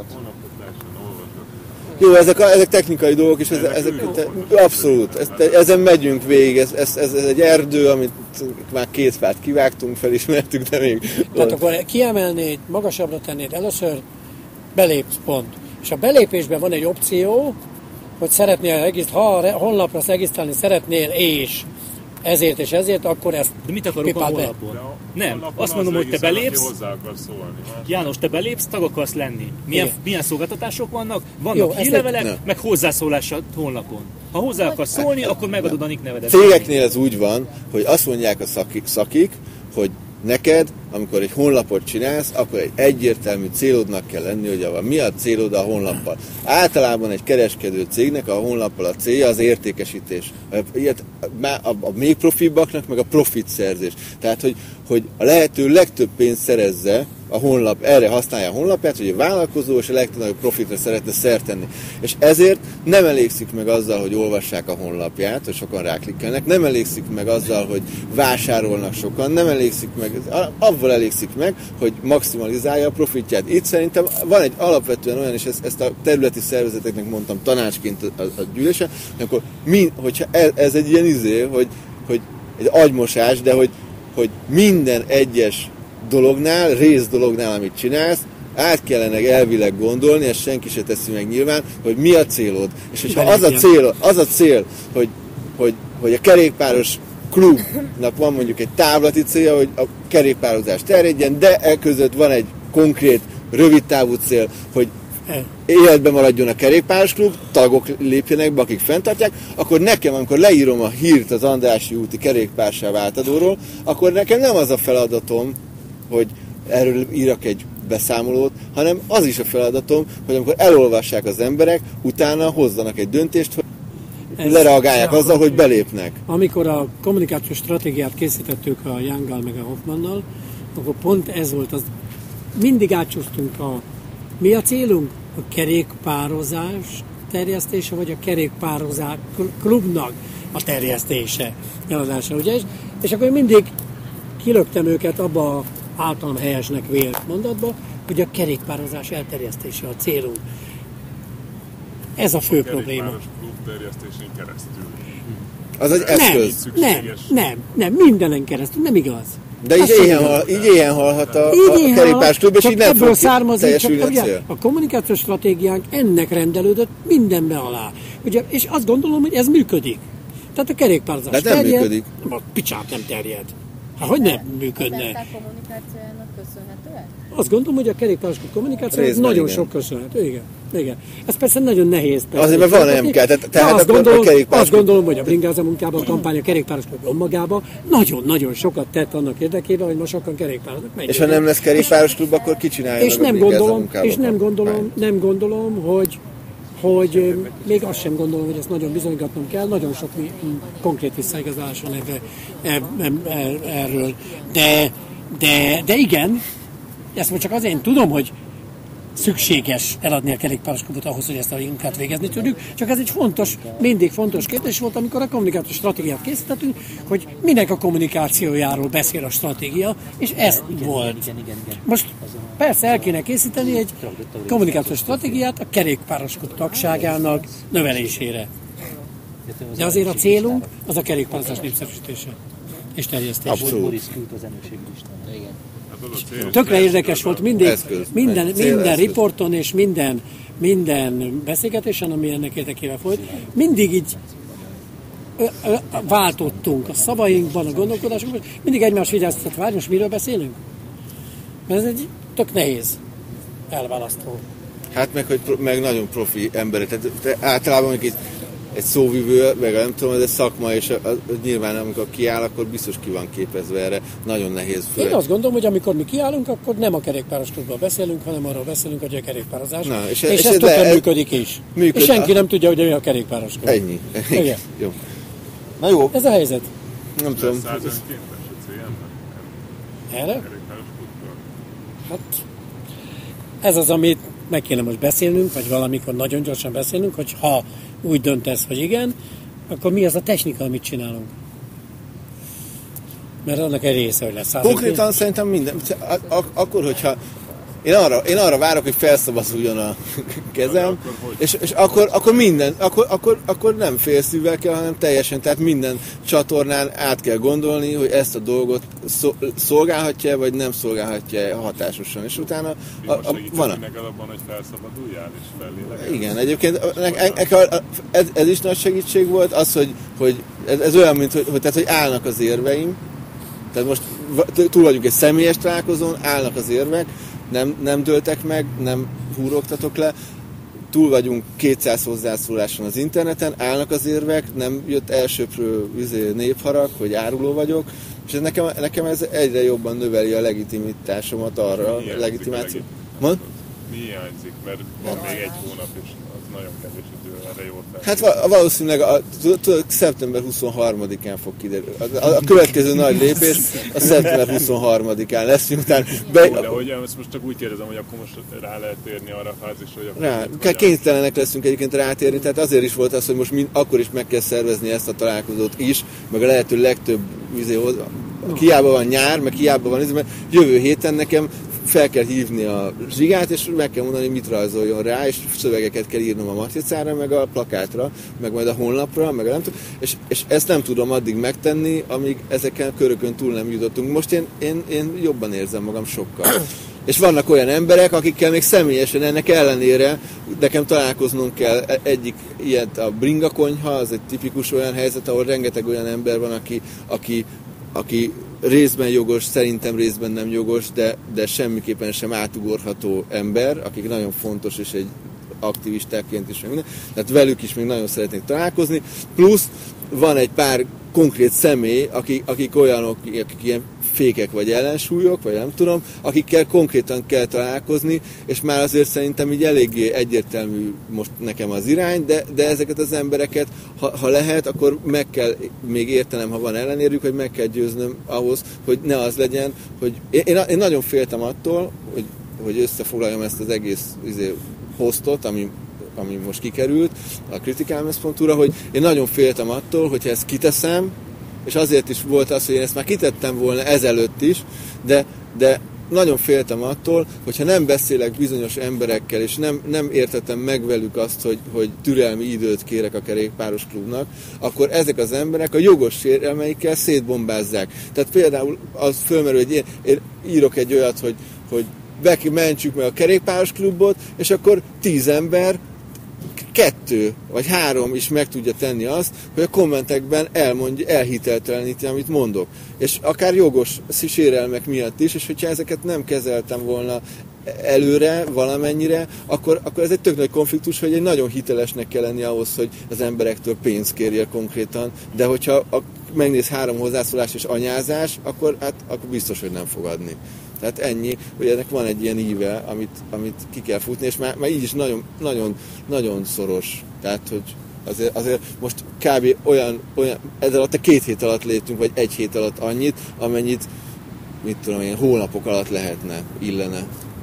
Jó, ezek, a, ezek technikai dolgok, és ez, ezek, te, abszolút, ez, te, ezen megyünk végig, ez, ez, ez, ez egy erdő, amit már két fát kivágtunk, felismertük, de még... Tehát akkor kiemelnéd, magasabbra tennéd először, belépsz, pont. És a belépésben van egy opció, hogy szeretnél regisztrálni, ha a honlapra regisztrálni szeretnél, és ezért és ezért, akkor ezt de mit akarok a honlapon? A nem, azt mondom, hogy te belépsz, hozzá akarsz szólni, János, te belépsz, tag akarsz lenni. Milyen, milyen szolgáltatások vannak? Vannak hírlevelek, ne. meg hozzászólás a honlapon. Ha hozzá akarsz szólni, akkor megadod a nick nevedet. Cégeknél ez úgy van, hogy azt mondják a szakik, szakik hogy neked, amikor egy honlapot csinálsz, akkor egy egyértelmű célodnak kell lenni, hogy a, mi a célod a honlappal. Általában egy kereskedő cégnek a honlappal a célja az értékesítés. Ilyet, a, a még profibbaknak meg a profit szerzés. Tehát, hogy, hogy a lehető legtöbb pénzt szerezze a honlap, erre használja a honlapját, hogy a vállalkozó és a legtöbb profitra szeretne szert tenni. És ezért nem elégszik meg azzal, hogy olvassák a honlapját, hogy sokan ráklikkelnek, nem elégszik meg azzal, hogy vásárolnak sokan, nem elégszik meg, avval elégszik meg, hogy maximalizálja a profitját. Itt szerintem van egy alapvetően olyan, és ezt, ezt a területi szervezeteknek mondtam tanácsként a, a gyűlésen, akkor mi, hogyha ez, ez egy ilyen izé, hogy, hogy egy agymosás, de hogy hogy minden egyes dolognál, részdolognál, amit csinálsz, át kellene elvileg gondolni, ezt senki se teszi meg nyilván, hogy mi a célod. És hogyha az a cél, az a cél hogy, hogy, hogy a kerékpáros klubnak van mondjuk egy távlati célja, hogy a kerékpározás terjedjen, de e között van egy konkrét, rövid távú cél, hogy életben maradjon a kerékpáros klub, tagok lépjenek be, akik fenntartják, akkor nekem, amikor leírom a hírt az Andrássy úti kerékpársáv átadóról, akkor nekem nem az a feladatom, hogy erről írok egy beszámolót, hanem az is a feladatom, hogy amikor elolvassák az emberek, utána hozzanak egy döntést, hogy ez lereagálják azzal, hogy belépnek. Amikor a kommunikációs stratégiát készítettük a Younggal meg a Hoffmannal, akkor pont ez volt az. Mindig átsúsztunk a... Mi a célunk? A kerékpározás terjesztése, vagy a kerékpározás klubnak a terjesztése, eladása, ugye? És akkor mindig kilöktem őket abba a általam helyesnek vélt mondatba, hogy a kerékpározás elterjesztése a célunk. Ez a fő a probléma. Kerékpáros klub terjesztésén keresztül. Az egy eszköz. Nem, nem, nem, nem, mindenen keresztül, nem igaz. De így éhen, hal, így éhen halhat a, a kerékpáros klub, és így nem fog teljesülni a cél. A kommunikációs stratégiánk ennek rendelődött mindenbe alá. Ugye, és azt gondolom, hogy ez működik. Tehát a kerékpározás terjed. De nem terjed, működik. A picsát nem terjed. Hát hogy nem működne? A kommunikációjának köszönhetően? Azt gondolom, hogy a kerékpáros kommunikációnak nagyon igen. sok köszönhető. Igen. Igen. Ez persze nagyon nehéz. Persze. Azért, mert van em ká, tehát, tehát azt, a, gondolom, a kerékpáros... azt gondolom, hogy a Bringáza munkában, a kampány a kerékpáros önmagában nagyon-nagyon sokat tett annak érdekében, hogy ma sokan kerékpároznak. És ha nem lesz kerékpáros klub, akkor ki csinálja és meg nem a gondolom, És nem gondolom, nem gondolom, hogy hogy még azt sem gondolom, hogy ezt nagyon bizonygatnom kell, nagyon sok konkrét visszaigazolás van ebbe, ebbe, erről. De, de, de igen, ezt most csak azért én tudom, hogy szükséges eladni a kerékpáros klubot ahhoz, hogy ezt a munkát végezni tudjuk, csak ez egy fontos, mindig fontos kérdés volt, amikor a kommunikációs stratégiát készítettünk, hogy minek a kommunikációjáról beszél a stratégia, és ez volt. Most persze el kéne készíteni egy kommunikációs stratégiát a kerékpáros klub tagságának növelésére. De azért a célunk az a kerékpározás népszerűsítése és terjesztése. Abszolút. Tökre érdekes volt mindig, minden, minden riporton és minden, minden beszélgetésen, ami ennek érdekében folyt, mindig így ö, ö, váltottunk a szavainkban, a gondolkodásunkban, mindig egymás vigyáztat, várj, most miről beszélünk? Mert ez egy tök nehéz elválasztó. Hát meg, hogy pro, meg nagyon profi emberek, tehát általában egy, egy szóvivő, meg nem tudom, ez egy szakma, és a, a, nyilván amikor kiáll, akkor biztos ki van képezve erre, nagyon nehéz. Főleg. Én azt gondolom, hogy amikor mi kiállunk, akkor nem a kerékpáros klubban beszélünk, hanem arról beszélünk, hogy a kerékpározás. Na, és, és, és ez tökéletesen ez működik is. Működ, és senki a... nem tudja, hogy mi a kerékpáros klub. Ennyi. Igen. Jó. Na jó. Ez a helyzet. Nem tudom. Erre? Hát ez az, amit meg kéne most beszélnünk, vagy valamikor nagyon gyorsan beszélnünk, hogy ha úgy döntesz, hogy igen, akkor mi az a technika, amit csinálunk? Mert annak egy része, hogy lesz. Konkrétan szerintem minden. Ak- akkor, hogyha én arra, én arra várok, hogy felszabaduljon a kezem, és, és akkor, akkor minden, akkor, akkor, akkor nem félszívvel kell, hanem teljesen, tehát minden csatornán át kell gondolni, hogy ezt a dolgot szolgálhatja, vagy nem szolgálhatja hatásosan, és utána a, a, van a... neked abban, hogy felszabaduljál és fellélegedj? Igen, egyébként ez, ez is nagy segítség volt, az, hogy, hogy ez, ez olyan, mint hogy, hogy, tehát, hogy állnak az érveim, tehát most túl vagyunk egy személyes találkozón, állnak az érvek, Nem, nem dőltek meg, nem húrogtatok le, túl vagyunk kétszáz hozzászóláson az interneten, állnak az érvek, nem jött elsőprő népharag, hogy áruló vagyok, és ez nekem, nekem ez egyre jobban növeli a legitimitásomat arra, a legitimáció. Mond? Mi hiányzik, mert van még egy hónap, és az nagyon kevés idő, erre jól fel. Hát valószínűleg a, a, szeptember huszonharmadikán fog kiderülni. A, a, a következő nagy lépés a szeptember huszonharmadikán lesz, miután... Be... Jó, de hogy ezt most csak úgy kérdezem, hogy akkor most rá lehet térni arra a fázisra, hogy akkor... Rá, kénytelenek leszünk egyébként rátérni, tehát azért is volt az, hogy most mind, akkor is meg kell szervezni ezt a találkozót is, meg a lehető legtöbb vizéhoz. Hiába van nyár, meg hiába van, mert jövő héten nekem fel kell hívni a Zsigát, és meg kell mondani, mit rajzoljon rá, és szövegeket kell írnom a matricára, meg a plakátra, meg majd a honlapra, meg a nem tudom, és, és ezt nem tudom addig megtenni, amíg ezeken a körökön túl nem jutottunk. Most én, én, én jobban érzem magam sokkal. És vannak olyan emberek, akikkel még személyesen ennek ellenére nekem találkoznom kell. Egyik ilyet a Bringa Konyha, az egy tipikus olyan helyzet, ahol rengeteg olyan ember van, aki, aki, aki részben jogos, szerintem részben nem jogos, de, de semmiképpen sem átugorható ember, akik nagyon fontos, és egy aktivistáként is minden. Tehát velük is még nagyon szeretnék találkozni. Plusz van egy pár konkrét személy, akik, akik olyanok, akik ilyen fékek vagy ellensúlyok, vagy nem tudom, akikkel konkrétan kell találkozni, és már azért szerintem így eléggé egyértelmű most nekem az irány, de, de ezeket az embereket, ha, ha lehet, akkor meg kell még értenem, ha van ellenérjük, hogy meg kell győznöm ahhoz, hogy ne az legyen, hogy én, én nagyon féltem attól, hogy, hogy összefoglaljam ezt az egész izé, posztot, ami ami most kikerült a kritikálmez pont hu-ra, hogy én nagyon féltem attól, hogyha ezt kiteszem, és azért is volt az, hogy én ezt már kitettem volna ezelőtt is, de, de nagyon féltem attól, hogyha nem beszélek bizonyos emberekkel, és nem, nem értettem meg velük azt, hogy, hogy türelmi időt kérek a kerékpáros klubnak, akkor ezek az emberek a jogos sérelmeikkel szétbombázzák. Tehát például az fölmerül, hogy én, én írok egy olyat, hogy, hogy mentsük meg a kerékpáros klubot, és akkor tíz ember, kettő vagy három is meg tudja tenni azt, hogy a kommentekben elmondja, elhitelteleníti, amit mondok. És akár jogos sérelmek miatt is, és hogyha ezeket nem kezeltem volna előre, valamennyire, akkor, akkor ez egy tök nagy konfliktus, hogy egy nagyon hitelesnek kell lenni ahhoz, hogy az emberektől pénzt kérjél konkrétan, de hogyha a, megnéz három hozzászólás és anyázás, akkor, hát, akkor biztos, hogy nem fog adni. Tehát ennyi, hogy ennek van egy ilyen íve, amit, amit ki kell futni, és már, már így is nagyon, nagyon, nagyon szoros. Tehát, hogy azért, azért most kb. olyan, olyan, ez alatt a két hét alatt léptünk, vagy egy hét alatt annyit, amennyit, mit tudom én, hónapok alatt lehetne, illene.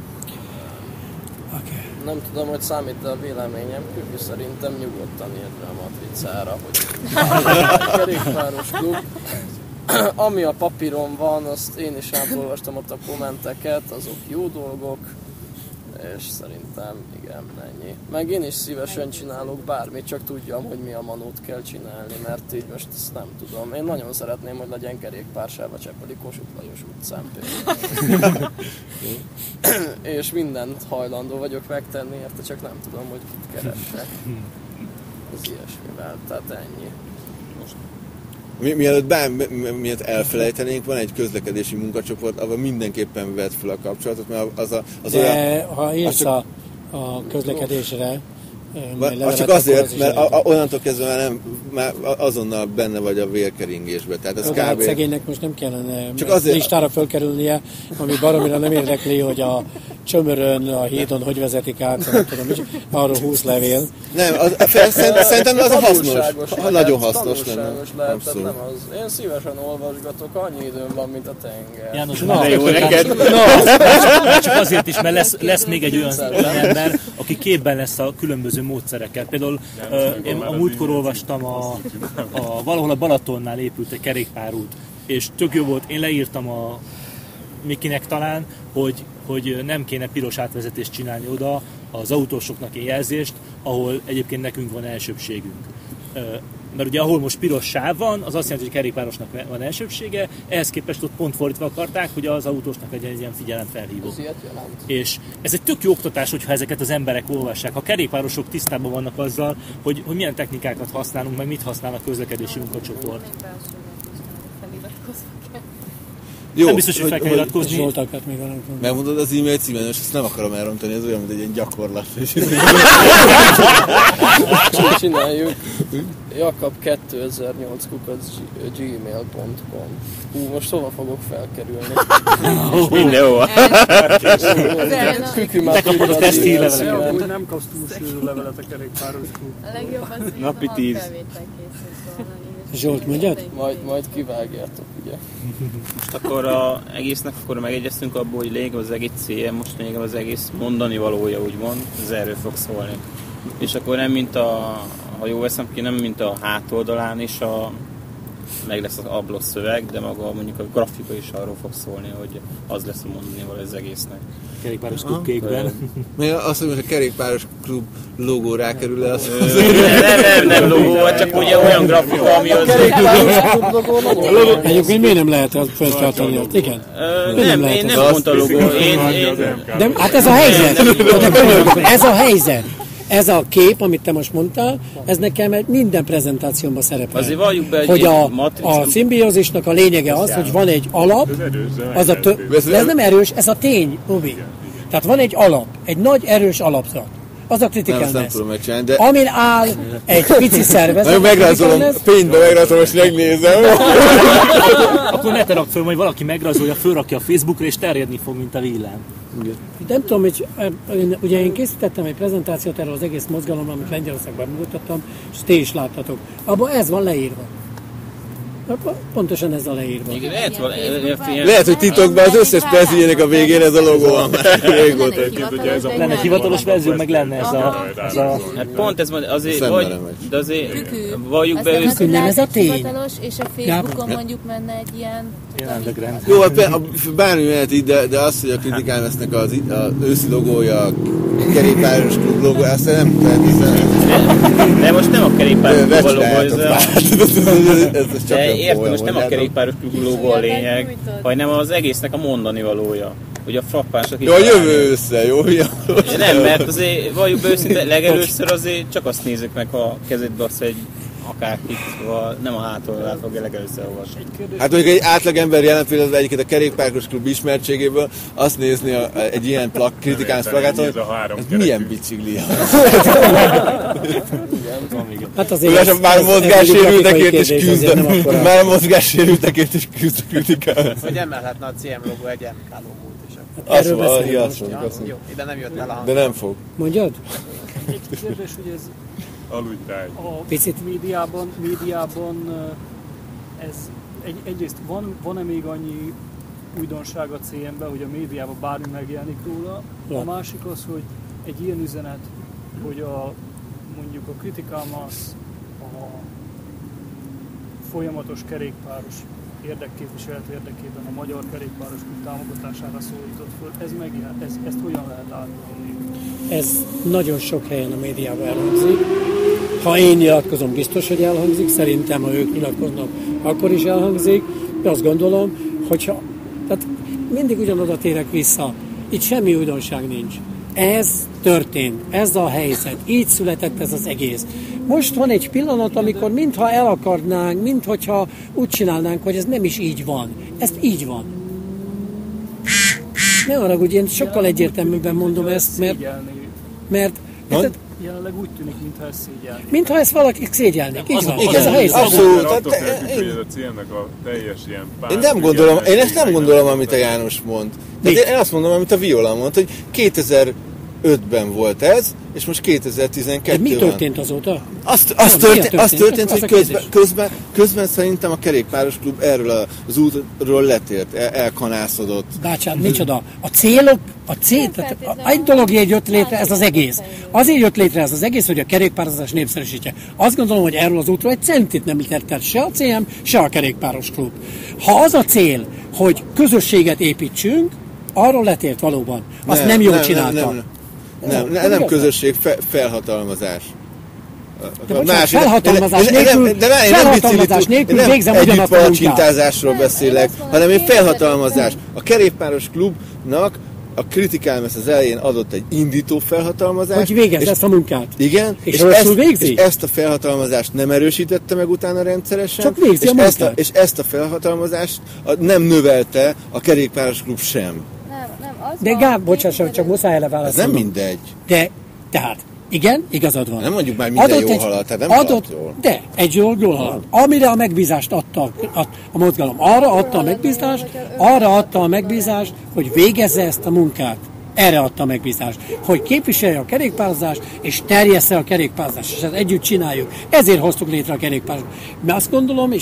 Okay. Nem tudom, hogy számít a véleményem, Küki szerintem nyugodtan írd rá a matricára, hogy kerékpáros klub. Ami a papíron van, azt én is átolvastam ott a kommenteket, azok jó dolgok, és szerintem igen, ennyi. Meg én is szívesen csinálok bármit, csak tudjam, hogy mi a manót kell csinálni, mert így most ezt nem tudom. Én nagyon szeretném, hogy legyen kerékpársáv a Csepeli Kossuth Lajos utcán például. És mindent hajlandó vagyok megtenni, érte, csak nem tudom, hogy kit keressek. Az ilyesmivel, tehát ennyi. Mi, mielőtt bár, miért elfelejtenénk, van egy közlekedési munkacsoport, ahol mindenképpen vett fel a kapcsolatot, mert az, a, az de olyan... ha írsz csak, a, a közlekedésre, az csak azért, az mert a, a, onnantól kezdve már, nem, már azonnal benne vagy a vérkeringésbe. Tehát ez kb. Hát szegénynek most nem kellene csak azért, listára fölkerülnie, ami baromira nem érdekli, hogy a Csömörön, a hídon hogy vezetik át, nem tudom, arról húsz levél. Nem, az, szerintem az a hasznos, lehet, nagyon hasznos lenne. Lehet, nem az. Én szívesen olvasgatok, annyi időm van, mint a tenger. János, no, de jó neked. No, csak azért is, mert lesz, lesz még egy olyan, olyan ember, aki képben lesz a különböző módszerekkel. Például uh, én a múltkor olvastam, a, a, valahol a Balatonnál épült egy kerékpárút, és tök jó volt, én leírtam a Mikinek talán, hogy, hogy nem kéne piros átvezetést csinálni oda, az autósoknak egy jelzést, ahol egyébként nekünk van elsőbségünk. Mert ugye ahol most piros sáv van, az azt jelenti, hogy a kerékpárosnak van elsőbsége, ehhez képest ott pont fordítva akarták, hogy az autósnak legyen egy ilyen figyelemfelhívó. És ez egy tök jó oktatás, hogyha ezeket az emberek olvassák. Ha kerékpárosok tisztában vannak azzal, hogy, hogy milyen technikákat használunk, meg mit használ a közlekedési munkacsoport. Jó, nem biztos, hogy fel kell iratkozni. Zsoltakat még van. Megmondod az e-mail címen, és ezt nem akarom elrontani, ez olyan, mint egy ilyen gyakorlat. Csak csináljuk. Jakab kétezer-nyolc kukac gmail pont com. Hú, most hova fogok felkerülni? Mindenhova. Küki már tudja az e-mail. Úgy nem kapsz túlső levelet a kerékpáros klub. A legjobb az, hogy napi tíz. Zsolt, mondjad? Majd, majd kivágjátok, ugye? Most akkor a egésznek akkor megegyeztünk abból, hogy lényeg az egész célja, most még az egész mondani valója úgymond, ez erről fog szólni. És akkor nem mint a, ha jól veszem ki, nem mint a hátoldalán is a meg lesz az ablak szöveg, de maga mondjuk a grafika is arról fog szólni, hogy az lesz a mondani valami az egésznek. Kerékpáros klub kékben. Még azt mondom, hogy a kerékpáros klub logó rákerül le, az... Nem, nem, nem logó, csak ugye olyan grafika, ami az... Egyébként miért nem lehet azt feltartani? Igen. Nem, én nem mondtam logó. De hát ez a helyzet. Ez a helyzet. Ez a kép, amit te most mondtál, ez nekem minden prezentációmban szerepel. Azért valljuk be, hogy a, a szimbiózisnak a lényege az, hogy van egy alap, az a tö- de ez nem erős, ez a tény, Robi. Tehát van egy alap, egy nagy erős alapzat. Az a critical mass. De... Amin áll egy pici szervezet. Nagyon megrázolom, pénzbe megrázolom, és megnézem. Akkor ne te rakd föl, majd valaki megrázolja, fölrakja a Facebookra, és terjedni fog, mint a villám. Nem tudom, hogy ugye én készítettem egy prezentációt erről az egész mozgalomról, amit Lengyelországban mutattam, és ti is láttatok. Abban ez van leírva. Pontosan ez a leírva. Igen, lehet, val- lehet, hogy titokban az összes preziének a végén ez a logó van már régóta. Lenne egy hivatalos verzió, meg lenne ez a... Ez a... Hát pont ez azért, vagy, de azért valljuk be őszintén. Nem ez a tény. Hivatalos, és a Facebookon mondjuk menne egy ilyen... Jó, bármi mehet így, de, de az, hogy a kritikán lesznek az, az őszi logója, a kerékpáros klub logó, azt nem lehet hiszen. De most nem a kerékpáros klub logó, ez de értem, most nem a kerékpáros klub logó a lényeg, hanem az egésznek a mondani valója. Ugye a frappások... Jó, jövő össze, jó? Nem, mert azért valljuk be őszinte, legelőször azért csak azt nézzük meg, ha kezedbe azt, hogy akárkit, nem a hátoldalát fogja legelőször olvasni. Hát mondjuk egy átlagember jelen pillanatban egyiket a kerékpáros klub ismertségéből azt nézni a, egy ilyen plak, kritikánsz plakáton, hogy ez milyen bicikli. Hát azért már mozgássérültekért is küzd, már mozgássérültekért is küzd a kritikánsz. Hogy emelhetne a cé em logó egy em ká logót is. Azt mondja, azt mondja. Jó, ide nem jött el a hang. De nem fog. Mondjad? Egy kérdés, hogy ez aludtáj. A Picit. médiában, médiában ez egy, egyrészt van, van-e még annyi újdonság a cé em-ben, hogy a médiában bármi megjelenik róla. Ja. A másik az, hogy egy ilyen üzenet, hogy a, mondjuk a critical mass a folyamatos kerékpáros érdekképviselet érdekében a magyar kerékpáros támogatására szólított föl, ez megjelen, ez, ezt hogyan lehet átvenni? Ez nagyon sok helyen a médiában elhangzik. Ha én nyilatkozom, biztos, hogy elhangzik. Szerintem, ha ők nyilatkoznak, akkor is elhangzik. De azt gondolom, hogyha... Tehát mindig ugyanoda térek vissza. Itt semmi újdonság nincs. Ez történt, ez a helyzet, így született ez az egész. Most van egy pillanat, amikor mintha el akarnánk, mintha úgy csinálnánk, hogy ez nem is így van. Ez így van. Ne arra, hogy én sokkal egyértelműbben mondom ezt, mert... mert jelenleg úgy tűnik, mintha ez szégyelni. Mintha ezt valaki szégyelni. Így van, igen, ez a helyzet. Abszolút. Attól kezdjük, hogy ez a célnek a teljes ilyen pár... Én nem gondolom, én ezt nem gondolom, amit a János mond. Tehát én azt mondom, amit a Viola mond, hogy kétezer-ötben volt ez, és most kétezer-tizenkettő van. De mi történt azóta? Azt, azt, nem, történt, azt történt, hogy közben, közben, közben szerintem a kerékpáros klub erről az útról letért, el, elkanászodott. Bácsát, micsoda? A célok, a cél, tehát egy dolog jött létre ez az egész. Azért jött létre ez az egész, hogy a kerékpározás népszerűsítje. Azt gondolom, hogy erről az útról egy centit nem tett el se a cé em, se a kerékpáros klub. Ha az a cél, hogy közösséget építsünk, arról letért valóban. Azt nem, nem jól csinálta. Nem, nem, nem, nem, nem közösség, fe, felhatalmazás. De bocsánat, felhatalmazás nélkül, de nem, felhatalmazás nélkül végzem ugyanazt a munkát. Beszélek, hanem én felhatalmazás. A kerékpáros klubnak a Critical Mass az elején adott egy indító felhatalmazást. Hogy végezz ezt a munkát. Igen, és, és, ezt, és ezt a felhatalmazást nem erősítette meg utána rendszeresen. Csak végzi és, a ezt a, és ezt a felhatalmazást nem növelte a kerékpáros klub sem. Nem, nem, az de Gáb, bocsánat, csak muszáj ele válaszolnom. Ez nem mindegy. De, tehát, igen, igazad van. Nem mondjuk már minden adott jól egy, halad, tehát nem adott, jól. De, egy jól, jól halad. Amire a megbízást adta a, a mozgalom, arra adta a megbízást, arra adta a megbízást, hogy végezze ezt a munkát. Erre adta a megbízást, hogy képviselje a kerékpározást, és terjessze a kerékpározást, és ezt együtt csináljuk. Ezért hoztuk létre a kerékpározást. Mert azt gondolom, és ezt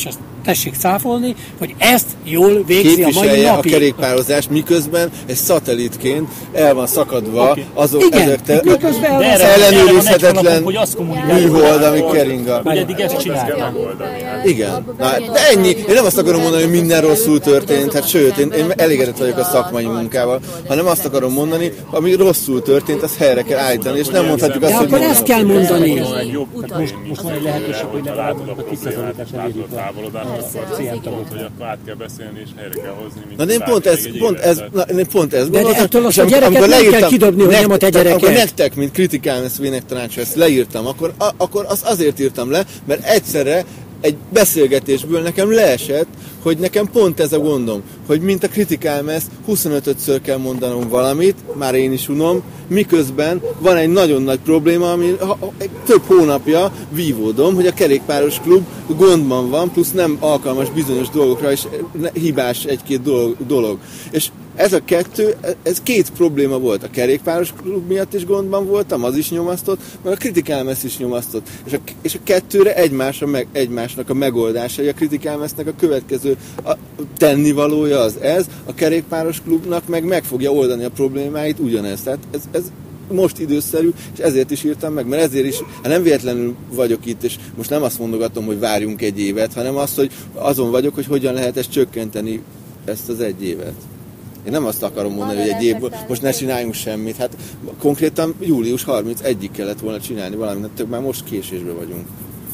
tessék cáfolni, hogy ezt jól végzi a mai napi. a kerékpározás, miközben egy szatellitként el van szakadva okay. azok igen, ezek ellenőrizhetetlen műhold, ami kering a... Hogy eddig ezt csináltam. Igen. Na, de ennyi. Én nem azt akarom mondani, hogy minden rosszul történt, hát sőt, én, én elégedett vagyok a szakmai munkával, hanem azt akarom mondani, ami rosszul történt, azt helyre kell állítani, és nem mondhatjuk azt, hogy... De akkor ezt kell mondani. Most, most van egy lehetőség, hogy legalább a tíz-százalékát elérjük a céltagot, hogy akkor át kell beszélni és helyre kell hozni. Na de én pont ez, pont ez, na, én pont ez de ettől azt a gyereket nem kell kidobni, hogy nem a te gyereket. Akkor nektek, mint kritikálmesz vének tanácsa, ezt leírtam, akkor, a, akkor azt azért írtam le, mert egyszerre egy beszélgetésből nekem leesett, hogy nekem pont ez a gondom, hogy mint a kritikálmesz, huszonötödször kell mondanom valamit, már én is unom, miközben van egy nagyon nagy probléma, ami több hónapja vívódom, hogy a kerékpáros klub gondban van, plusz nem alkalmas bizonyos dolgokra, és hibás egy-két dolog. És ez a kettő, ez két probléma volt. A kerékpáros klub miatt is gondban voltam, az is nyomasztott, mert a kritikálmesz is nyomasztott. És a, és a kettőre egymásra meg, egymásnak a megoldásai, a kritikálmesznek a következő a tennivalója az ez, a kerékpáros klubnak meg meg fogja oldani a problémáit ugyanezt. Tehát ez, ez most időszerű, és ezért is írtam meg, mert ezért is, hát nem véletlenül vagyok itt, és most nem azt mondogatom, hogy várjunk egy évet, hanem azt, hogy azon vagyok, hogy hogyan lehet ezt csökkenteni, ezt az egy évet. Én nem azt akarom mondani, hogy egy évből most ne csináljunk semmit. Hát konkrétan július harmincegyedikéig kellett volna csinálni valamit, több már most késésben vagyunk.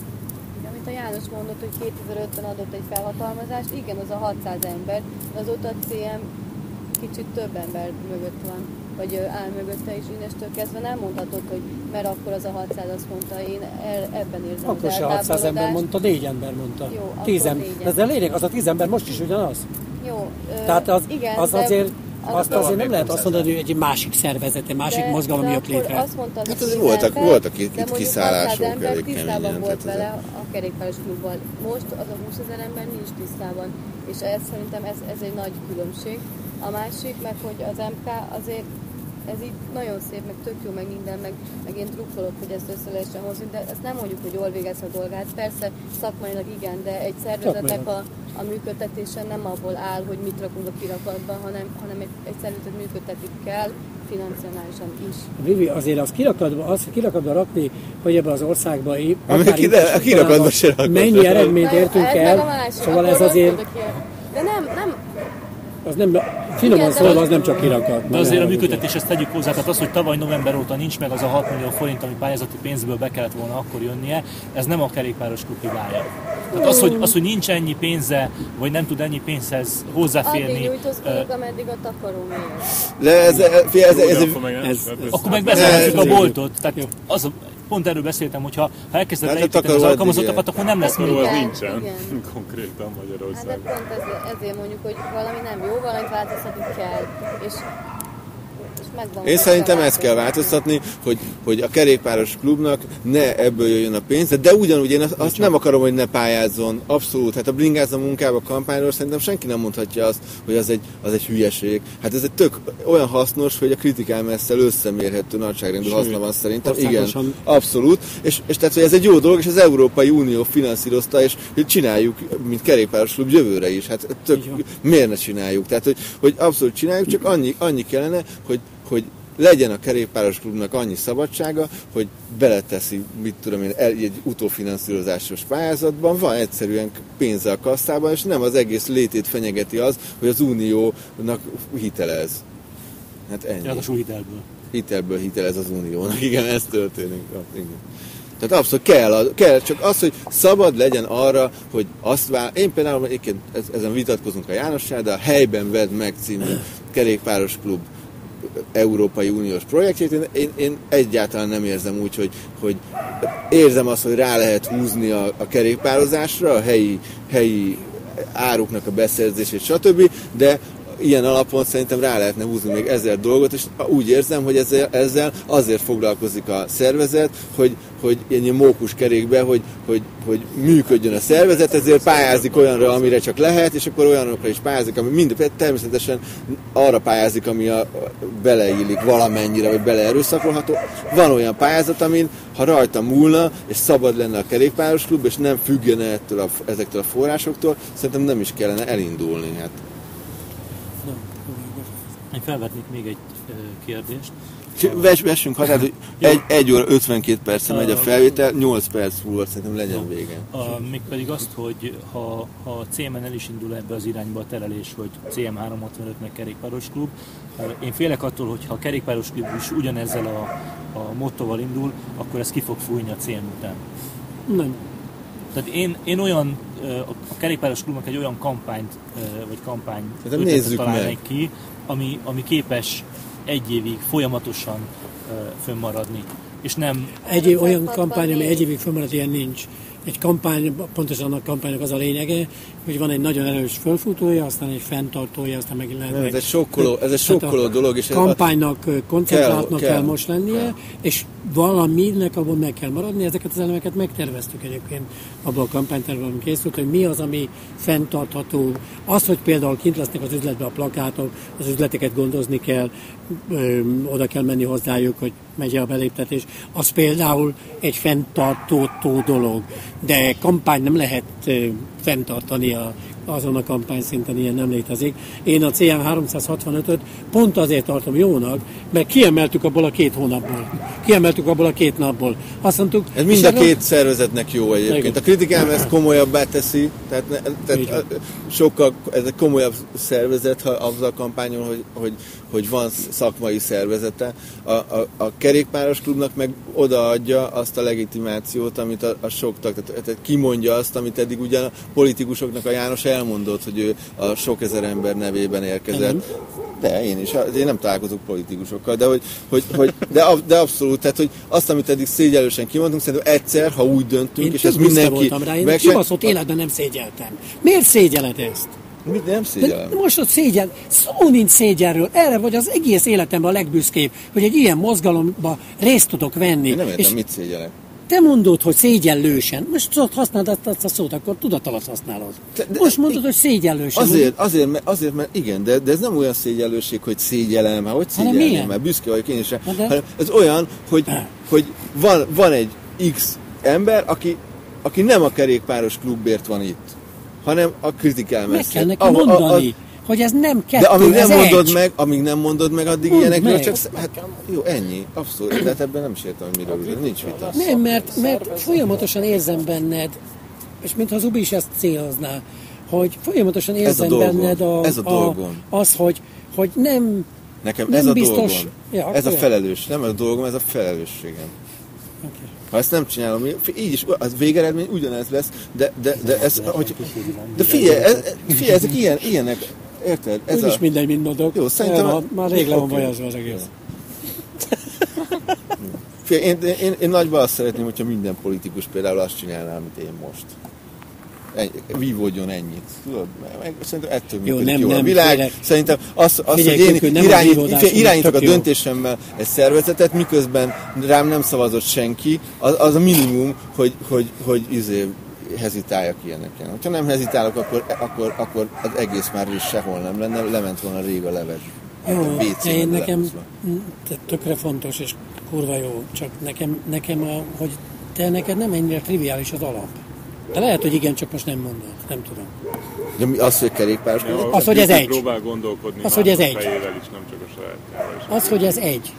Amit a János mondott, hogy kétezer-ötben adott egy felhatalmazást, igen, az a hatszáz ember, azóta a cé em kicsit több ember mögött van, vagy áll mögötte, és innestől kezdve nem mondhatod, hogy mert akkor az a hatszáz azt mondta, én ebben érzem akkor se hatszáz ember mondta, négy ember mondta. Jó, tíz ember. De lényeg, az a tíz ember most is ugyanaz. Jó, tehát az, igen, az azért, az azt azért nem lehet azt mondani, hogy egy másik szervezet, egy másik de, mozgalom jött létre. Azt mondta, hát azért voltak, ember, voltak itt, itt kiszállások elég keményen. Volt vele a kerékpáros klubbal. Most az a húszezer ember nincs tisztában, és ez szerintem ez, ez egy nagy különbség. A másik meg, hogy az em ká azért ez így nagyon szép, meg tök jó, meg minden, meg, meg én drukkolok, hogy ezt össze lehessen hozni, de ezt nem mondjuk, hogy jól végez a dolgát. Persze szakmailag igen, de egy szervezetnek a, a működtetése nem abból áll, hogy mit rakunk a kirakatba, hanem, hanem egy, egy szervezet működtetik kell, financiálisan is. Vivi, azért az kirakatba, az kirakatba rakni, hogy ebben az országban a kirakatba se rakod. Mennyi eredményt értünk el, szóval ez azért... De nem, nem, az nem, finoman szólva az nem csak kirakat. De azért a működtetés, ezt tegyük hozzá, tehát az, hogy tavaly november óta nincs meg az a hat millió forint, ami pályázati pénzből be kellett volna akkor jönnie, ez nem a kerékpáros klub hibája. Tehát az, hogy, az, hogy nincs ennyi pénze, vagy nem tud ennyi pénzhez hozzáférni... Addig nyújtózkodunk, ameddig a takaró mélyes. De ez... ez, ez, ez, ez akkor meg bezárhatjuk a boltot. Tehát az a, pont erről beszéltem, hogy ha elkezded leépíteni az alkalmazottakat, akkor nem lesz takaró. Az nincsen konkrétan Magyarországon. Hát pont ez, ezért mondjuk, hogy valami nem jó, valamit változtatni kell. És Én szerintem ezt kell változtatni, hogy, hogy a kerékpáros klubnak ne ebből jöjjön a pénz, de ugyanúgy én azt, azt nem akarom, hogy ne pályázzon, abszolút. Hát a bringázza munkába, kampányról szerintem senki nem mondhatja azt, hogy az egy, az egy hülyeség. Hát ez egy tök olyan hasznos, hogy a kritikálmesszel összemérhető nagyságrendű haszna van szerintem. Igen, abszolút. És, és tehát, hogy ez egy jó dolog, és az Európai Unió finanszírozta, és hogy csináljuk, mint kerékpáros klub jövőre is. Hát tök, miért ne csináljuk? Tehát, hogy, hogy abszolút csináljuk, csak annyi, annyi kellene, hogy hogy legyen a kerékpáros klubnak annyi szabadsága, hogy beleteszi, mit tudom én, egy utófinanszírozásos pályázatban, van egyszerűen pénze a kasszában, és nem az egész létét fenyegeti az, hogy az uniónak hitelez. Hát ennyi. Ráadásul hitelből. Hitelből hitelez az uniónak, igen, ez történik. Igen. Tehát abszolút kell, kell, csak az, hogy szabad legyen arra, hogy azt vár... Én például, ezen vitatkozunk a Jánossal, de a Helyben Vedd Meg című kerékpáros klub Európai Uniós projektjét, én, én, én egyáltalán nem érzem úgy, hogy, hogy érzem azt, hogy rá lehet húzni a, a kerékpározásra, a helyi, helyi áruknak a beszerzését, stb., de ilyen alapon szerintem rá lehetne húzni még ezer dolgot, és úgy érzem, hogy ezzel, ezzel azért foglalkozik a szervezet, hogy, hogy ennyi mókus kerékbe, hogy, hogy, hogy működjön a szervezet, ezért pályázik olyanra, amire csak lehet, és akkor olyanokra is pályázik, ami mind, természetesen arra pályázik, ami a, beleillik valamennyire, vagy beleerőszakolható. Van olyan pályázat, amin ha rajta múlna, és szabad lenne a kerékpáros klub, és nem függene ettől a, ezektől a forrásoktól, szerintem nem is kellene elindulni. Hát. Én felvetnék még egy kérdést. Ves, vessünk hatát, hogy egy, egy óra ötvenkét percre megy a felvétel, nyolc perc múlva szerintem legyen vége. A, még pedig azt, hogy ha, ha a cé em en el is indul ebbe az irányba a terelés, hogy cé em háromszázhatvanöt meg kerékpáros klub, én félek attól, hogy ha a kerékpáros klub is ugyanezzel a, a mottoval indul, akkor ez ki fog fújni a cé em után. Nem. Tehát én, én olyan, a kerékpáros klubnak egy olyan kampányt, vagy kampány ötletet találnék ki, ami, ami képes egy évig folyamatosan uh, fönnmaradni. És nem... Egy olyan kampány, ami egy évig fönnmarad, ilyen nincs. Egy kampány, pontosan annak kampánynak az a lényege, hogy van egy nagyon erős fölfutója, aztán egy fenntartója, aztán megint lehet... Nem, ez egy sokkoló, ez egy sokkoló dolog. És kampánynak koncentráltnak kell, kell, kell most lennie, kell. És valaminek abban meg kell maradni. Ezeket az elemeket megterveztük egyébként abban a kampánytervben, ami készült, hogy mi az, ami fenntartható. Az, hogy például kint lesznek az üzletben a plakátok, az üzleteket gondozni kell, ö, oda kell menni hozzájuk, hogy megy a beléptetés, az például egy fenntartó dolog. De kampány nem lehet ö, fenntartani a, azon a kampány szinten, ilyen nem létezik. Én a cé em háromszázhatvanötöt pont azért tartom jónak, mert kiemeltük abból a két hónapból. Kiemeltük abból a két napból. Azt mondtuk... Ez mind a két szervezetnek jó egyébként. A kritikám ezt komolyabbá teszi, tehát, ne, tehát sokkal, ez egy komolyabb szervezet, ha az a kampányon, hogy, hogy, hogy van szakmai szervezete. A, a, a kerékpáros klubnak meg odaadja azt a legitimációt, amit a, a sok tag, tehát, tehát kimondja azt, amit eddig ugyan a politikusoknak a János elmondott, hogy ő a sok ezer ember nevében érkezett. Igen. De én is, én nem találkozok politikusokkal, de, hogy, hogy, hogy, de, de abszolút, tehát hogy azt, amit eddig szégyellősen kimondtunk, szerintem egyszer, ha úgy döntünk, én és ez mindenki... voltam rá, én kibaszott életben nem szégyeltem. Miért szégyeled ezt? Mit nem szégyellem? De most ott szégyen, szó nincs szégyenről, erre vagy az egész életemben a legbüszkébb, hogy egy ilyen mozgalomba részt tudok venni. Én nem értem, és mit szégyellek. Te mondod, hogy szégyellősen. Most tudod, használd azt a szót, akkor tudat alatt használod. De, de Most mondod, hogy szégyellősen. Azért, azért, mert, azért, mert igen, de, de ez nem olyan szégyellőség, hogy szégyellem, hát hogy szégyellem, mert büszke vagyok én is. Hanem ez olyan, hogy, hogy van, van egy X ember, aki, aki nem a kerékpáros klubért van itt, hanem a kritikálmeszer. Meg kell neki ahol, mondani. A, a, hogy ez nem kettő, de amíg nem mondod egy. meg, amíg nem mondod meg, addig Mondd ilyenekről meg. Csak... Hát jó, ennyi. Abszolút. De hát ebben nem is értem, hogy miről üzen. Nincs vita. Nem, mert, mert folyamatosan érzem benned, és mintha az Ubi is ezt célozná, hogy folyamatosan érzem a benned a, ez a, a az, hogy, hogy nem Nekem nem ez a biztos, dolgom. Ja, ez a felelős. Nem a dolgom, ez a felelősségem. Okay. Ha ezt nem csinálom, így is, az végeredmény ugyanez lesz, de, de, de ez, hogy, de figyelj, ez, figyelj, ezek ilyen, ilyenek, érted? Ez úgyis a... mindegy, mint mondok. Jó, szerintem... A... Már rég le van vajazva az egész. Figyelj, én, én, én, én nagyban azt szeretném, hogyha minden politikus például azt csinálná, amit én most. Ennyi, vívódjon ennyit. Tudod? Meg, szerintem ettől működik jó, nem, jól nem, a világ. Félek. Szerintem az, az Figyelj, hogy én irányít, irányítok a jó. döntésemmel egy szervezetet, miközben rám nem szavazott senki, az, az a minimum, hogy, hogy, hogy izé, hezitáljak ilyeneken. Ha nem hezitálok, akkor, akkor, akkor az egész már is sehol nem lenne, lement volna rég a leves. Jó, én nekem tökre fontos, és kurva jó, csak nekem, nekem a, hogy te neked nem ennyire triviális az alap. De lehet, hogy igen, csak most nem mondod. Nem tudom. De mi az, hogy kerékpáros? Ja, az, hogy ez egy. Próbál gondolkodni az, hogy ez egy. Fejével is, nem csak a sajátjával. Az, hogy ez egy.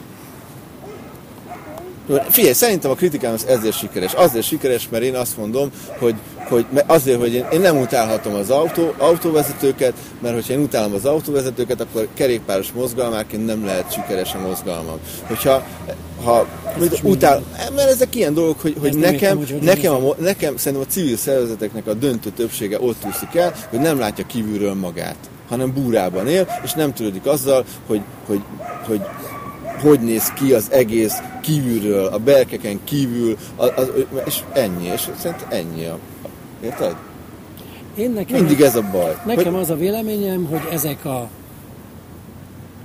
Figyelj, szerintem a kritikám az ezért sikeres. Azért sikeres, mert én azt mondom, hogy, hogy azért, hogy én, én nem utálhatom az autó, autóvezetőket, mert hogyha én utálom az autóvezetőket, akkor kerékpáros mozgalmárként nem lehet sikeres a mozgalmam. Hogyha ha, utál, mert ezek ilyen dolgok, hogy, hogy nekem, értem, hogy nekem, a, nekem szerintem a civil szervezeteknek a döntő többsége ott úszik el, hogy nem látja kívülről magát, hanem búrában él, és nem törődik azzal, hogy, hogy, hogy hogy néz ki az egész kívülről, a berkeken kívül, az, az, és ennyi, és szerintem ennyi a... Érted? Én nekem, mindig ez a baj. Nekem hogy... az a véleményem, hogy ezek a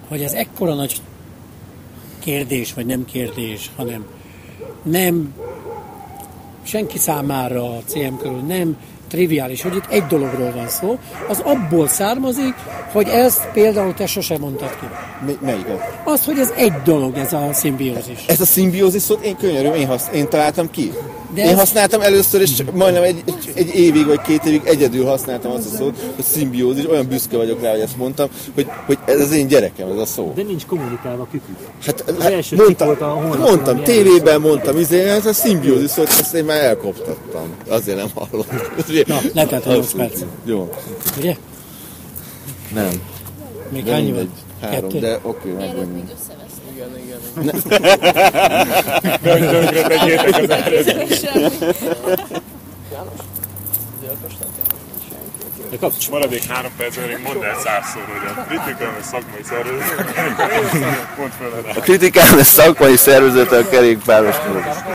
hogy ez ekkora nagy kérdés, vagy nem kérdés, hanem nem senki számára a cé em körül nem triviális, hogy itt egy dologról van szó, az abból származik, hogy ezt például te sosem mondtad ki. Mi, melyiket? Az, hogy ez egy dolog, ez a szimbiózis. Ez a szimbiózis szót én könyörűm, én, hasz, én találtam ki. De én ez... használtam először, és majdnem egy, egy, egy évig vagy két évig egyedül használtam azt a szót, hogy szimbiózis, olyan büszke vagyok rá, hogy ezt mondtam, hogy, hogy ez az én gyerekem, ez a szó. De nincs kommunikálva a kükük. Hát, az hát első mondtam, volt a honlapon, mondtam tévében mondtam, izé, hát a szimbiózis szót, ezt én már elkoptattam. Azért nem hallom. Na, letelt a nyolc perc. Jó. Ugye? Nem. Még hány van? Három, Kettő? de oké, okay, megvan. Igen, igen. Tönkre tegyétek az előtt. János? Gyilkos nem De kapcs. Maradék három percben még mondd el százszor, hogy a kritikálmes szakmai szervezet. Mondd fel el. A kritikálmes szakmai szervezet a kerékpáros